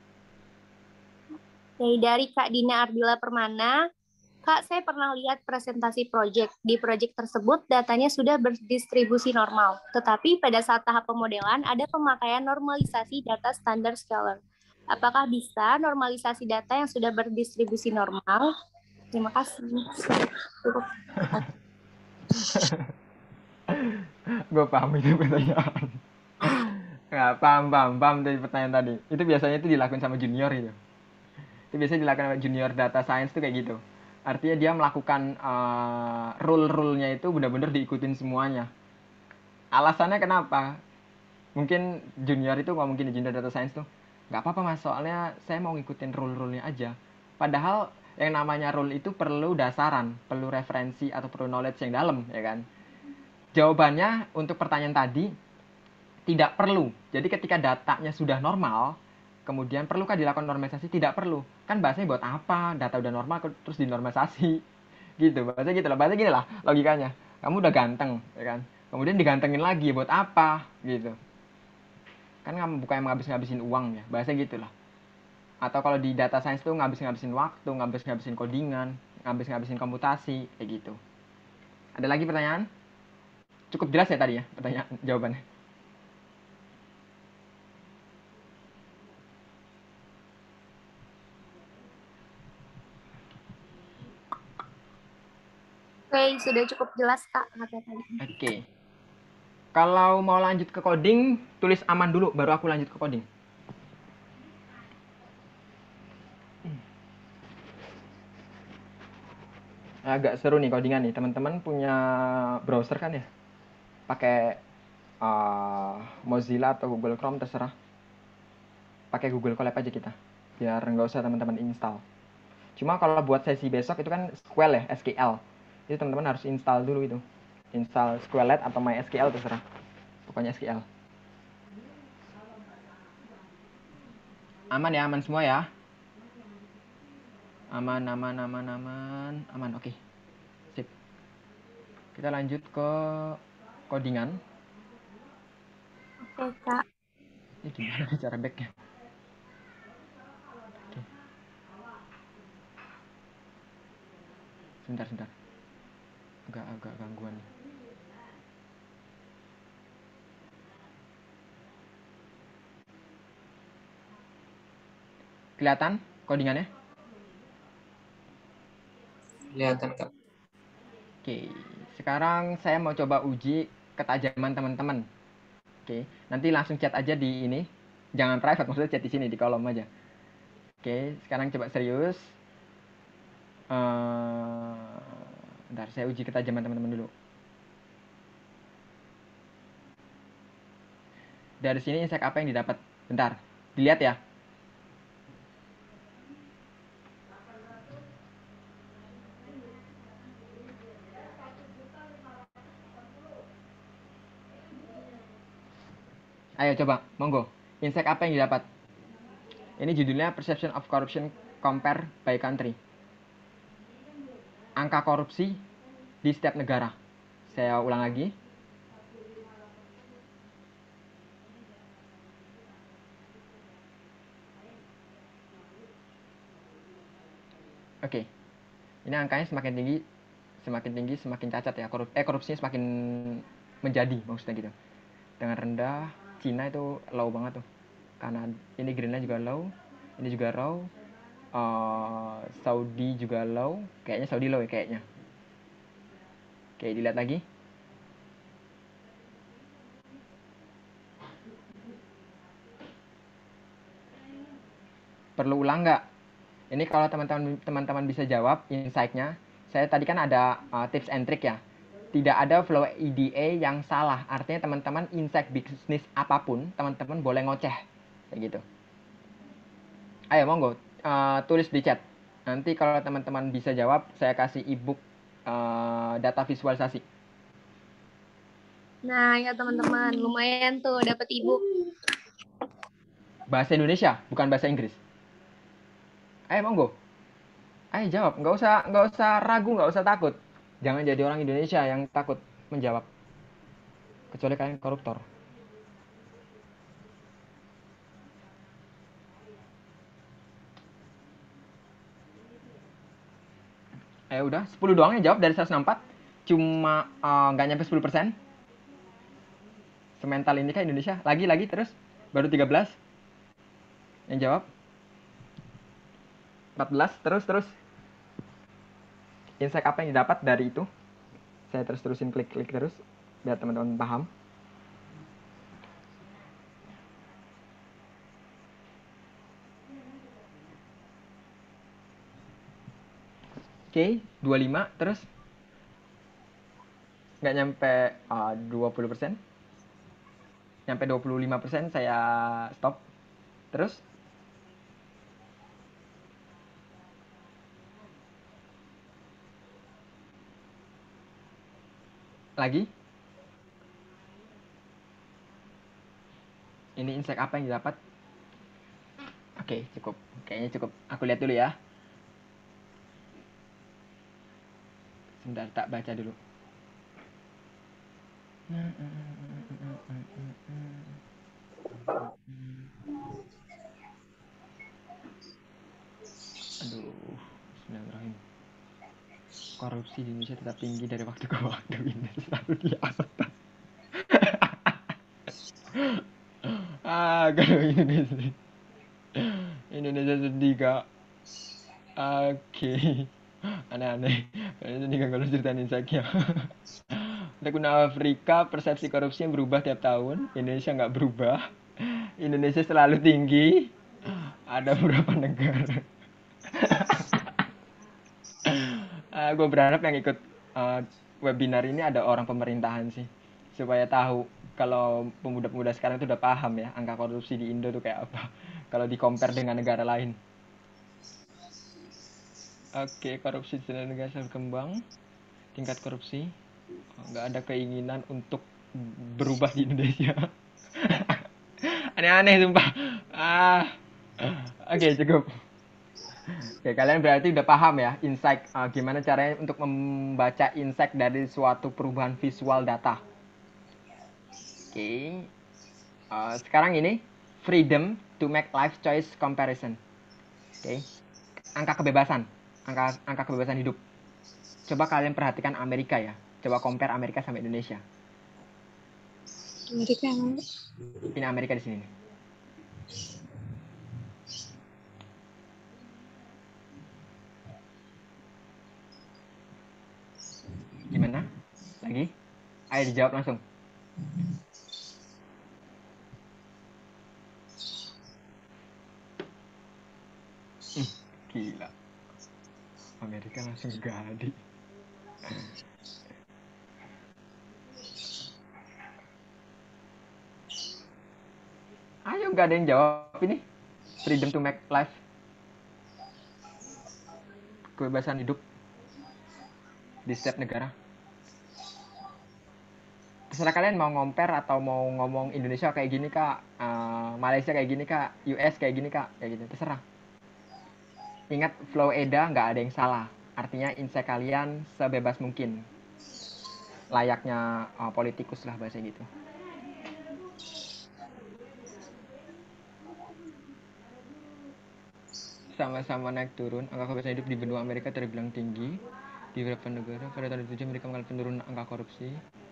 Oke, dari Kak Dina Ardila Permana, Kak, saya pernah lihat presentasi project. Di project tersebut, datanya sudah berdistribusi normal. Tetapi pada saat tahap pemodelan, ada pemakaian normalisasi data standar scalar. Apakah bisa normalisasi data yang sudah berdistribusi normal? Terima kasih. Gue paham itu pertanyaan. Nggak, paham dari pertanyaan tadi. Itu biasanya itu dilakukan sama junior itu. Itu biasanya dilakukan sama junior data science tuh kayak gitu. Artinya dia melakukan rule-rule-nya itu benar-benar diikutin semuanya. Alasannya kenapa? Mungkin junior itu nggak mungkin junior data science tuh. Nggak apa-apa mas, soalnya saya mau ngikutin rule-rule-nya aja. Padahal yang namanya rule itu perlu dasaran, perlu referensi atau perlu knowledge yang dalam, ya kan? Jawabannya untuk pertanyaan tadi, tidak perlu. Jadi ketika datanya sudah normal, kemudian perlukah dilakukan normalisasi? Tidak perlu. Kan bahasanya buat apa? Data udah normal terus dinormalisasi. Gitu. Bahasanya gitu lah. Bahasanya gini lah logikanya. Kamu udah ganteng, ya kan? Kemudian digantengin lagi buat apa? Gitu. Kan kamu bukan ngabis-ngabisin uang ya. Bahasanya gitu lah. Atau kalau di data science tuh ngabis-ngabisin waktu, ngabis-ngabisin codingan, ngabis-ngabisin komputasi, kayak gitu. Ada lagi pertanyaan? Cukup jelas ya tadi ya pertanyaan jawabannya. Oke, sudah cukup jelas, Kak. Oke. Kalau mau lanjut ke coding, tulis aman dulu, baru aku lanjut ke coding. Agak seru nih codingan nih. Teman-teman punya browser kan ya? Pakai Mozilla atau Google Chrome, terserah. Pakai Google Colab aja kita. Biar nggak usah teman-teman install. Cuma kalau buat sesi besok itu kan SQL ya, SQL. Itu teman-teman harus install dulu itu. Install SQLite atau MySQL, terserah. Pokoknya SQL. Aman ya, aman semua ya. Aman. Oke. Sip. Kita lanjut ke codingan. Oke, Kak. Ini gimana nih cara backnya? Oke. Sebentar. Agak gangguan nih. Kelihatan codingannya? Kelihatan, Kak. Oke, sekarang saya mau coba uji ketajaman teman-teman. Oke, nanti langsung chat aja di ini. Jangan private, maksudnya chat di sini di kolom aja. Oke, sekarang coba serius. Bentar, saya uji ketajaman teman-teman dulu. Dari sini insight apa yang didapat? Bentar, dilihat ya. Ayo coba, monggo. Insight apa yang didapat? Ini judulnya Perception of Corruption Compare by Country. Angka korupsi di setiap negara. Saya ulang lagi. Oke. Ini angkanya semakin tinggi semakin cacat ya. Korupsinya semakin menjadi maksudnya gitu. Dengan rendah, Cina itu low banget tuh. Karena ini Greenland juga low, ini juga low. Saudi juga low. Kayaknya Saudi low ya kayaknya. Oke, dilihat lagi. Perlu ulang nggak? Ini kalau teman-teman bisa jawab insight-nya. Saya tadi kan ada tips and trick ya. Tidak ada flow EDA yang salah. Artinya teman-teman insight bisnis apapun, teman-teman boleh ngoceh. Kayak gitu. Ayo monggo, tulis di chat. Nanti kalau teman-teman bisa jawab, saya kasih ebook data visualisasi. Nah, ya teman-teman, lumayan tuh dapat ebook. Bahasa Indonesia, bukan bahasa Inggris. Ayo monggo. Ayo jawab, nggak usah ragu, nggak usah takut. Jangan jadi orang Indonesia yang takut menjawab. Kecuali kalian koruptor. Udah, 10 doang yang jawab dari 164. Cuma nggak nyampe 10%. Semental ini kan Indonesia. Lagi terus. Baru 13 yang jawab. 14, terus. Insight apa yang didapat dari itu? Saya terusin klik terus biar teman-teman paham. Oke, 25 terus nggak nyampe 20%. Nyampe 25% saya stop. Terus lagi. Ini insight apa yang didapat? Oke, cukup. Kayaknya cukup. Aku lihat dulu ya. Sebentar, tak baca dulu. Aduh, bismillahirrahmanirrahim. Korupsi di Indonesia tetap tinggi dari waktu ke waktu. Ini selalu di atas. Kalau Indonesia sedih kak. Oke. Aneh-aneh. Kayaknya sedih kan kalau ceritain insight-nya. Untuk Afrika, persepsi korupsi yang berubah tiap tahun. Indonesia nggak berubah. Indonesia selalu tinggi. Ada beberapa negara. Gue berharap yang ikut webinar ini ada orang pemerintahan sih. Supaya tahu kalau pemuda-pemuda sekarang itu udah paham ya angka korupsi di Indo tuh kayak apa. Kalau di-compare dengan negara lain. Oke, korupsi di negara berkembang. Tingkat korupsi. Nggak ada keinginan untuk berubah di Indonesia. Aneh-aneh sumpah. Oke, cukup. Oke, kalian berarti udah paham ya insight gimana caranya untuk membaca insight dari suatu perubahan visual data. Oke. Sekarang ini freedom to make life choice comparison. Oke. Angka kebebasan, angka kebebasan hidup. Coba kalian perhatikan Amerika ya. Coba compare Amerika sama Indonesia. Amerika yang Ini Amerika di sini nih. Gimana? Lagi? Ayo dijawab langsung. Gila. Amerika langsung gadi. Ayo, nggak ada yang jawab ini. Freedom to make life. Kebebasan hidup di setiap negara. Terserah kalian mau ngomper atau mau ngomong Indonesia kayak gini kak, Malaysia kayak gini kak, US kayak gini kak, kayak gitu. Terserah. Ingat flow EDA nggak ada yang salah. Artinya insight kalian sebebas mungkin. Layaknya politikus lah bahasa gitu. Sama-sama naik turun, angka kebebasan hidup di benua Amerika terbilang tinggi. Di beberapa negara, pada tahun 2007 Amerika mengalami penurunan angka korupsi.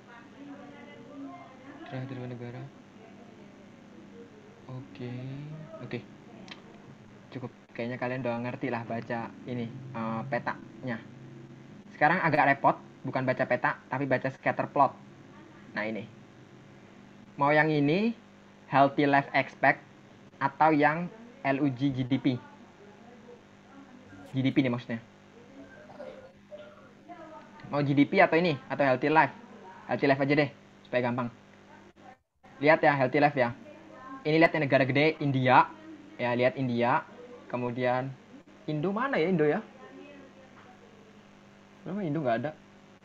Terakhir di negara. Oke. Cukup. Kayaknya kalian udah ngerti lah baca ini petanya. Sekarang agak repot, bukan baca peta, tapi baca scatter plot. Nah ini. Mau yang ini, healthy life expect, atau yang LUG GDP. GDP nih maksudnya. Mau GDP atau ini? Atau healthy life? Healthy life aja deh, supaya gampang. Lihat ya, healthy life ya. Ini lihat yang negara gede, India. Ya, lihat India. Kemudian, Indo mana ya Indo ya? Kenapa Indo nggak ada?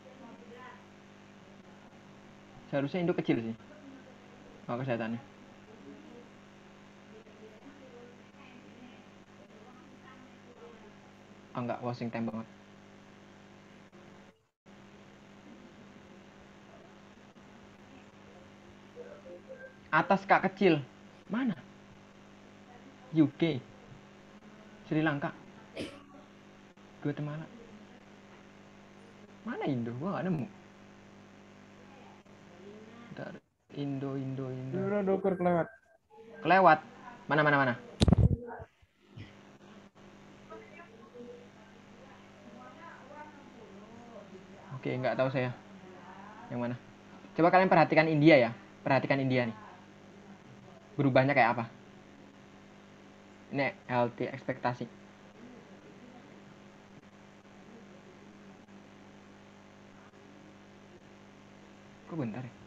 Seharusnya Indo kecil sih. Kesehatannya. Enggak, wasting time banget. Atas kak kecil. Mana? UK. Sri Lanka. Guatemala. Mana Indo? Gua nggak nemu. Bentar. Indo. Udah doker kelewat. Kelewat. Mana? Oke, nggak tahu saya. Yang mana? Coba kalian perhatikan India ya. Perhatikan India nih. Berubahnya kayak apa? Ini healthy ekspektasi. Kok bentar ya?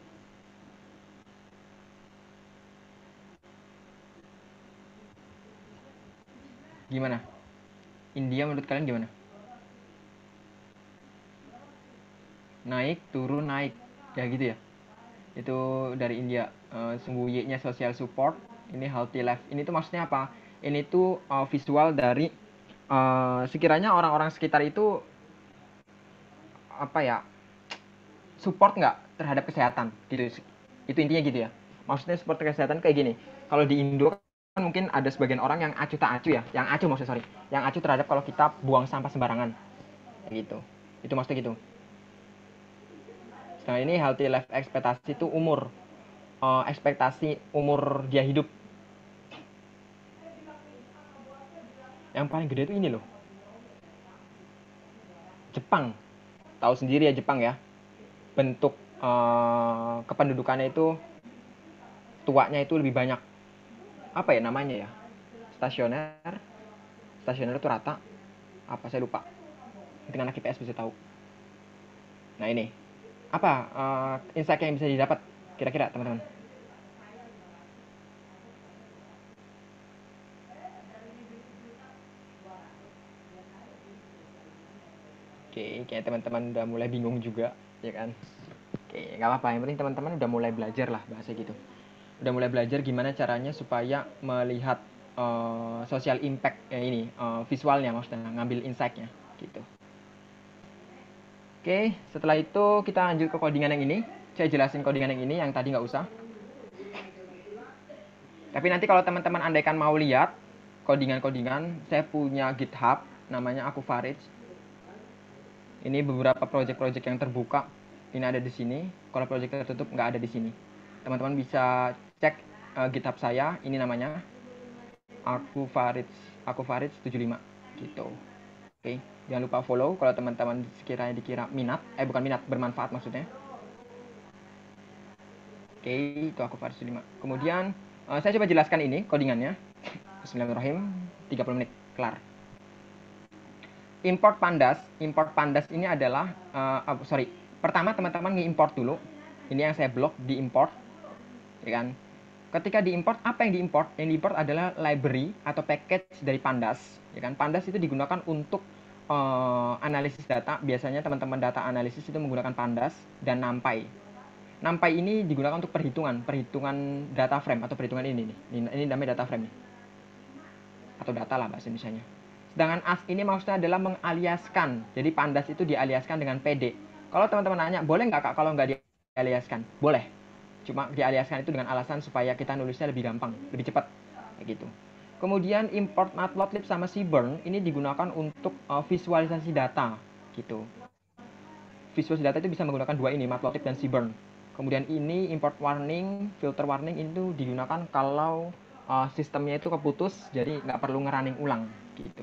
Gimana? India menurut kalian gimana? Naik, turun, naik. Ya gitu ya. Itu dari India. Sungguh Y-nya social support. Ini healthy life. Ini tuh maksudnya apa? Ini tuh visual dari sekiranya orang-orang sekitar itu apa ya, support nggak terhadap kesehatan gitu. Itu intinya gitu ya. Maksudnya support kesehatan kayak gini. Kalau di Indo kan mungkin ada sebagian orang yang acuh tak acuh ya. Yang acuh maksudnya sorry. Yang acuh terhadap kalau kita buang sampah sembarangan. Kayak gitu. Itu maksudnya gitu. Nah ini healthy life ekspektasi itu umur. Ekspektasi umur dia hidup. Yang paling gede itu ini loh. Jepang. Tahu sendiri ya Jepang ya. Bentuk kependudukannya itu tuanya itu lebih banyak. Apa ya namanya ya? Stasioner itu rata. Apa saya lupa. Mungkin anak IPS bisa tahu. Nah ini. Apa insight yang bisa didapat kira-kira teman-teman? Oke, kayak teman-teman udah mulai bingung juga, ya kan? Oke, nggak apa-apa. Yang penting teman-teman udah mulai belajar lah bahasa gitu. Udah mulai belajar gimana caranya supaya melihat social impact ini, visualnya maksudnya, ngambil insight-nya gitu. Oke, setelah itu kita lanjut ke codingan yang ini. Saya jelasin codingan yang ini, yang tadi nggak usah. Tapi nanti kalau teman-teman andaikan mau lihat codingan-codingan, saya punya GitHub, namanya Aku Farid. Ini beberapa project-project yang terbuka. Ini ada di sini. Kalau project tertutup nggak ada di sini. Teman-teman bisa cek GitHub saya. Ini namanya Aku Farid 75 gitu. Oke, jangan lupa follow kalau teman-teman sekiranya dikira minat. Bukan minat, bermanfaat maksudnya. Oke, itu Aku Farid 75. Kemudian saya coba jelaskan ini codingannya. Bismillahirrahmanirrahim. 30 menit kelar. Import pandas ini adalah pertama teman-teman nge-import dulu. Ini yang saya blok, diimport, ya kan? Ketika diimport, apa yang diimport? Yang diimport adalah library atau package dari pandas, ya kan? Pandas itu digunakan untuk analisis data. Biasanya teman-teman data analisis itu menggunakan pandas dan NumPy. NumPy ini digunakan untuk perhitungan data frame atau perhitungan ini nih. Ini namanya data frame nih. Atau data lah bahasa Indonesianya. Sedangkan as ini maksudnya adalah mengaliaskan. Jadi pandas itu dialiaskan dengan PD. Kalau teman-teman nanya, boleh nggak Kak kalau nggak dialiaskan? Boleh. Cuma dialiaskan itu dengan alasan supaya kita nulisnya lebih gampang, lebih cepat. Kayak gitu. Kemudian import matplotlib sama seaborn ini digunakan untuk visualisasi data. Gitu. Visualisasi data itu bisa menggunakan dua ini, matplotlib dan seaborn. Kemudian ini import warning, filter warning itu digunakan kalau sistemnya itu keputus, jadi nggak perlu ngerunning ulang. Gitu.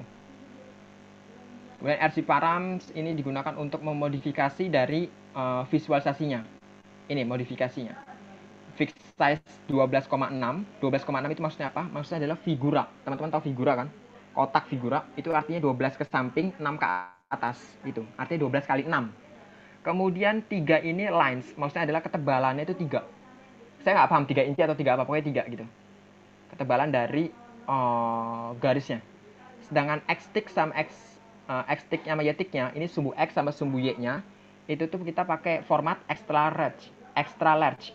Kemudian RC params ini digunakan untuk memodifikasi dari visualisasinya. Ini modifikasinya. Fixed size 12,6. 12,6 itu maksudnya apa? Maksudnya adalah figura. Teman-teman tahu figura kan? Kotak figura itu artinya 12 ke samping, 6 ke atas. Itu artinya 12 kali 6. Kemudian 3 ini lines. Maksudnya adalah ketebalannya itu 3. Saya nggak paham 3 inci atau 3 apa. Pokoknya 3 gitu. Ketebalan dari garisnya. Sedangkan X-stick sama X-stick sama Y-sticknya, ini sumbu X sama sumbu Y-nya, itu tuh kita pakai format extra large.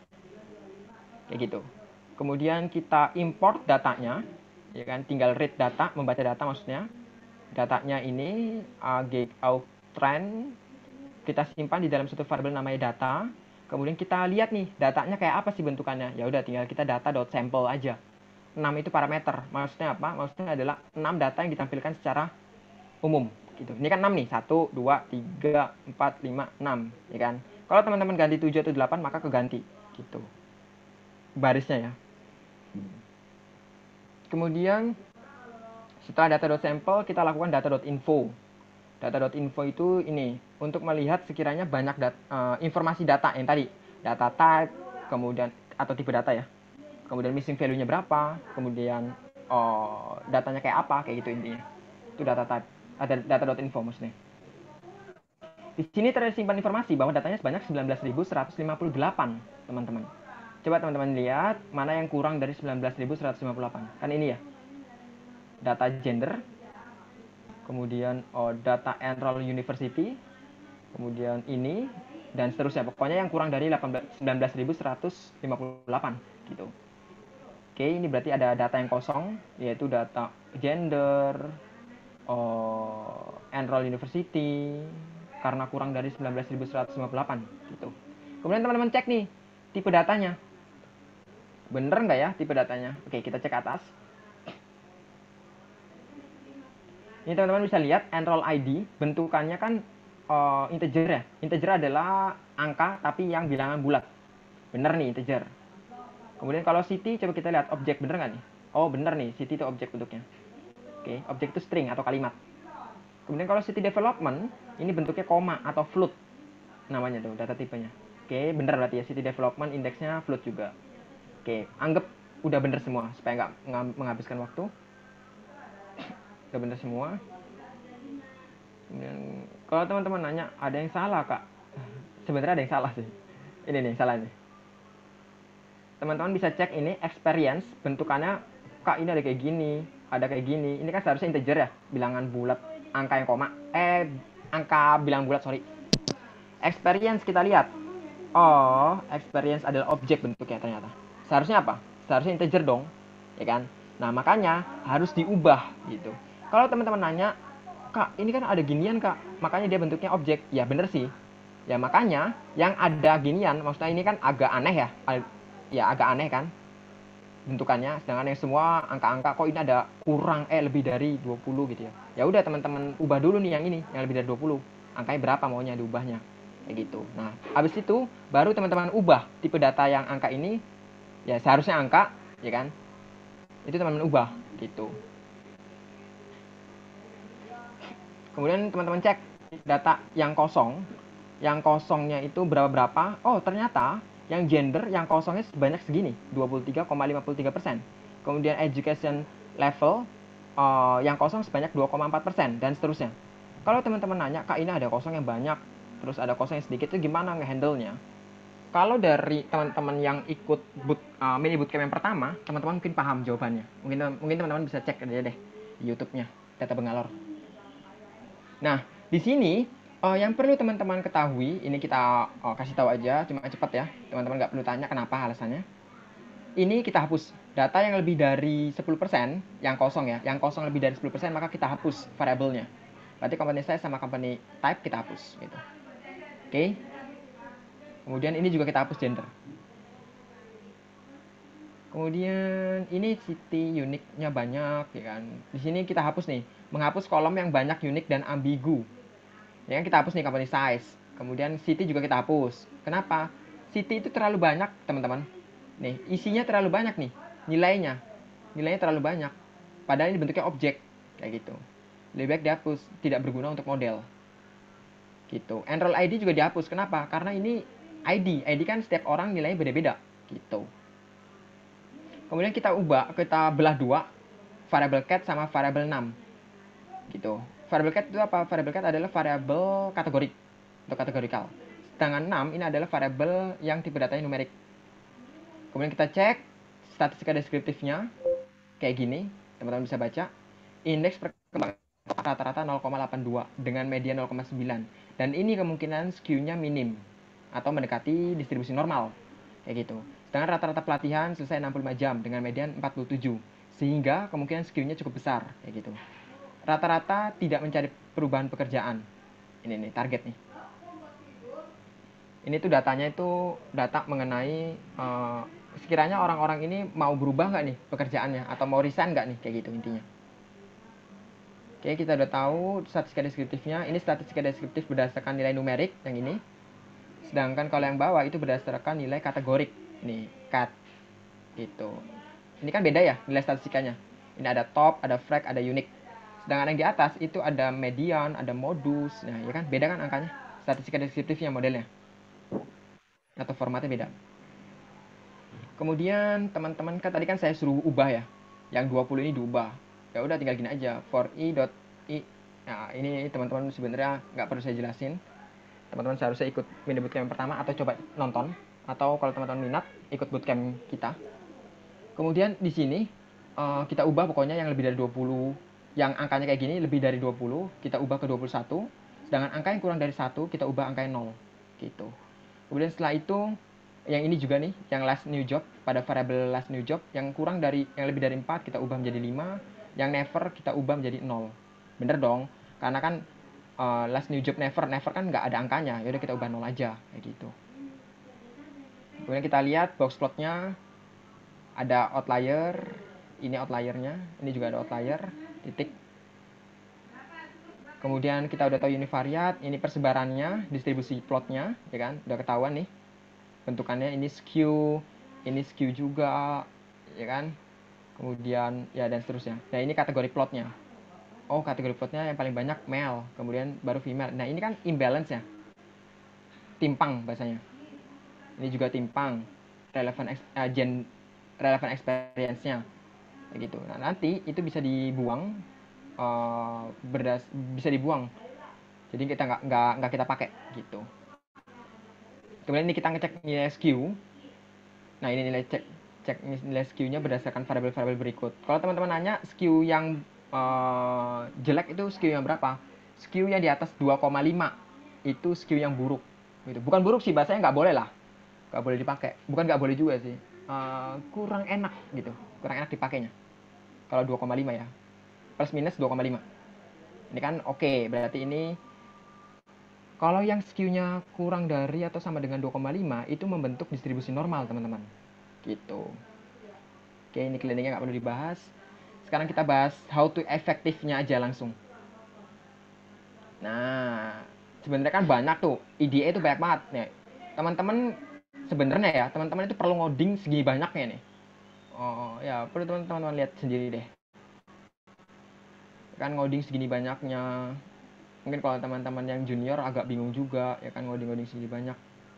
Kayak gitu. Kemudian kita import datanya, ya kan, tinggal read data, membaca data maksudnya. Datanya ini trend kita simpan di dalam suatu variabel namanya data. Kemudian kita lihat nih, datanya kayak apa sih bentukannya. Ya udah tinggal kita data.sample aja. 6 itu parameter. Maksudnya apa? Maksudnya adalah 6 data yang ditampilkan secara umum gitu. Ini kan 6 nih. 1, 2, 3, 4, 5, 6, ya kan? Kalau teman-teman ganti 7 atau 8 maka keganti gitu. Barisnya ya. Kemudian setelah data.sample kita lakukan data.info. Data.info itu ini untuk melihat sekiranya banyak informasi data yang tadi, data type, kemudian atau tipe data ya. Kemudian missing value-nya berapa, kemudian datanya kayak apa, kayak gitu intinya. Itu data type, ada data.info maksudnya. Di sini tersimpan informasi bahwa datanya sebanyak 19.158, teman-teman. Coba teman-teman lihat mana yang kurang dari 19.158. Kan ini ya. Data gender, kemudian data enroll university, kemudian ini dan seterusnya. Pokoknya yang kurang dari 19.158 gitu. Oke, ini berarti ada data yang kosong, yaitu data gender, enroll university, karena kurang dari 19.158 gitu. Kemudian teman-teman cek nih tipe datanya, bener nggak ya tipe datanya? Oke, kita cek atas. Ini teman-teman bisa lihat enroll ID bentukannya kan integer ya. Integer adalah angka tapi yang bilangan bulat. Bener nih integer. Kemudian kalau city coba kita lihat objek, bener nggak nih? Oh bener nih, city itu objek bentuknya. Oke, objek itu string atau kalimat. Kemudian kalau city development ini bentuknya koma atau float namanya tuh data tipenya. Oke, bener berarti ya, city development indeksnya float juga. Oke, anggap udah bener semua supaya nggak menghabiskan waktu. Udah bener semua. Kemudian kalau teman-teman nanya ada yang salah Kak, sebenarnya ada yang salah sih. Ini nih yang salah nih. Teman-teman bisa cek ini experience bentukannya, Kak ini ada kayak gini, ada kayak gini. Ini kan seharusnya integer ya, bilangan bulat, angka yang koma. Angka bilangan bulat, sorry. Experience kita lihat. Oh, experience adalah objek bentuknya ternyata. Seharusnya apa? Seharusnya integer dong, ya kan? Nah, makanya harus diubah gitu. Kalau teman-teman nanya, Kak, ini kan ada ginian, Kak. Makanya dia bentuknya objek. Ya bener sih. Ya makanya yang ada ginian, maksudnya ini kan agak aneh ya. Ya agak aneh kan. bentukannya, sedangkan yang semua angka-angka kok ini ada kurang lebih dari 20 gitu ya. Ya udah teman-teman ubah dulu nih yang ini, yang lebih dari 20. Angkanya berapa maunya diubahnya. Kayak gitu. Nah, habis itu baru teman-teman ubah tipe data yang angka ini, ya seharusnya angka, ya kan? Itu teman-teman ubah gitu. Kemudian teman-teman cek data yang kosong. Yang kosongnya itu berapa? Oh, ternyata yang gender yang kosongnya sebanyak segini, 23,53%. Kemudian education level yang kosong sebanyak 2,4% dan seterusnya. Kalau teman-teman nanya, Kak ini ada kosong yang banyak, terus ada kosong yang sedikit, itu gimana ngehandle-nya? Kalau dari teman-teman yang ikut mini bootcamp yang pertama, teman-teman mungkin paham jawabannya. Mungkin teman-teman bisa cek aja deh di YouTube-nya, Data Bengalor. Nah, di sini yang perlu teman-teman ketahui, ini kita kasih tahu aja, cuma cepat ya. Teman-teman nggak perlu tanya kenapa alasannya. Ini kita hapus. Data yang lebih dari 10%, yang kosong ya, yang kosong lebih dari 10%, maka kita hapus variabelnya. Berarti company size sama company type kita hapus. Gitu. Oke. Kemudian ini juga kita hapus gender. Kemudian ini city unique-nya banyak, ya kan. Di sini kita hapus nih, menghapus kolom yang banyak unik dan ambigu. Ya kan kita hapus nih company size. Kemudian city juga kita hapus. Kenapa? City itu terlalu banyak, teman-teman. Nih, isinya terlalu banyak nih, nilainya. Nilainya terlalu banyak. Padahal ini bentuknya objek, kayak gitu. Lebih baik dihapus, tidak berguna untuk model. Gitu. Enroll ID juga dihapus. Kenapa? Karena ini ID. ID kan setiap orang nilainya beda-beda, gitu. Kemudian kita belah dua, variable cat sama variable num. Gitu. Variable cat itu apa? Variable cat adalah variable kategorik atau kategorikal. Sedangkan num ini adalah variable yang tipe datanya numerik. Kemudian kita cek statistika deskriptifnya kayak gini, teman-teman bisa baca. Indeks perkembangan rata-rata 0,82 dengan median 0,9. Dan ini kemungkinan skew-nya minim atau mendekati distribusi normal. Kayak gitu. Sedangkan rata-rata pelatihan selesai 65 jam dengan median 47. Sehingga kemungkinan skew-nya cukup besar. Kayak gitu. Rata-rata tidak mencari perubahan pekerjaan. Ini nih, target nih. Ini tuh datanya itu data mengenai sekiranya orang-orang ini mau berubah nggak nih pekerjaannya. Atau mau resign nggak nih, kayak gitu intinya. Oke, kita udah tahu statistika deskriptifnya. Ini statistika deskriptif berdasarkan nilai numerik, yang ini. Sedangkan kalau yang bawah itu berdasarkan nilai kategorik. Ini, cat. Gitu. Ini kan beda ya nilai statistikanya. Ini ada top, ada frag, ada unique. Sedangkan yang di atas itu ada median, ada modus. Nah, ya kan beda kan angkanya. Statistika deskriptifnya modelnya. Atau formatnya beda. Kemudian teman-teman kan tadi kan saya suruh ubah ya. Yang 20 ini diubah. Ya udah tinggal gini aja. For i.i. Nah, ini teman-teman sebenarnya nggak perlu saya jelasin. Teman-teman seharusnya ikut mini bootcamp yang pertama atau coba nonton, atau kalau teman-teman minat ikut bootcamp kita. Kemudian di sini kita ubah pokoknya yang lebih dari 20, yang angkanya kayak gini lebih dari 20 kita ubah ke 21, sedangkan angka yang kurang dari 1 kita ubah angkanya 0 gitu. Kemudian setelah itu yang ini juga nih, yang last new job, pada variable last new job yang kurang dari, yang lebih dari 4 kita ubah menjadi 5, yang never kita ubah menjadi 0. Bener dong, karena kan last new job never kan nggak ada angkanya, yaudah kita ubah 0 aja kayak gitu. Kemudian kita lihat box plotnya, ada outlier, ini outliernya, ini juga ada outlier, titik. Kemudian kita udah tahu univariat, ini persebarannya, distribusi plotnya, ya kan, udah ketahuan nih bentukannya. Ini skew juga, ya kan. Kemudian ya dan seterusnya. Nah ini kategori plotnya. Oh, kategori plotnya yang paling banyak male, kemudian baru female. Nah, ini kan imbalance ya. Timpang bahasanya. Ini juga timpang. Relevant experience-nya. Kayak gitu. Nah, nanti itu bisa dibuang bisa dibuang. Jadi kita nggak kita pakai gitu. Kemudian ini kita ngecek nilai skew. Nah, ini nilai cek nilai skew-nya berdasarkan variabel-variabel berikut. Kalau teman-teman nanya skew yang jelek itu skew yang berapa? Skew yang di atas 2,5 itu skew yang buruk gitu. Bukan buruk sih, bahasanya nggak boleh lah, nggak boleh dipakai. Bukan nggak boleh juga sih, kurang enak gitu, kurang enak dipakainya. Kalau 2,5 ya, plus minus 2,5 ini kan oke. Berarti ini kalau yang skew-nya kurang dari atau sama dengan 2,5 itu membentuk distribusi normal, teman-teman gitu. Oke, ini kliniknya nggak perlu dibahas. Sekarang kita bahas how to efektifnya aja langsung. Nah, sebenarnya kan banyak tuh, IDE itu banyak banget nih. Teman-teman sebenarnya ya, teman-teman itu perlu ngoding segini banyaknya nih. Oh ya, perlu teman-teman lihat sendiri deh. Kan ngoding segini banyaknya. Mungkin kalau teman-teman yang junior agak bingung juga, ya kan ngoding-ngoding segini banyak.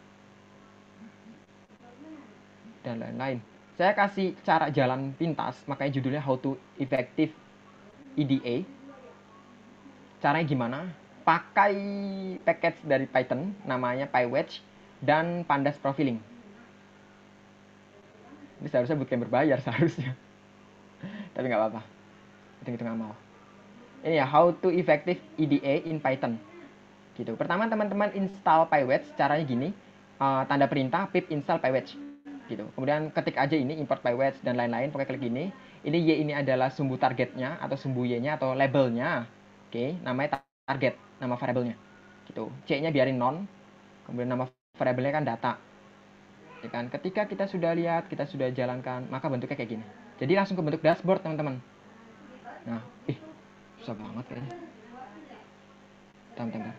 Dan lain-lain. Saya kasih cara jalan pintas, makanya judulnya How to Effective EDA. Caranya gimana? Pakai package dari Python, namanya PyWedge, dan Pandas Profiling. Ini seharusnya bootcamp berbayar seharusnya. Tapi nggak apa-apa. Hitung-hitung amal. Ini ya, How to Effective EDA in Python. Gitu. Pertama teman-teman install PyWedge, caranya gini. Tanda perintah pip install PyWedge. Gitu. Kemudian ketik aja ini import PyWedge dan lain-lain, pakai klik ini. Ini Y ini adalah sumbu targetnya atau sumbu Y-nya atau labelnya. Oke, namanya target, nama variabelnya. Gitu. C-nya biarin non. Kemudian nama variabelnya kan data. Ya kan? Ketika kita sudah lihat, kita sudah jalankan, maka bentuknya kayak gini. Jadi langsung ke bentuk dashboard, teman-teman. Nah, susah banget kayaknya. Bentar.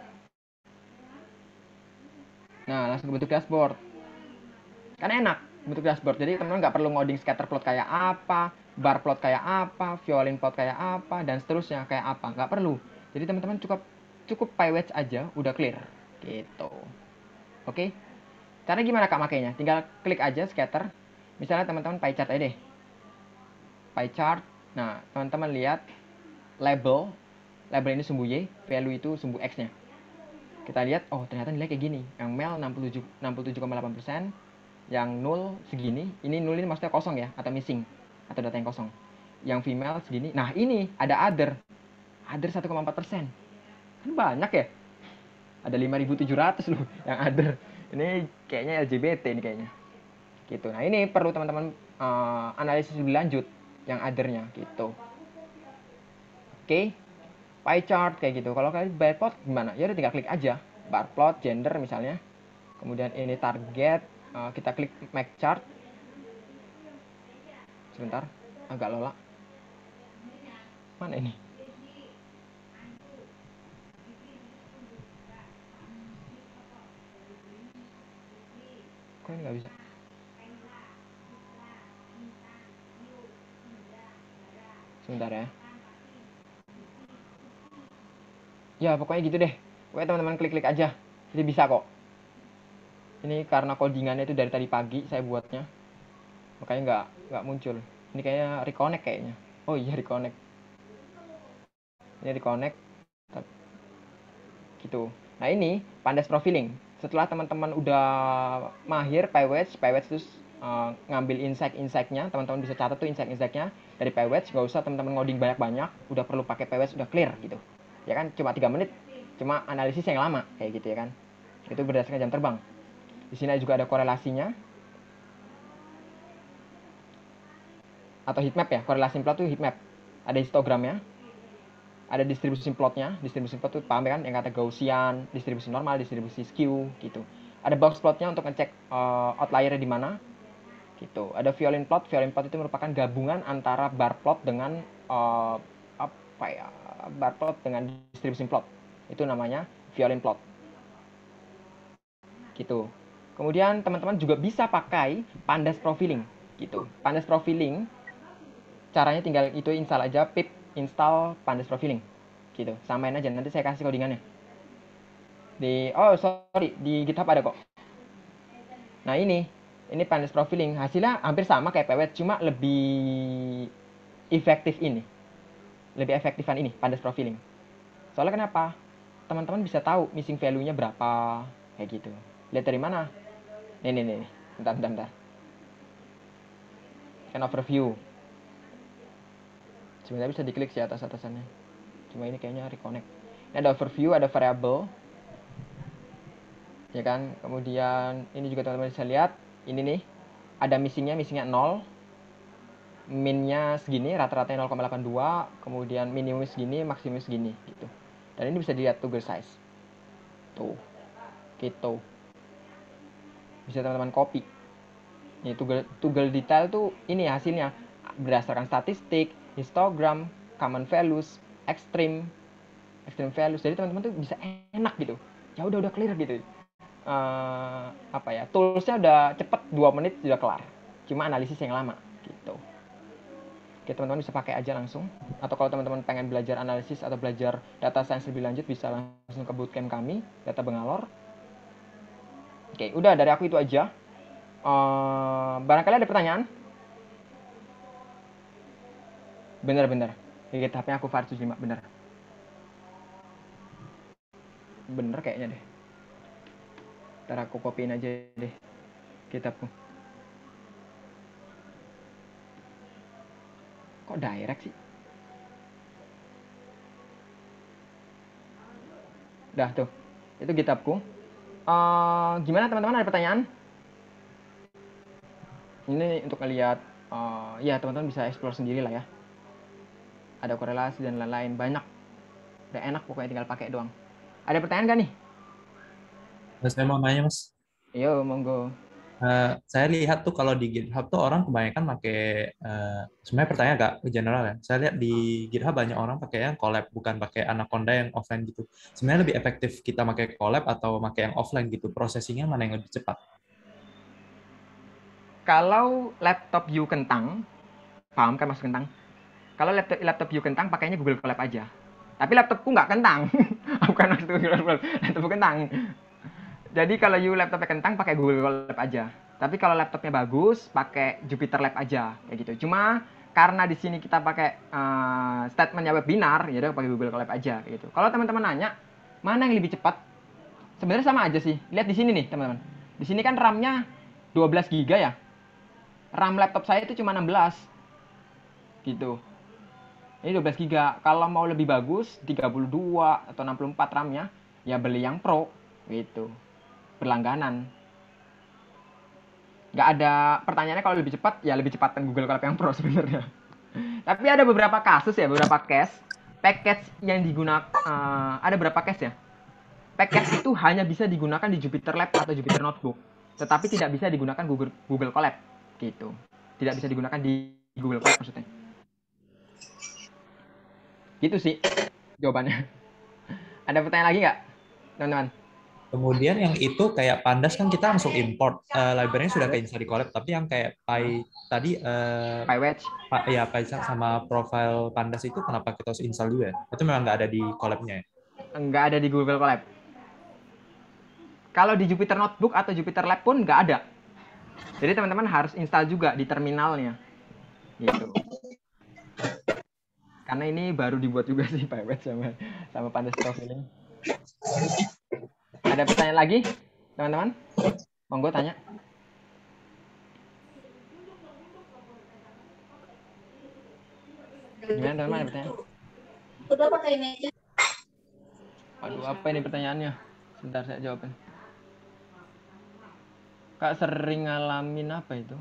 Nah, langsung ke bentuk dashboard. Kan enak bentuk dashboard. Jadi teman-teman nggak perlu ngoding scatter plot kayak apa, bar plot kayak apa, violin plot kayak apa, dan seterusnya kayak apa. Nggak perlu. Jadi teman-teman cukup PyWedge aja, udah clear. Gitu. Oke? Cara gimana Kak makainya? Tinggal klik aja scatter. Misalnya teman-teman pie chart aja deh. Pie chart. Nah, teman-teman lihat label. Label ini sumbu Y, value itu sumbu X-nya. Kita lihat, oh ternyata nilai kayak gini. Yang male 67,8%, yang null segini. Ini null ini maksudnya kosong ya, atau missing, atau data yang kosong. Yang female segini. Nah ini ada other 1,4%. Kan banyak ya. Ada 5.700 loh yang other. Ini kayaknya LGBT ini kayaknya. Gitu. Nah ini perlu teman-teman analisis lebih lanjut yang othernya gitu. Oke. Pie chart kayak gitu. Kalau kalian bar plot gimana? Ya udah tinggal klik aja. Bar plot, gender misalnya. Kemudian ini target. Kita klik make chart. Sebentar. Agak lola. Mana ini? Kok ini nggak bisa? Sebentar ya. Ya pokoknya gitu deh. Pokoknya teman-teman klik-klik aja. Jadi bisa kok. Ini karena codingannya itu dari tadi pagi saya buatnya. Makanya nggak muncul. Ini kayaknya reconnect kayaknya. Oh iya reconnect. Ini reconnect. Gitu. Nah ini Pandas Profiling. Setelah teman-teman udah mahir PyWedge terus ngambil insight-nya, teman-teman bisa catat tuh insight-nya dari PyWedge. Nggak usah teman-teman ngoding banyak-banyak. Udah perlu pakai PyWedge udah clear gitu. Ya kan cuma 3 menit. Cuma analisis yang lama kayak gitu ya kan. Itu berdasarkan jam terbang. Di sini juga ada korelasinya. Atau heatmap ya, korelasi plot itu heatmap. Ada histogramnya. Ada distribusi plotnya. Distribusi plot itu paham ya kan, yang kata Gaussian, distribusi normal, distribusi skew gitu. Ada box plotnya untuk ngecek outlier-nya di mana. Gitu. Ada violin plot. Violin plot itu merupakan gabungan antara bar plot dengan bar plot dengan distribusi plot. Itu namanya violin plot. Gitu. Kemudian teman-teman juga bisa pakai Pandas Profiling gitu. Pandas Profiling caranya tinggal itu install aja pip install Pandas Profiling gitu. Samain aja, nanti saya kasih codingannya. Di GitHub ada kok. Nah, ini Pandas Profiling, hasilnya hampir sama kayak PyWedge, cuma lebih efektif ini. Lebih efektifan ini Pandas Profiling. Soalnya kenapa? Teman-teman bisa tahu missing value-nya berapa kayak gitu. Lihat dari mana? Nih. Bentar. Kan overview. Sebenarnya bisa diklik sih atas-atasannya. Cuma ini kayaknya reconnect. Ini ada overview, ada variable. Ya kan? Kemudian ini juga teman-teman bisa lihat. Ini nih. Ada missingnya 0. Min-nya segini, rata-ratanya 0,82. Kemudian minimum segini, maksimum segini. Gitu. Dan ini bisa dilihat toggle size. Tuh. Gitu. Bisa teman-teman copy. Nih, Toggle detail tuh ini hasilnya berdasarkan statistik, histogram, common values, extreme values. Jadi teman-teman tuh bisa enak gitu. Ya udah clear gitu. Apa ya? Toolsnya udah cepet 2 menit sudah kelar. Cuma analisis yang lama gitu. Oke, teman-teman bisa pakai aja langsung. Atau kalau teman-teman pengen belajar analisis atau belajar data science lebih lanjut bisa langsung ke bootcamp kami, Data Bengalor. Oke, udah dari aku itu aja. Barangkali ada pertanyaan? Bener. HP-nya aku Far 75, bener. Bener kayaknya deh. Ntar aku copyin aja deh kitabku. Kok direct sih? Dah tuh, itu kitabku. Gimana teman-teman, ada pertanyaan? Ini untuk ngeliat, ya teman-teman bisa explore sendiri lah ya. Ada korelasi dan lain-lain, banyak. Udah enak pokoknya, tinggal pakai doang. Ada pertanyaan gak nih? Saya mau nanya, Mas. Yo, monggo. Saya lihat tuh kalau di GitHub tuh orang kebanyakan pakai, sebenarnya pertanyaan agak general ya. Saya lihat di GitHub banyak orang pakai yang collab, bukan pakai Anaconda yang offline gitu. Sebenarnya lebih efektif kita pakai collab atau pakai yang offline gitu? Processingnya mana yang lebih cepat? Kalau laptop you kentang, paham kan maksud kentang? Kalau laptop you kentang, pakainya Google Colab aja. Tapi laptopku nggak kentang. Bukan maksud Google Colab, laptopku kentang. Jadi kalau you laptopnya kentang, pakai Google Colab aja. Tapi kalau laptopnya bagus, pakai Jupyter Lab aja, kayak gitu. Cuma karena di sini kita pakai statementnya webinar, ya udah pakai Google Colab aja, kayak gitu. Kalau teman-teman nanya mana yang lebih cepat, sebenarnya sama aja sih. Lihat di sini nih teman-teman. Di sini kan RAM-nya 12 GB ya. RAM laptop saya itu cuma 16, gitu. Ini 12 GB. Kalau mau lebih bagus, 32 atau 64 RAM-nya, ya beli yang Pro, gitu. Berlangganan. Nggak ada pertanyaannya, kalau lebih cepat, ya lebih cepat Google Colab yang Pro sebenarnya. Tapi ada beberapa kasus ya, beberapa case, package yang digunakan, ada beberapa case ya. Package itu hanya bisa digunakan di Jupyter Lab atau Jupyter Notebook, tetapi tidak bisa digunakan Google Colab, gitu. Tidak bisa digunakan di Google Colab maksudnya. Gitu sih jawabannya. Ada pertanyaan lagi nggak, teman-teman? Kemudian yang itu kayak Pandas kan kita langsung import, library-nya sudah keinstall di Colab, tapi yang kayak Py tadi, PyWedge. ya Py sama profile Pandas itu kenapa kita harus install juga? Itu memang nggak ada di Colab-nya ya? Nggak ada di Google Colab. Kalau di Jupyter Notebook atau Jupyter Lab pun nggak ada. Jadi teman-teman harus install juga di terminalnya, gitu. Karena ini baru dibuat juga sih PyWedge sama Pandas Profiling. Ada pertanyaan lagi, teman-teman? Monggo tanya. Gimana teman-teman, ada pertanyaan? Udah pakai meja. Aduh, apa ini pertanyaannya? Sebentar saya jawabin. Kak sering ngalamin apa itu?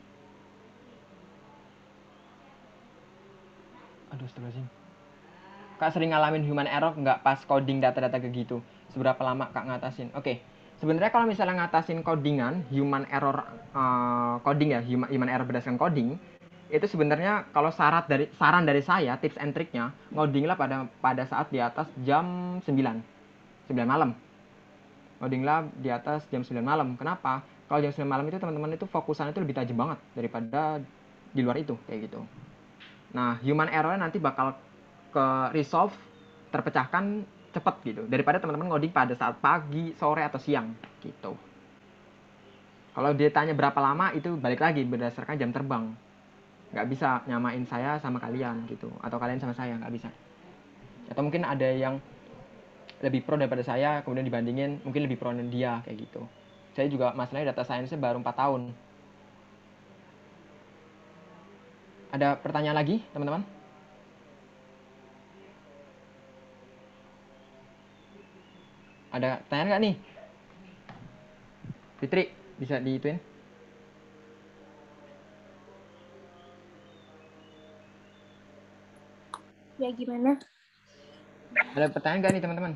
Aduh, astagfirullahaladzim. Kak sering ngalamin human error nggak pas coding data-data kayak gitu? Seberapa lama Kak ngatasin? Oke. Sebenarnya kalau misalnya ngatasin codingan, human error coding ya, human error berdasarkan coding, itu sebenarnya kalau saran dari saya, tips and triknya, ngodinglah pada saat di atas jam 9 malam. Ngodinglah di atas jam 9 malam. Kenapa? Kalau jam 9 malam itu teman-teman itu fokusannya itu lebih tajam banget daripada di luar itu, kayak gitu. Nah, human error nanti bakal ke resolve, terpecahkan cepet gitu, daripada teman-teman ngoding pada saat pagi, sore, atau siang gitu. Kalau dia tanya berapa lama, itu balik lagi berdasarkan jam terbang. Nggak bisa nyamain saya sama kalian gitu, atau kalian sama saya, nggak bisa. Atau mungkin ada yang lebih pro daripada saya, kemudian dibandingin mungkin lebih pro dengan dia, kayak gitu. Saya juga masalahnya data science-nya baru 4 tahun. Ada pertanyaan lagi, teman-teman? Ada pertanyaan nggak nih? Fitri, bisa diituin? Ya gimana? Ada pertanyaan nggak nih, teman-teman?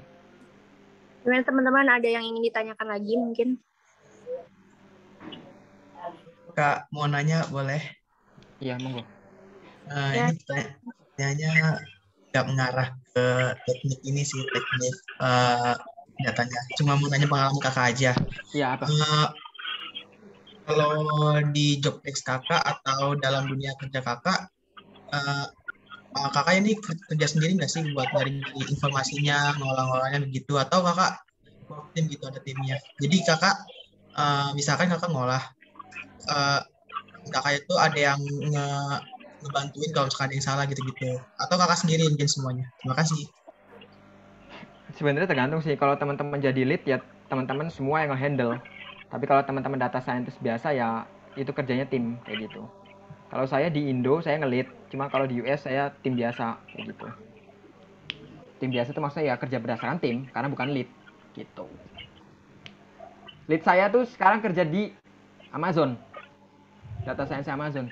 Gimana teman-teman, ada yang ingin ditanyakan lagi mungkin? Kak, mau nanya boleh? Iya, monggo. Ya. Ini pertanyaannya nggak mengarah ke teknik ini sih, teknik nyatanya. Cuma mau nanya pengalaman kakak aja. Iya, apa? Kalau di job desk kakak atau dalam dunia kerja kakak, eh, kakak ini kerja sendiri nggak sih buat nyari informasinya, ngolah-ngolahnya begitu, atau kakak work team gitu ada timnya. Jadi kakak, misalkan kakak ngolah, eh, kakak itu ada yang ngebantuin kalau misalkan ada yang salah gitu-gitu, atau kakak sendiri yang bikin semuanya. Terima kasih. Sebenarnya tergantung sih. Kalau teman-teman jadi lead ya teman-teman semua yang nge-handle. Tapi kalau teman-teman data scientist biasa ya itu kerjanya tim kayak gitu. Kalau saya di Indo saya nge-lead, cuma kalau di US saya tim biasa kayak gitu. Tim biasa itu maksudnya ya kerja berdasarkan tim karena bukan lead gitu. Lead saya tuh sekarang kerja di Amazon. Data science Amazon.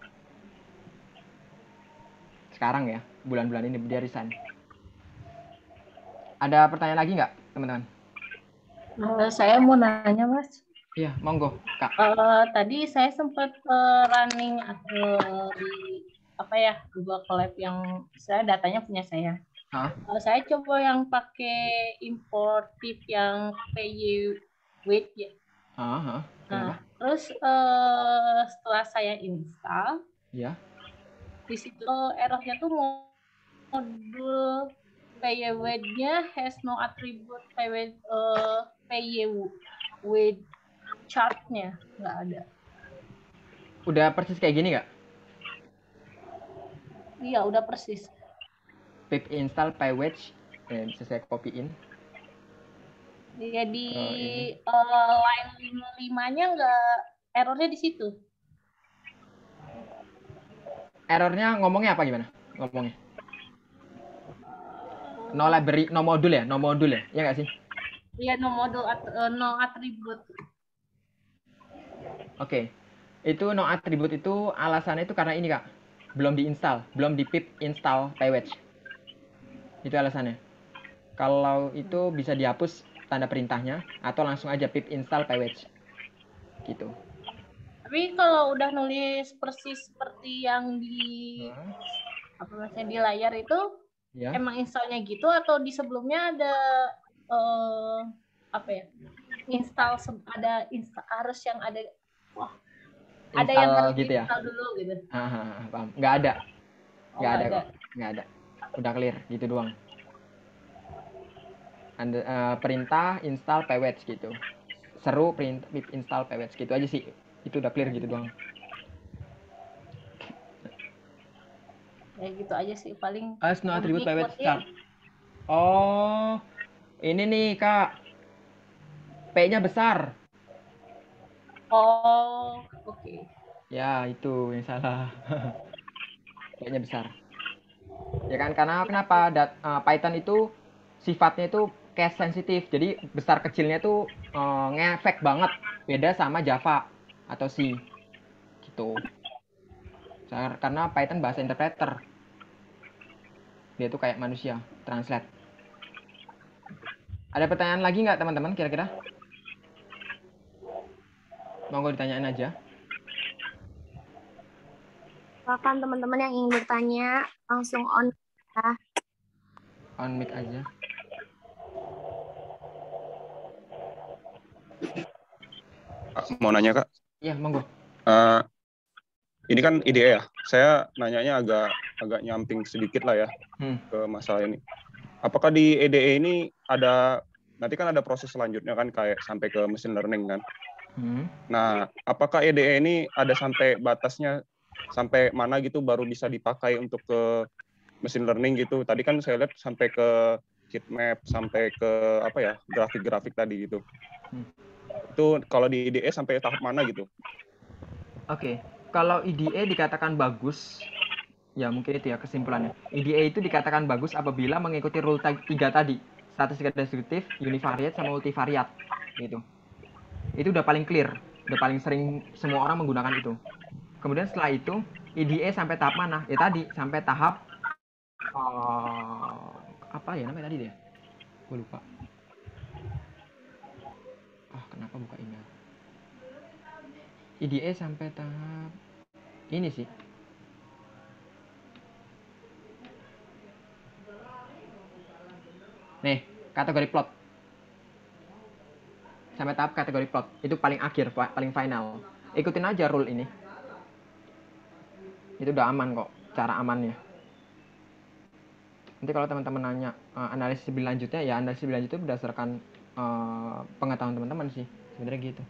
Sekarang ya, bulan-bulan ini dia resign. Ada pertanyaan lagi nggak, teman-teman? Saya mau nanya, Mas. Iya, monggo, Kak. Tadi saya sempat running di apa ya Google Colab yang saya datanya punya saya. Saya coba yang pakai import tip yang PY Wait ya. Nah, terus setelah saya install, ya. Di situ errornya tuh modul PyWait-nya has no attribute PyWait chart-nya nggak ada. Udah persis kayak gini nggak? Iya, udah persis. Pip install PyWait, bisa saya copyin. Iya, di line 5-nya nggak, errornya di situ. Errornya ngomongnya apa gimana? Ngomongnya? No library, no modul ya? No modul ya? Iya nggak sih? Iya, no modul, no attribute. Oke. Itu no attribute itu alasannya itu karena ini, Kak. Belum diinstal, belum di pip install PyWait. Itu alasannya. Kalau itu bisa dihapus tanda perintahnya atau langsung aja pip install PyWait. Gitu. Tapi kalau udah nulis persis seperti yang di di layar itu, ya. Emang installnya gitu atau di sebelumnya ada install harus yang ada ada yang harus gitu ya? install dulu gitu. Paham. Nggak ada. Nggak ada kok. Nggak ada. Udah clear gitu doang. Perintah install PyWait gitu. Seru perintah pip install PyWait gitu aja sih. Itu udah clear gitu doang. Ya gitu aja sih paling. No attribute PyWait start. Oh, ini nih Kak. P-nya besar. Oh, oke. Ya, itu yang salah. P-nya besar. Ya kan, karena kenapa Python itu sifatnya itu case sensitif. Jadi besar kecilnya itu ngefek banget. Beda sama Java atau C. Gitu. Karena Python bahasa interpreter. Dia tuh kayak manusia, translate. Ada pertanyaan lagi nggak teman-teman kira-kira? Monggo ditanyain aja. Silakan teman-teman yang ingin bertanya langsung on ya. On mic aja. Mau nanya Kak? Iya, monggo. Ini kan IDE ya. Saya nanyanya agak nyamping sedikit lah ya ke masalah ini. Apakah di IDE ini nanti kan ada proses selanjutnya kan kayak sampai ke machine learning kan? Nah, apakah IDE ini ada sampai batasnya sampai mana gitu baru bisa dipakai untuk ke machine learning gitu? Tadi kan saya lihat sampai ke heat map, sampai ke grafik-grafik tadi gitu. Itu kalau di IDE sampai tahap mana gitu? Oke. Kalau IDE dikatakan bagus, ya mungkin itu ya kesimpulannya. IDE itu dikatakan bagus apabila mengikuti rule 3 tadi. Statistika deskriptif, univariate, sama multivariate. Gitu. Itu udah paling clear. Udah paling sering semua orang menggunakan itu. Kemudian setelah itu, IDE sampai tahap mana? Ya tadi, sampai tahap apa ya namanya tadi deh? Gue lupa. Kenapa buka email? IDE sampai tahap ini sih. Nih, kategori plot. Sampai tahap kategori plot. Itu paling akhir, paling final. Ikutin aja rule ini. Itu udah aman kok, cara amannya. Nanti kalau teman-teman nanya analisis lebih lanjutnya, ya analisis lebih lanjutnya berdasarkan pengetahuan teman-teman sih. Sebenarnya gitu.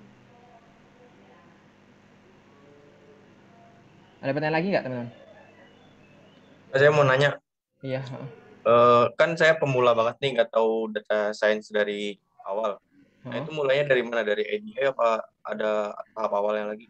Ada pertanyaan lagi nggak teman-teman? Saya mau nanya. Iya. Kan saya pemula banget nih, nggak tahu data science dari awal. Nah, itu mulainya dari mana? Dari IDA apa ada tahap awalnya lagi?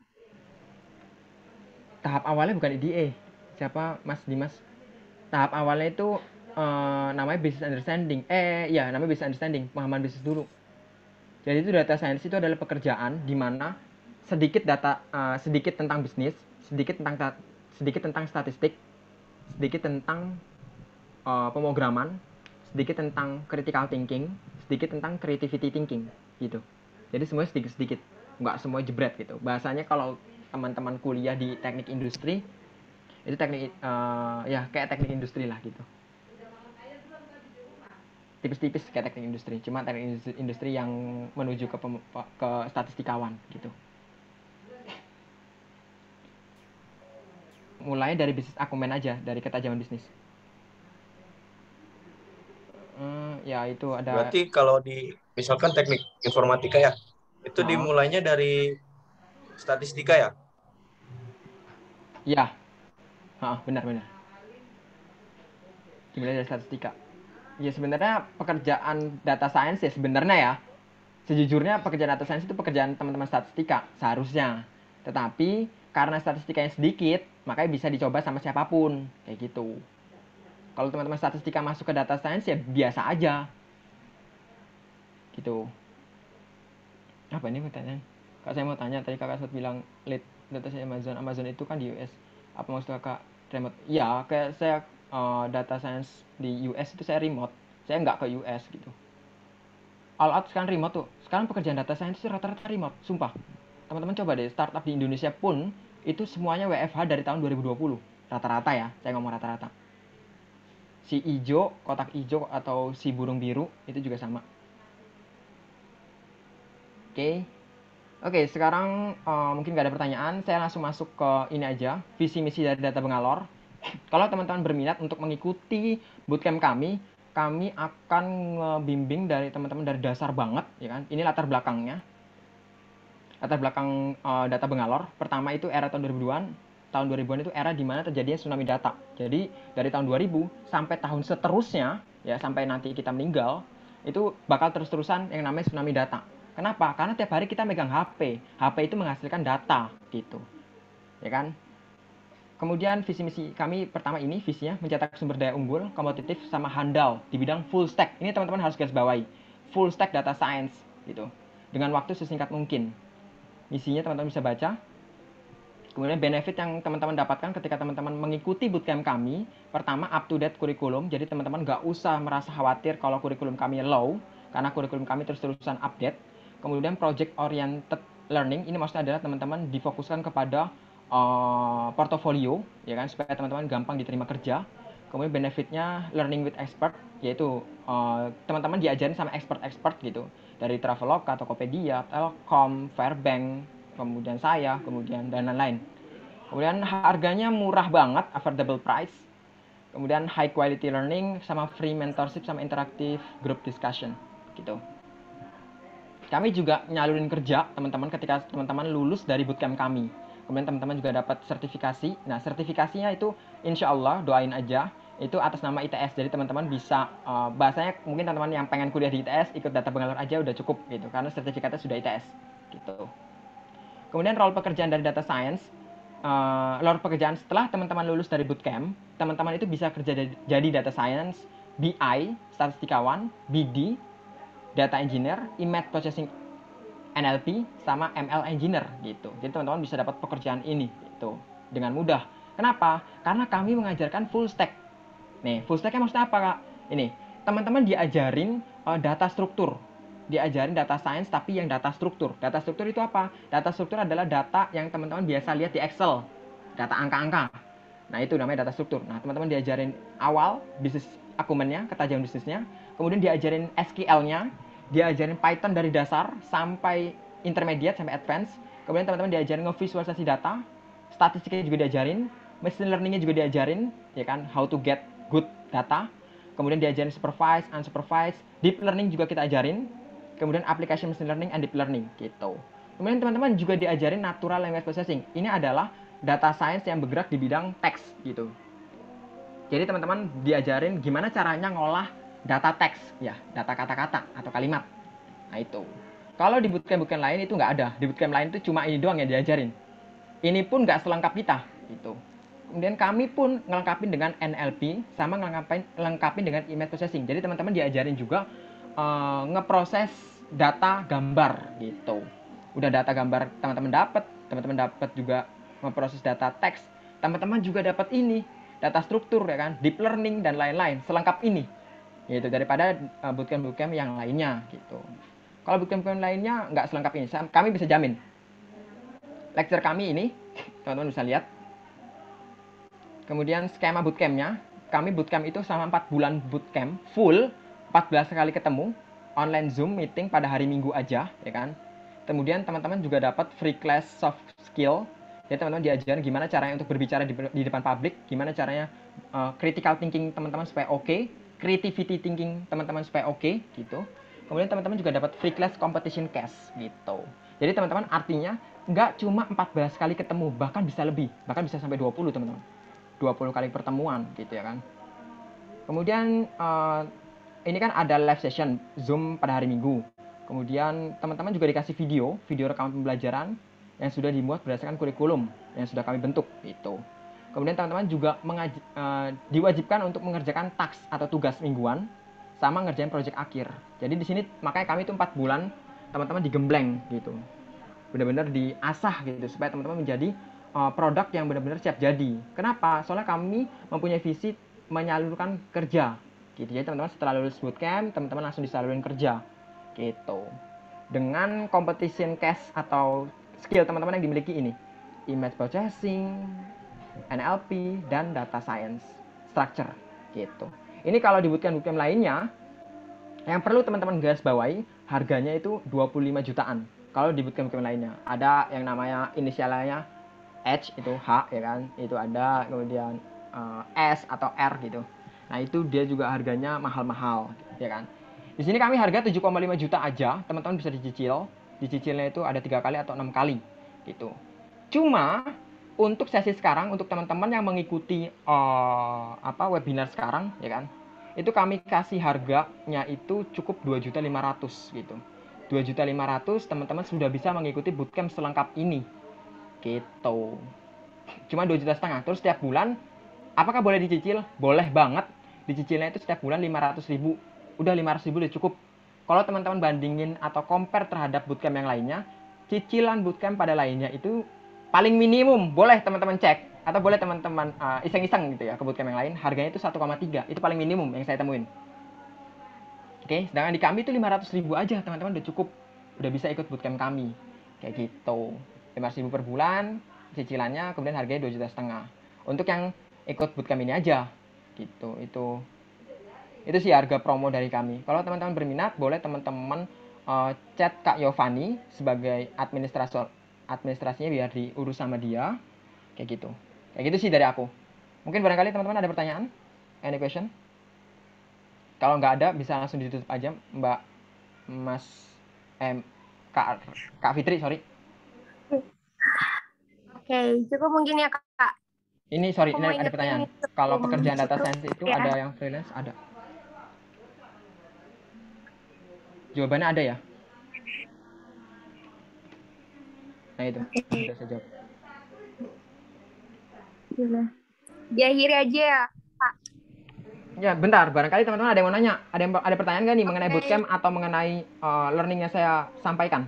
Tahap awalnya bukan IDA. Siapa Mas Dimas? Tahap awalnya itu namanya business understanding. Namanya business understanding, pemahaman bisnis dulu. Jadi itu data science itu adalah pekerjaan di mana sedikit tentang bisnis, sedikit tentang statistik, sedikit tentang pemrograman, sedikit tentang critical thinking, sedikit tentang creativity thinking gitu. Jadi semuanya sedikit-sedikit, nggak semua jebret gitu. Bahasanya kalau teman-teman kuliah di teknik industri, itu teknik kayak teknik industri lah gitu. Tipis-tipis kayak teknik industri, cuma teknik industri yang menuju ke statistikawan gitu. Mulai dari bisnis akumen aja, dari ketajaman bisnis. Ya itu ada. Berarti kalau misalkan teknik informatika ya, itu dimulainya dari statistika ya? Iya. Benar. Dimulai dari statistika. Ya sebenarnya pekerjaan data science ya sebenarnya ya. Sejujurnya pekerjaan data science itu pekerjaan teman-teman statistika seharusnya. Tetapi karena statistikanya sedikit, makanya bisa dicoba sama siapapun kayak gitu. Kalau teman-teman statistika masuk ke data science ya biasa aja. Gitu. Apa ini pertanyaan? Kak saya mau tanya, tadi kakak sempat bilang lead data science Amazon itu kan di US. Apa maksud kakak remote? Iya, kayak saya data science di US itu saya remote. Saya nggak ke US gitu. All out sekarang remote tuh. Sekarang pekerjaan data science itu rata-rata remote, sumpah. Teman-teman coba deh, startup di Indonesia pun itu semuanya WFH dari tahun 2020. Rata-rata ya, saya ngomong rata-rata. Si ijo, kotak ijo atau si burung biru itu juga sama. Oke, sekarang mungkin gak ada pertanyaan. Saya langsung masuk ke ini aja, visi misi dari Data Bengalor. Kalau teman-teman berminat untuk mengikuti bootcamp kami akan ngebimbing dari teman-teman dari dasar banget, ya kan? Ini latar belakangnya. Latar belakang Data Bengalor. Pertama itu era tahun 2000-an. Tahun 2000-an itu era di mana terjadinya tsunami data. Jadi dari tahun 2000 sampai tahun seterusnya, ya sampai nanti kita meninggal, itu bakal terus-terusan yang namanya tsunami data. Kenapa? Karena tiap hari kita megang HP. HP itu menghasilkan data gitu. Ya kan? Kemudian visi misi kami pertama ini visinya mencetak sumber daya unggul, kompetitif sama handal di bidang full stack. Ini teman-teman harus garis bawahi. Full stack data science gitu. Dengan waktu sesingkat mungkin. Misinya teman-teman bisa baca. Kemudian benefit yang teman-teman dapatkan ketika teman-teman mengikuti bootcamp kami, pertama up to date kurikulum, jadi teman-teman nggak usah merasa khawatir kalau kurikulum kami low, karena kurikulum kami terus-terusan update. Kemudian project oriented learning, ini maksudnya adalah teman-teman difokuskan kepada portofolio, ya kan, supaya teman-teman gampang diterima kerja. Kemudian benefitnya learning with expert, yaitu teman-teman diajarin sama expert-expert gitu, dari Traveloka, Tokopedia, Telkom, Fairbank, kemudian saya, kemudian dan lain-lain. Kemudian harganya murah banget, affordable price. Kemudian high quality learning sama free mentorship sama interactive group discussion gitu. Kami juga nyalurin kerja teman-teman ketika teman-teman lulus dari bootcamp kami. Kemudian teman-teman juga dapat sertifikasi. Nah, sertifikasinya itu insya Allah doain aja itu atas nama ITS. Jadi teman-teman bisa bahasanya mungkin teman-teman yang pengen kuliah di ITS ikut Data Bengalor aja udah cukup gitu karena sertifikatnya sudah ITS gitu. Kemudian role pekerjaan dari data science, role pekerjaan setelah teman-teman lulus dari bootcamp, teman-teman itu bisa kerja jadi data science, BI, statistikawan, BD, data engineer, image processing NLP, sama ML engineer gitu. Jadi teman-teman bisa dapat pekerjaan ini gitu dengan mudah. Kenapa? Karena kami mengajarkan full stack. Nih, full stacknya maksudnya apa, Kak? Ini, teman-teman diajarin data struktur. diajarin data science tapi yang data struktur. Data struktur itu apa? Data struktur adalah data yang teman-teman biasa lihat di Excel, data angka-angka. Nah, itu namanya data struktur. Nah, teman-teman diajarin awal bisnis akumennya, ketajaman bisnisnya, kemudian diajarin SQL-nya, diajarin Python dari dasar sampai intermediate sampai advance. Kemudian teman-teman diajarin ngevisualisasi data, statistiknya juga diajarin, machine learning-nya juga diajarin, ya kan, how to get good data. Kemudian diajarin supervised, unsupervised, deep learning juga kita ajarin. Kemudian application machine learning and deep learning gitu. Kemudian teman-teman juga diajarin natural language processing. Ini adalah data science yang bergerak di bidang teks gitu. Jadi teman-teman diajarin gimana caranya ngolah data teks, ya, data kata-kata atau kalimat. Nah itu. Kalau di bootcamp lain itu nggak ada. Di bootcamp lain itu cuma ini doang yang diajarin. Ini pun nggak selengkap kita gitu. Kemudian kami pun ngelengkapin dengan NLP sama ngelengkapin dengan image processing. Jadi teman-teman diajarin juga ngeproses data gambar gitu. Udah data gambar teman-teman dapat juga memproses data teks. Teman-teman juga dapat ini, data struktur ya kan, deep learning dan lain-lain, selengkap ini. Gitu daripada bootcamp yang lainnya gitu. Kalau bootcamp lainnya nggak selengkap ini, kami bisa jamin. Lecture kami ini, teman-teman bisa lihat. Kemudian skema bootcampnya, kami bootcamp itu selama 4 bulan bootcamp full, 14 kali ketemu, online Zoom meeting pada hari Minggu aja, ya kan. Kemudian teman-teman juga dapat free class soft skill. Jadi teman-teman diajarin gimana caranya untuk berbicara di depan publik, gimana caranya critical thinking teman-teman supaya oke, creativity thinking teman-teman supaya oke, gitu. Kemudian teman-teman juga dapat free class competition cash, gitu. Jadi teman-teman artinya nggak cuma 14 kali ketemu, bahkan bisa lebih, bahkan bisa sampai 20 teman-teman. 20 kali pertemuan, gitu ya kan. Kemudian ini kan ada live session Zoom pada hari Minggu. Kemudian teman-teman juga dikasih video rekaman pembelajaran yang sudah dimuat berdasarkan kurikulum yang sudah kami bentuk gitu. Kemudian teman-teman juga diwajibkan untuk mengerjakan task atau tugas mingguan sama ngerjain proyek akhir. Jadi di sini makanya kami itu 4 bulan teman-teman digembleng gitu. Benar-benar diasah gitu supaya teman-teman menjadi produk yang benar-benar siap jadi. Kenapa? Soalnya kami mempunyai visi menyalurkan kerja gitu. Jadi teman-teman setelah lulus bootcamp, teman-teman langsung disalurin kerja gitu. Dengan competition cash atau skill teman-teman yang dimiliki ini, image processing, NLP, dan data science structure gitu. Ini kalau di bootcamp lainnya, yang perlu teman-teman garis bawahi, harganya itu 25 jutaan. Kalau di bootcamp lainnya, ada yang namanya inisialnya H itu H ya kan, itu ada, kemudian S atau R gitu. Nah itu dia juga harganya mahal-mahal ya kan. Di sini kami harga 7,5 juta aja, teman-teman bisa dicicil. Dicicilnya itu ada 3 kali atau 6 kali gitu. Cuma untuk sesi sekarang, untuk teman-teman yang mengikuti webinar sekarang ya kan, itu kami kasih harganya itu cukup 2.500.000 gitu. 2.500.000 teman-teman sudah bisa mengikuti bootcamp selengkap ini gitu. Cuma 2,5 juta. Terus setiap bulan apakah boleh dicicil? Boleh banget. Dicicilnya itu setiap bulan 500.000. Udah 500.000 udah cukup. Kalau teman-teman bandingin atau compare terhadap bootcamp yang lainnya, cicilan bootcamp pada lainnya itu paling minimum, boleh teman-teman cek atau boleh teman-teman iseng-iseng gitu ya ke bootcamp yang lain, harganya itu 1,3. Itu paling minimum yang saya temuin. Oke, sedangkan di kami itu 500.000 aja teman-teman udah cukup. Udah bisa ikut bootcamp kami. Kayak gitu. 500.000 per bulan cicilannya, kemudian harganya 2,5 juta. Untuk yang ikut bootcamp ini aja gitu. Itu sih harga promo dari kami. Kalau teman-teman berminat, boleh teman-teman chat Kak Yovani sebagai administrasinya biar diurus sama dia. Kayak gitu. Kayak gitu sih dari aku. Mungkin barangkali teman-teman ada pertanyaan? Any question? Kalau nggak ada, bisa langsung ditutup aja, Kak Fitri, sorry. Oke, cukup mungkin ya Kak. Ini sorry, ini ada pertanyaan. Kalau pekerjaan data science itu ya, ada yang freelance? Ada. Jawabannya ada ya? Nah itu, sudah saya jawab. Diakhiri aja ya, Pak. Ya, bentar. Barangkali teman-teman ada yang mau nanya. Ada pertanyaan nggak nih mengenai bootcamp atau mengenai learning yang saya sampaikan?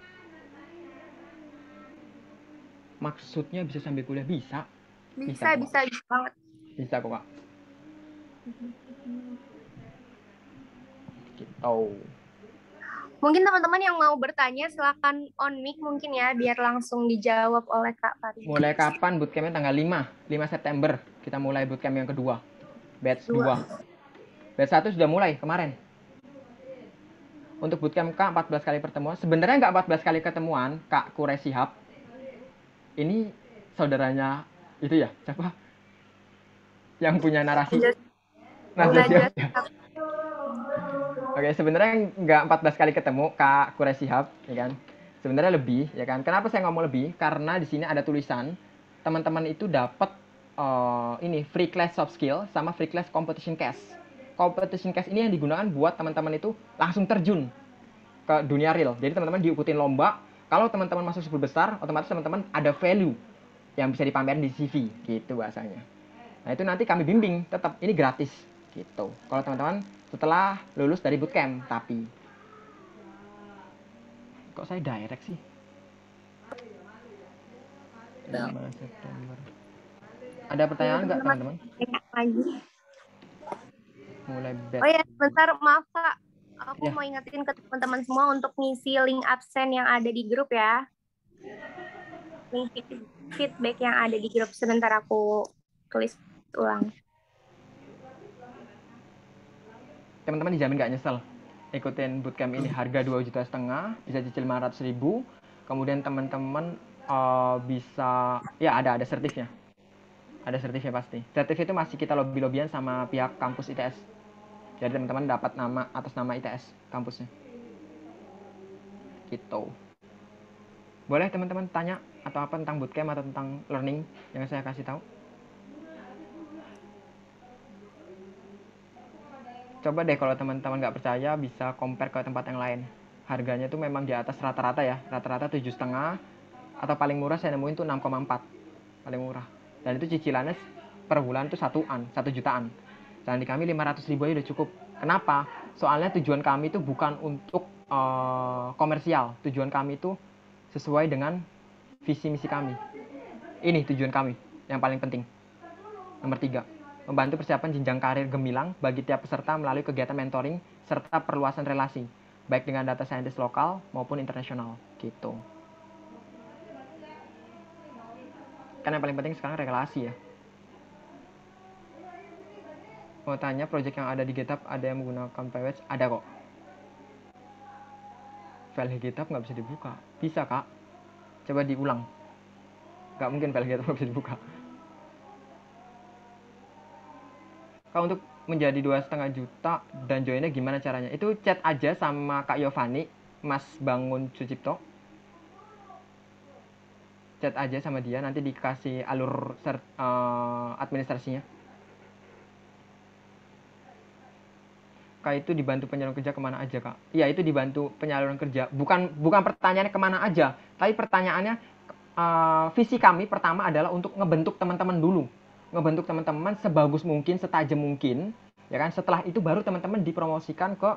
Maksudnya bisa sambil kuliah? Bisa. Bisa banget. Bisa kok, Kak. Gitu. Mungkin teman-teman yang mau bertanya silakan on mic mungkin ya biar langsung dijawab oleh Kak Fari. Mulai kapan bootcampnya? Tanggal 5 September kita mulai bootcamp yang kedua. Batch 2. Batch 1 sudah mulai kemarin. Untuk bootcamp Kak 14 kali pertemuan. Sebenarnya nggak 14 kali ketemuan, Kak Kure Shihab. Ini saudaranya itu ya, siapa? Yang punya narasi. Najwa Shihab. Oke, sebenarnya nggak 14 kali ketemu Kak Kure Shihab, ya kan? Sebenarnya lebih, ya kan? Kenapa saya ngomong lebih? Karena di sini ada tulisan teman-teman itu dapat ini free class soft skill sama free class competition case. Competition case ini yang digunakan buat teman-teman itu langsung terjun ke dunia real. Jadi teman-teman diikutin lomba. Kalau teman-teman masuk 10 besar, otomatis teman-teman ada value yang bisa dipamerin di CV, gitu bahasanya. Nah itu nanti kami bimbing, tetap ini gratis, gitu. Kalau teman-teman setelah lulus dari bootcamp, tapi kok saya direct sih? 5 September. Ada pertanyaan nggak teman-teman? Mulai batch. Oh ya, sebentar maaf Kak. Aku mau ingetin ke teman-teman semua untuk ngisi link absen yang ada di grup ya. Link feedback yang ada di grup. Sebentar aku tulis ulang. Teman-teman dijamin nggak nyesel ikutin bootcamp ini. Harga 2,5 juta, bisa cicil 500.000. Kemudian teman-teman bisa, ya ada sertifnya. Ada sertifnya pasti. Sertif itu masih kita lobby-lobbyan sama pihak kampus ITS. Jadi teman-teman dapat nama atas nama ITS kampusnya. Gitu. Boleh teman-teman tanya atau apa tentang bootcamp atau tentang learning yang saya kasih tahu? Coba deh kalau teman-teman nggak percaya bisa compare ke tempat yang lain. Harganya tuh memang di atas rata-rata ya. Rata-rata 7,5 atau paling murah saya nemuin tuh 6,4. Paling murah. Dan itu cicilannya per bulan tuh 1 jutaan. Dan di kami 500.000 aja udah cukup. Kenapa? Soalnya tujuan kami itu bukan untuk komersial. Tujuan kami itu sesuai dengan visi misi kami. Ini tujuan kami yang paling penting. Nomor 3, membantu persiapan jenjang karir gemilang bagi tiap peserta melalui kegiatan mentoring serta perluasan relasi, baik dengan data scientist lokal maupun internasional. Gitu. Kan yang paling penting sekarang relasi ya. Mau tanya, project yang ada di GitHub ada yang menggunakan PWS? Ada kok. File GitHub nggak bisa dibuka. Bisa kak. Coba diulang. Nggak mungkin file GitHub nggak bisa dibuka. Kak, untuk menjadi 2,5 juta dan joinnya gimana caranya? Itu chat aja sama Kak Yovani, Mas Bangun Sucipto. Chat aja sama dia, nanti dikasih alur administrasinya. Kak, itu dibantu penyaluran kerja kemana aja kak? Iya, itu dibantu penyaluran kerja. Bukan pertanyaannya kemana aja, tapi pertanyaannya visi kami pertama adalah untuk ngebentuk teman-teman dulu. Ngebentuk teman-teman sebagus mungkin, setajam mungkin, ya kan? Setelah itu baru teman-teman dipromosikan ke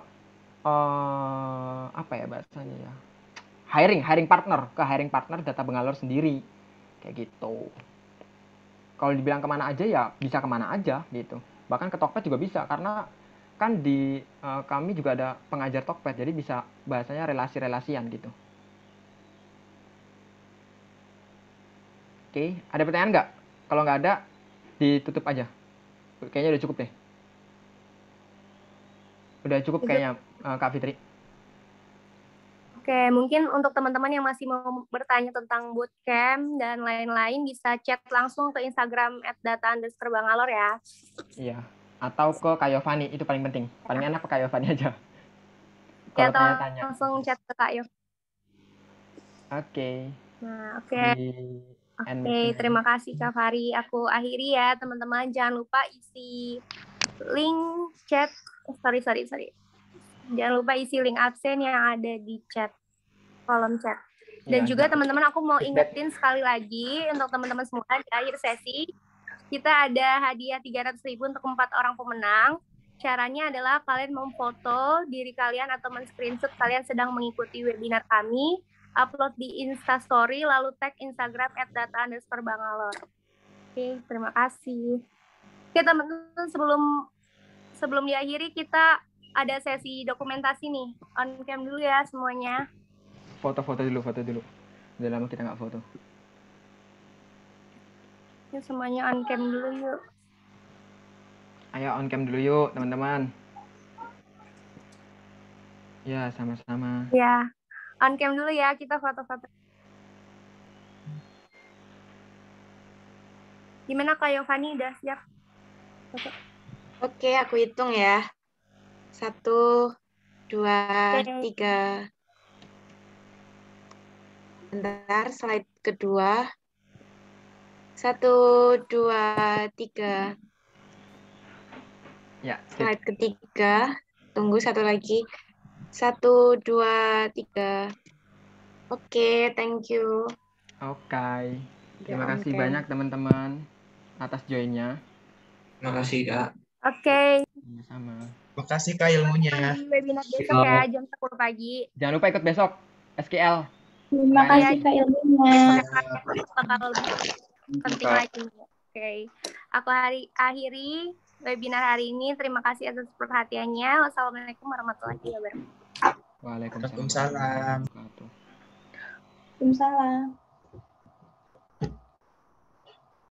apa ya bahasanya ya? Hiring partner data Bangalore sendiri. Kayak gitu. Kalau dibilang kemana aja ya bisa kemana aja gitu. Bahkan ke Tokped juga bisa karena kan di kami juga ada pengajar Tokped, jadi bisa bahasanya relasi-relasian gitu. Oke, ada pertanyaan nggak? Kalau nggak ada, ditutup aja. Kayaknya udah cukup deh. Udah cukup kayaknya Kak Fitri. Oke, mungkin untuk teman-teman yang masih mau bertanya tentang bootcamp dan lain-lain bisa chat langsung ke Instagram @data_Bangalore ya. Iya. Atau ke Kak Yovani, itu paling penting. Paling enak ke Kak Yovani aja. Kalau tanya-tanya. Langsung chat ke Kak Yov. Oke. Nah, oke, terima kasih Kak Fari. Aku akhiri ya, teman-teman. Jangan lupa isi link chat. Sorry. Jangan lupa isi link absen yang ada di chat, kolom chat. Dan juga teman-teman aku mau ingetin sekali lagi untuk teman-teman semua di akhir sesi kita ada hadiah 300.000 untuk 4 orang pemenang. Caranya adalah kalian memfoto diri kalian atau men-screenshot kalian sedang mengikuti webinar kami, upload di Instastory, lalu tag Instagram @data_Bangalore. Oke, terima kasih. Oke teman-teman, sebelum diakhiri kita ada sesi dokumentasi nih. On cam dulu ya semuanya. Foto dulu. Udah lama kita nggak foto. Yuk semuanya on cam dulu yuk. Ayo on cam dulu yuk, teman-teman. Ya, sama-sama. Ya, on cam dulu ya, kita foto-foto. Gimana Kak Yovani, udah siap? Foto. Oke, aku hitung ya. 1, 2, 3. Bentar, slide kedua. 1, 2, 3. Ya. Slide ketiga. Tunggu satu lagi. 1, 2, 3. Oke, thank you. Oke. Terima kasih oke. banyak teman-teman atas join-nya. Terima kasih, Kak. Oke. Sama. Makasih Kak ilmunya. Di webinar besok ya, jam 10 pagi. Jangan lupa ikut besok SQL. Terima kasih Kak ilmunya. Bakal lebih penting lagi. Oke. Aku akhiri webinar hari ini. Terima kasih atas perhatiannya. Wassalamualaikum warahmatullahi wabarakatuh. Waalaikumsalam. Waalaikumsalam. Waalaikumsalam.